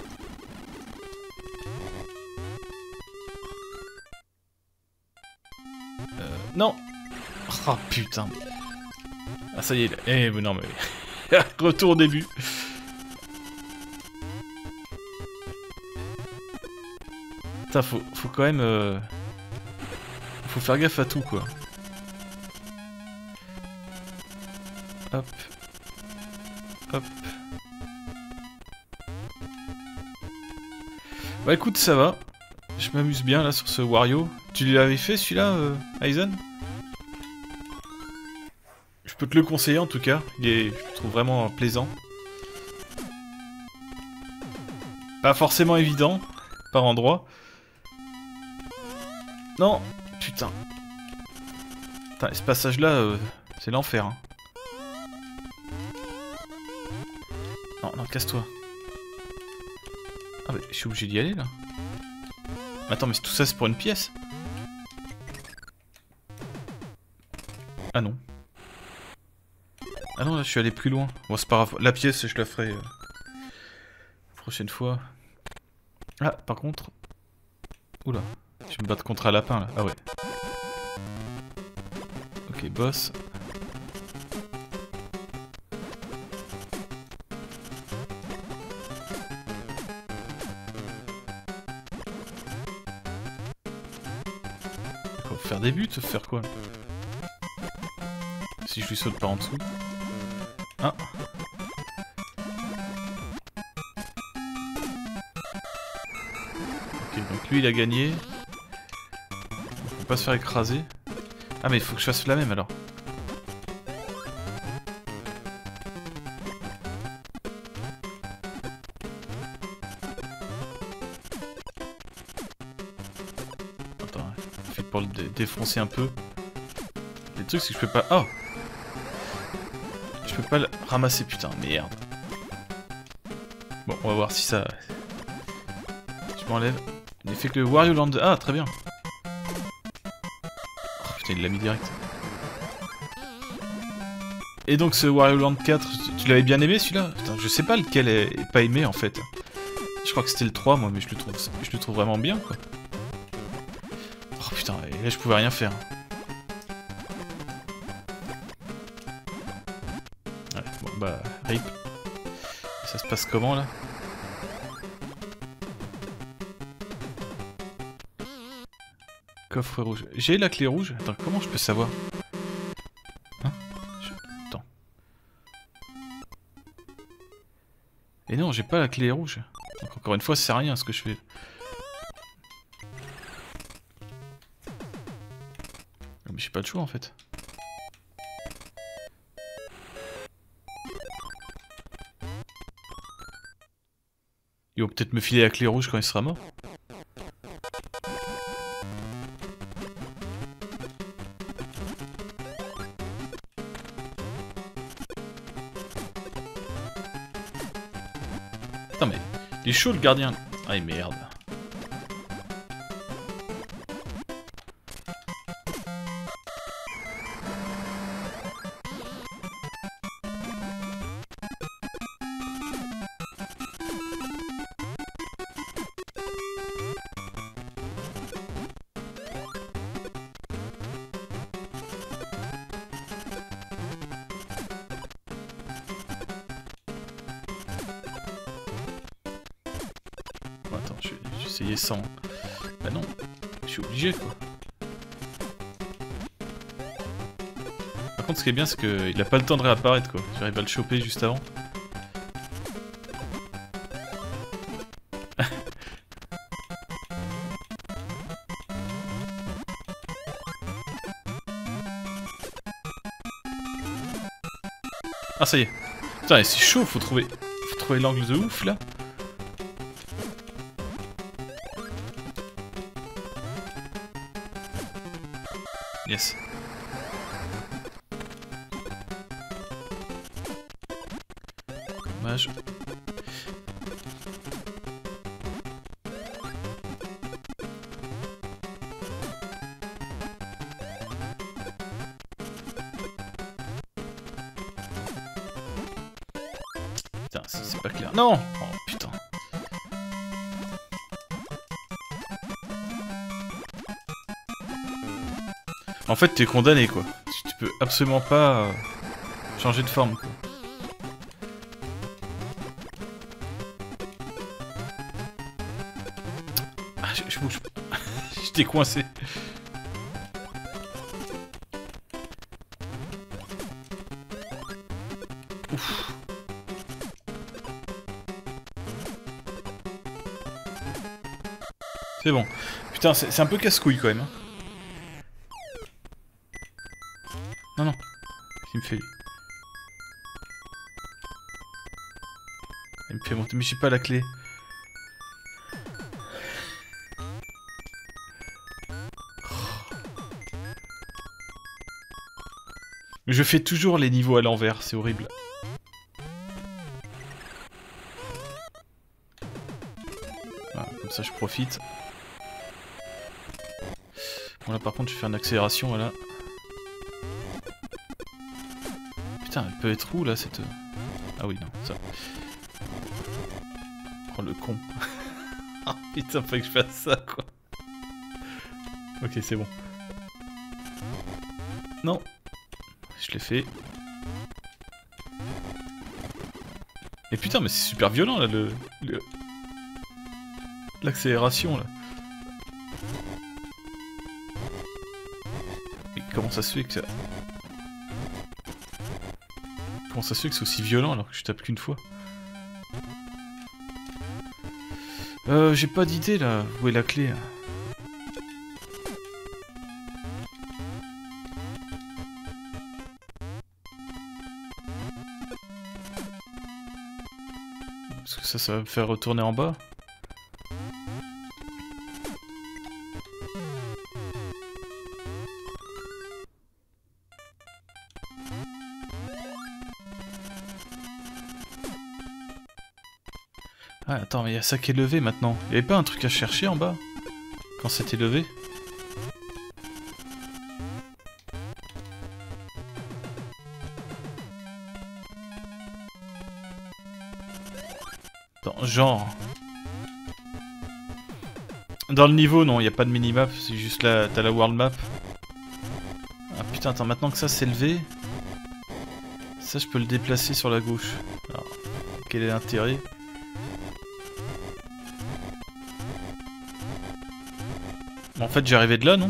Euh, non. Oh putain. Ah ça y est. Eh mais non mais... Retour au début. Putain, faut, faut quand même... Euh... Faut faire gaffe à tout quoi. Hop. Hop. Bah écoute, ça va. Je m'amuse bien là sur ce Wario. Tu l'avais fait celui-là, euh, Aizen? Je peux te le conseiller en tout cas. Il est, je le trouve vraiment plaisant. Pas forcément évident, par endroit. Non, putain. Putain, ce passage-là, euh, c'est l'enfer. Hein. Non, non, casse-toi. Ah bah, je suis obligé d'y aller là. Attends, mais tout ça c'est pour une pièce? Ah non. Ah non, là je suis allé plus loin. Bon, c'est pas grave. La pièce, je la ferai euh, prochaine fois. Ah, par contre... Oula. Je vais me battre contre un lapin là. Ah ouais. Ok, boss. Faut faire des buts, faire quoi là? Si je lui saute par en dessous. Ah. Ok, donc lui il a gagné. Faut pas se faire écraser. Ah mais il faut que je fasse la même alors. Attends, fait pour le dé défoncer un peu. Le truc c'est que je peux pas... Oh! Je peux pas le ramasser, putain, merde. Bon, on va voir si ça... Je m'enlève. Il n'est fait que le Wario Land... Ah, très bien. Oh, putain, il l'a mis direct. Et donc ce Wario Land quatre, tu l'avais bien aimé celui-là? Putain, je sais pas lequel est, est pas aimé en fait. Je crois que c'était le trois moi, mais je le trouve, je le trouve vraiment bien quoi. Oh putain, et là je pouvais rien faire. Ouais, bon bah, rip. Ça se passe comment là? Coffre rouge. J'ai la clé rouge? Attends, comment je peux savoir? Hein? Je... Attends. Et non, j'ai pas la clé rouge. Donc encore une fois, c'est rien ce que je fais. Mais j'ai pas de choix en fait. Ils vont peut-être me filer la clé rouge quand il sera mort. Putain mais... Il est chaud le gardien. Ah merde. Attends, je vais essayer sans... Bah non, je suis obligé quoi. Par contre ce qui est bien c'est qu'il a pas le temps de réapparaître quoi. J'arrive à le choper juste avant. Ah ça y est. Putain c'est chaud, faut trouver... Faut trouver l'angle de ouf là. Yes. Dommage. Putain, c'est pas clair. Non! Oh putain. En fait, t'es condamné quoi. Tu peux absolument pas euh, changer de forme quoi. Ah, je, je bouge. J'étais coincé. Ouf. C'est bon. Putain, c'est un peu casse-couille quand même. Hein. Non, non. Il me fait... Il me fait monter, mais j'ai pas la clé. Je fais toujours les niveaux à l'envers, c'est horrible. Voilà, comme ça je profite. Bon là par contre je fais une accélération, voilà. Putain, elle peut être où là cette... Ah oui, non, ça... Oh le con. Ah putain, faut que je fasse ça quoi. Ok, c'est bon. Non. Je l'ai fait. Et putain, mais c'est super violent là, le... le... l'accélération là. Mais comment ça se fait que ça... Comment ça se fait que c'est aussi violent alors que je tape qu'une fois? Euh, j'ai pas d'idée là. Où est la clé là? Parce que ça, ça va me faire retourner en bas. Ah attends, mais il y a ça qui est levé maintenant. Il y avait pas un truc à chercher en bas? Quand c'était levé? Attends, genre... Dans le niveau, non, il n'y a pas de minimap, c'est juste là, t'as la world map. Ah putain, attends, maintenant que ça c'est levé... Ça, je peux le déplacer sur la gauche. Alors, quel est l'intérêt? En fait, j'ai arrivé de là, non?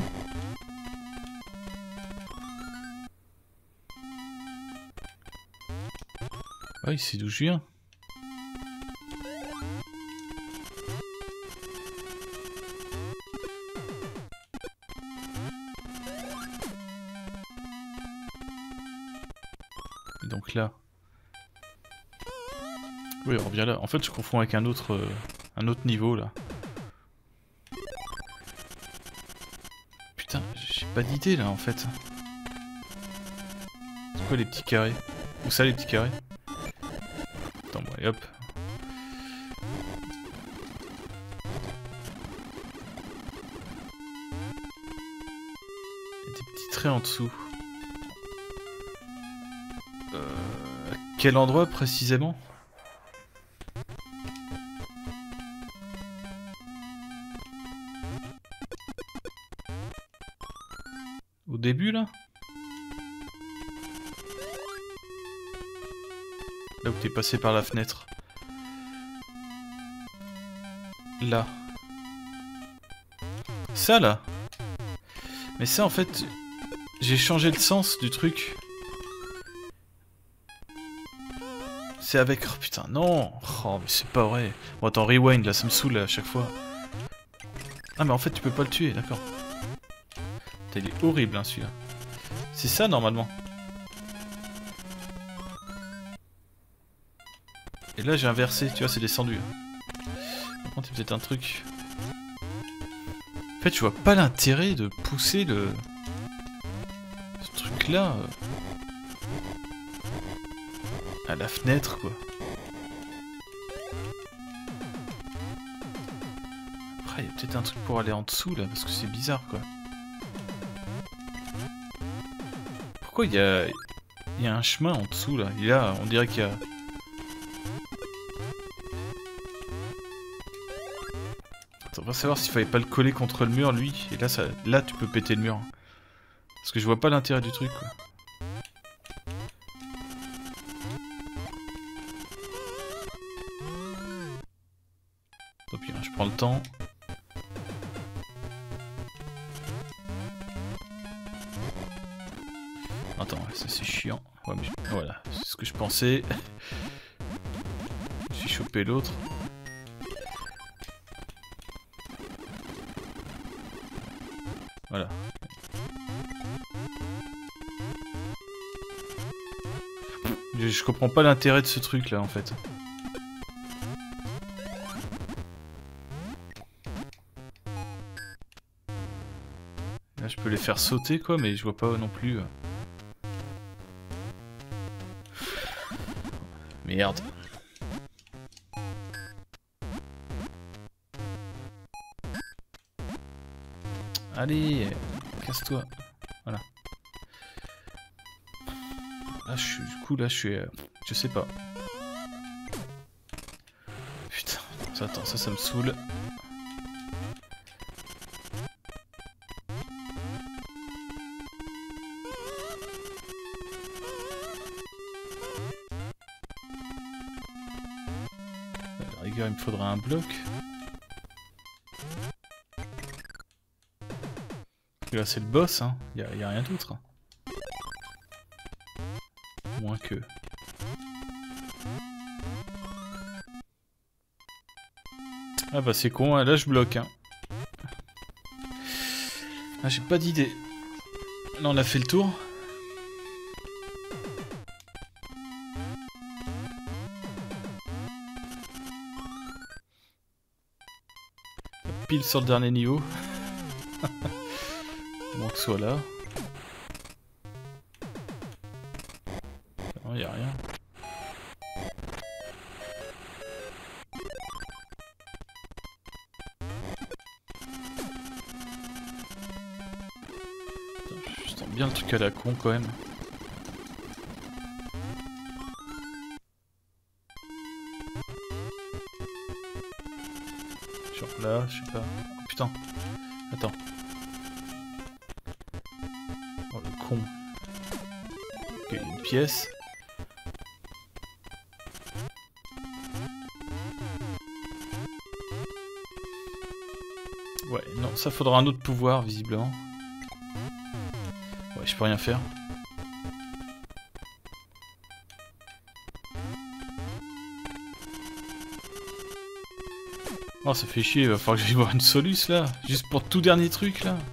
Ah, ici d'où je viens. Et donc là. Oui, on revient là. En fait, je confonds avec un autre... Euh... un autre niveau là. Putain, j'ai pas d'idée là en fait. C'est quoi les petits carrés? Où ça les petits carrés? Attends, bon, et hop. Il y a des petits traits en dessous. Euh, à quel endroit précisément? Au début là? Là où t'es passé par la fenêtre. Là. Ça là. Mais ça en fait, j'ai changé le sens du truc. C'est avec... Oh putain, non. Oh mais c'est pas vrai. Bon attends, rewind là, ça me saoule à chaque fois. Ah mais en fait tu peux pas le tuer, d'accord. Il est horrible hein celui-là. C'est ça normalement. Et là j'ai inversé, tu vois, c'est descendu. Par contre, c'est peut-être un truc. En fait, je vois pas l'intérêt de pousser le. Ce truc-là. Euh... à la fenêtre, quoi. Après, il y a peut-être un truc pour aller en dessous là, parce que c'est bizarre, quoi. Pourquoi il y a. Il y a un chemin en dessous là? Et là, on dirait qu'il y a. On va savoir s'il fallait pas le coller contre le mur lui, et là ça, là tu peux péter le mur. Parce que je vois pas l'intérêt du truc quoi. Tant pis, hein, je prends le temps. Attends, ça c'est chiant. Ouais, mais je... Voilà, c'est ce que je pensais. J'ai chopé l'autre. Voilà. Je, je comprends pas l'intérêt de ce truc là en fait. Là je peux les faire sauter quoi, mais je vois pas non plus. Merde. Allez, casse-toi. Voilà. Là, je suis, du coup, là, je suis... Euh, je sais pas. Putain, ça, attends, ça, ça me saoule. À la rigueur, il me faudra un bloc. Et là c'est le boss, hein. Y a, y a rien d'autre. Moins que... Ah bah c'est con, hein. Là je bloque. Hein. Ah j'ai pas d'idée. Là on a fait le tour. Pile sur le dernier niveau. Bon que ce soit là. Non, y a rien. Putain, je sens bien le truc à la con quand même. Genre là, je sais pas. Oh, putain. Attends. Oh le con. Ok, une pièce. Ouais, non, ça faudra un autre pouvoir visiblement. Ouais, je peux rien faire. Oh, ça fait chier, il va falloir que j'aille voir une soluce là. Juste pour tout dernier truc là.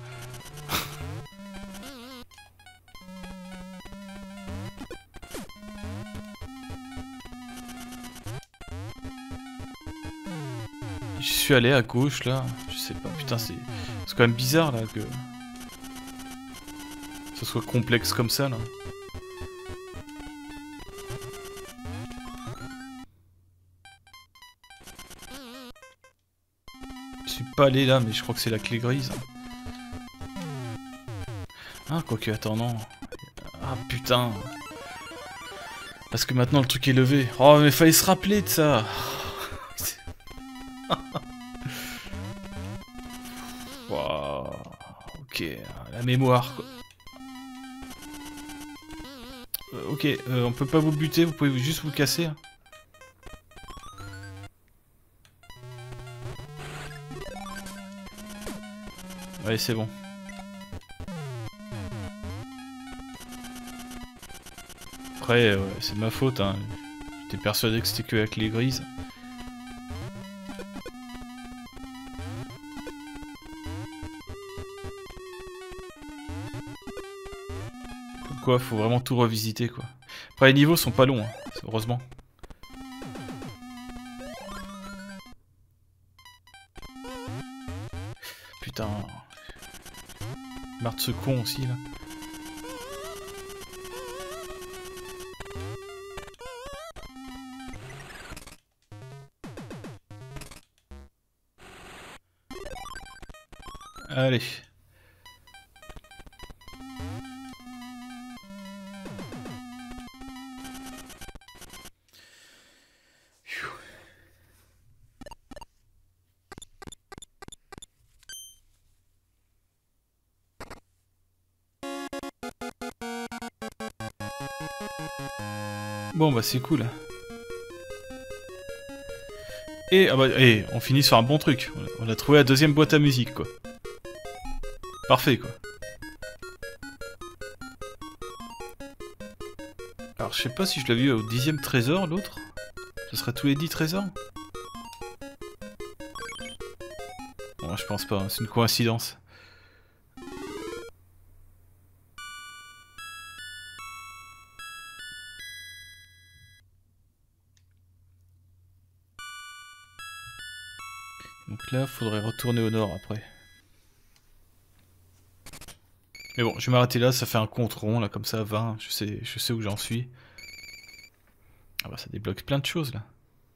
Je suis allé à gauche là, je sais pas, putain c'est... C'est quand même bizarre là que... Ça soit complexe comme ça là. Je suis pas allé là mais je crois que c'est la clé grise. Ah quoique, attends non. Ah putain. Parce que maintenant le truc est levé. Oh mais fallait se rappeler de ça. Wow. Ok, la mémoire quoi. Euh, ok, euh, on peut pas vous buter, vous pouvez juste vous casser. Hein. Allez, c'est bon. Après, euh, c'est ma faute, hein. J'étais persuadé que c'était que la clé grise. Comme quoi, faut vraiment tout revisiter, quoi. Après, les niveaux sont pas longs, hein, heureusement. Putain. Marre de ce con aussi, là. Allez. Bon bah c'est cool. Et, ah bah, et on finit sur un bon truc. On a trouvé la deuxième boîte à musique quoi. Parfait quoi. Alors je sais pas si je l'avais eu au dixième trésor l'autre. Ce serait tous les dix trésors. Bon je pense pas, hein. C'est une coïncidence. Donc là faudrait retourner au nord après. Mais bon, je vais m'arrêter là, ça fait un compte rond, là, comme ça, vingt, je sais, je sais où j'en suis. Ah bah ça débloque plein de choses, là.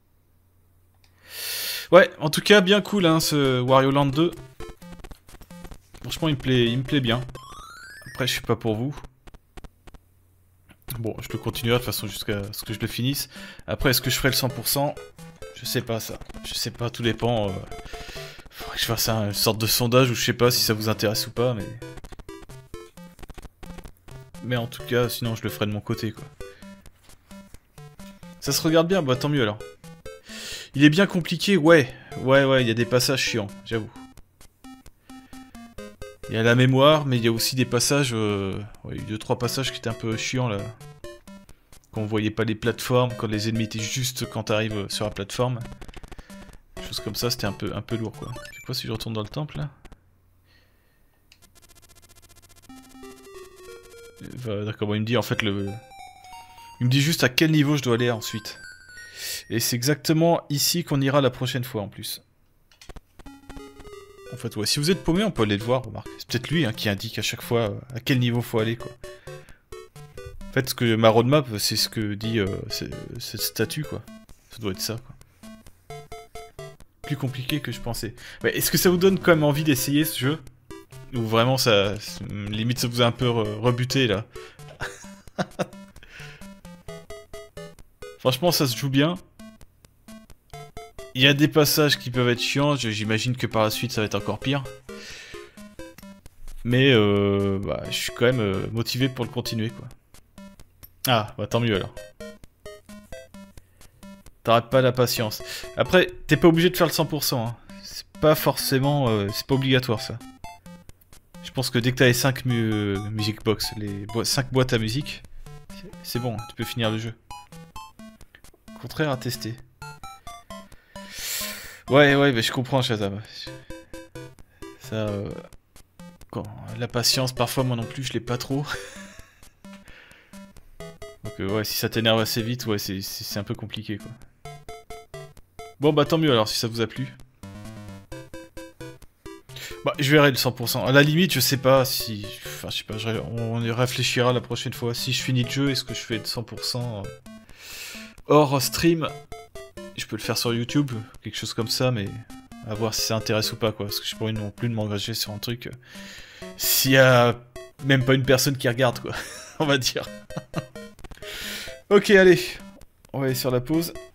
Ouais, en tout cas, bien cool, hein, ce Wario Land deux. Franchement, il me plaît, il me plaît bien. Après, je suis pas pour vous. Bon, je le continuerai de toute façon jusqu'à ce que je le finisse. Après, est-ce que je ferai le cent pour cent? Je sais pas, ça. Je sais pas, tout dépend. Euh... Faudrait que je fasse un, une sorte de sondage où je sais pas si ça vous intéresse ou pas, mais... Mais en tout cas, sinon je le ferai de mon côté, quoi. Ça se regarde bien, bah tant mieux alors. Il est bien compliqué, ouais. Ouais, ouais, il y a des passages chiants, j'avoue. Il y a la mémoire, mais il y a aussi des passages... Euh... Ouais, il y a eu deux trois passages qui étaient un peu chiants, là. Quand on voyait pas les plateformes, quand les ennemis étaient juste quand t'arrives sur la plateforme. Des choses comme ça, c'était un peu, un peu lourd, quoi. C'est quoi si je retourne dans le temple, là? D'accord, bon, il me dit en fait le... Il me dit juste à quel niveau je dois aller ensuite. Et c'est exactement ici qu'on ira la prochaine fois en plus. En fait, ouais, si vous êtes paumé, on peut aller le voir, remarque. C'est peut-être lui hein, qui indique à chaque fois euh, à quel niveau faut aller, quoi. En fait, ce que ma roadmap, c'est ce que dit euh, cette statue, quoi. Ça doit être ça, quoi. Plus compliqué que je pensais. Ouais, est-ce que ça vous donne quand même envie d'essayer ce jeu? Ou vraiment ça... Limite ça vous a un peu re rebuté là. Franchement ça se joue bien. Il y a des passages qui peuvent être chiants, j'imagine que par la suite ça va être encore pire. Mais euh, bah, je suis quand même euh, motivé pour le continuer quoi. Ah bah tant mieux alors. T'arrêtes pas la patience. Après t'es pas obligé de faire le cent pour cent hein. C'est pas forcément... Euh, c'est pas obligatoire ça. Je pense que dès que t'as les cinq mu music box, les bo cinq boîtes à musique, c'est bon, tu peux finir le jeu. Au contraire à tester. Ouais, ouais, mais je comprends Shazam. Ça... Euh... Quand... La patience, parfois moi non plus, je l'ai pas trop. Donc euh, ouais, si ça t'énerve assez vite, ouais, c'est un peu compliqué quoi. Bon bah tant mieux alors si ça vous a plu. Bah, je verrai le cent pour cent. À la limite, je sais pas si... Enfin, je sais pas, je... on y réfléchira la prochaine fois. Si je finis le jeu, est-ce que je fais le cent pour cent hors stream? Je peux le faire sur YouTube, quelque chose comme ça, mais... À voir si ça intéresse ou pas, quoi. Parce que je pourrais non plus de m'engager sur un truc... Euh... S'il y a... Même pas une personne qui regarde, quoi. On va dire. Ok, allez. On va aller sur la pause.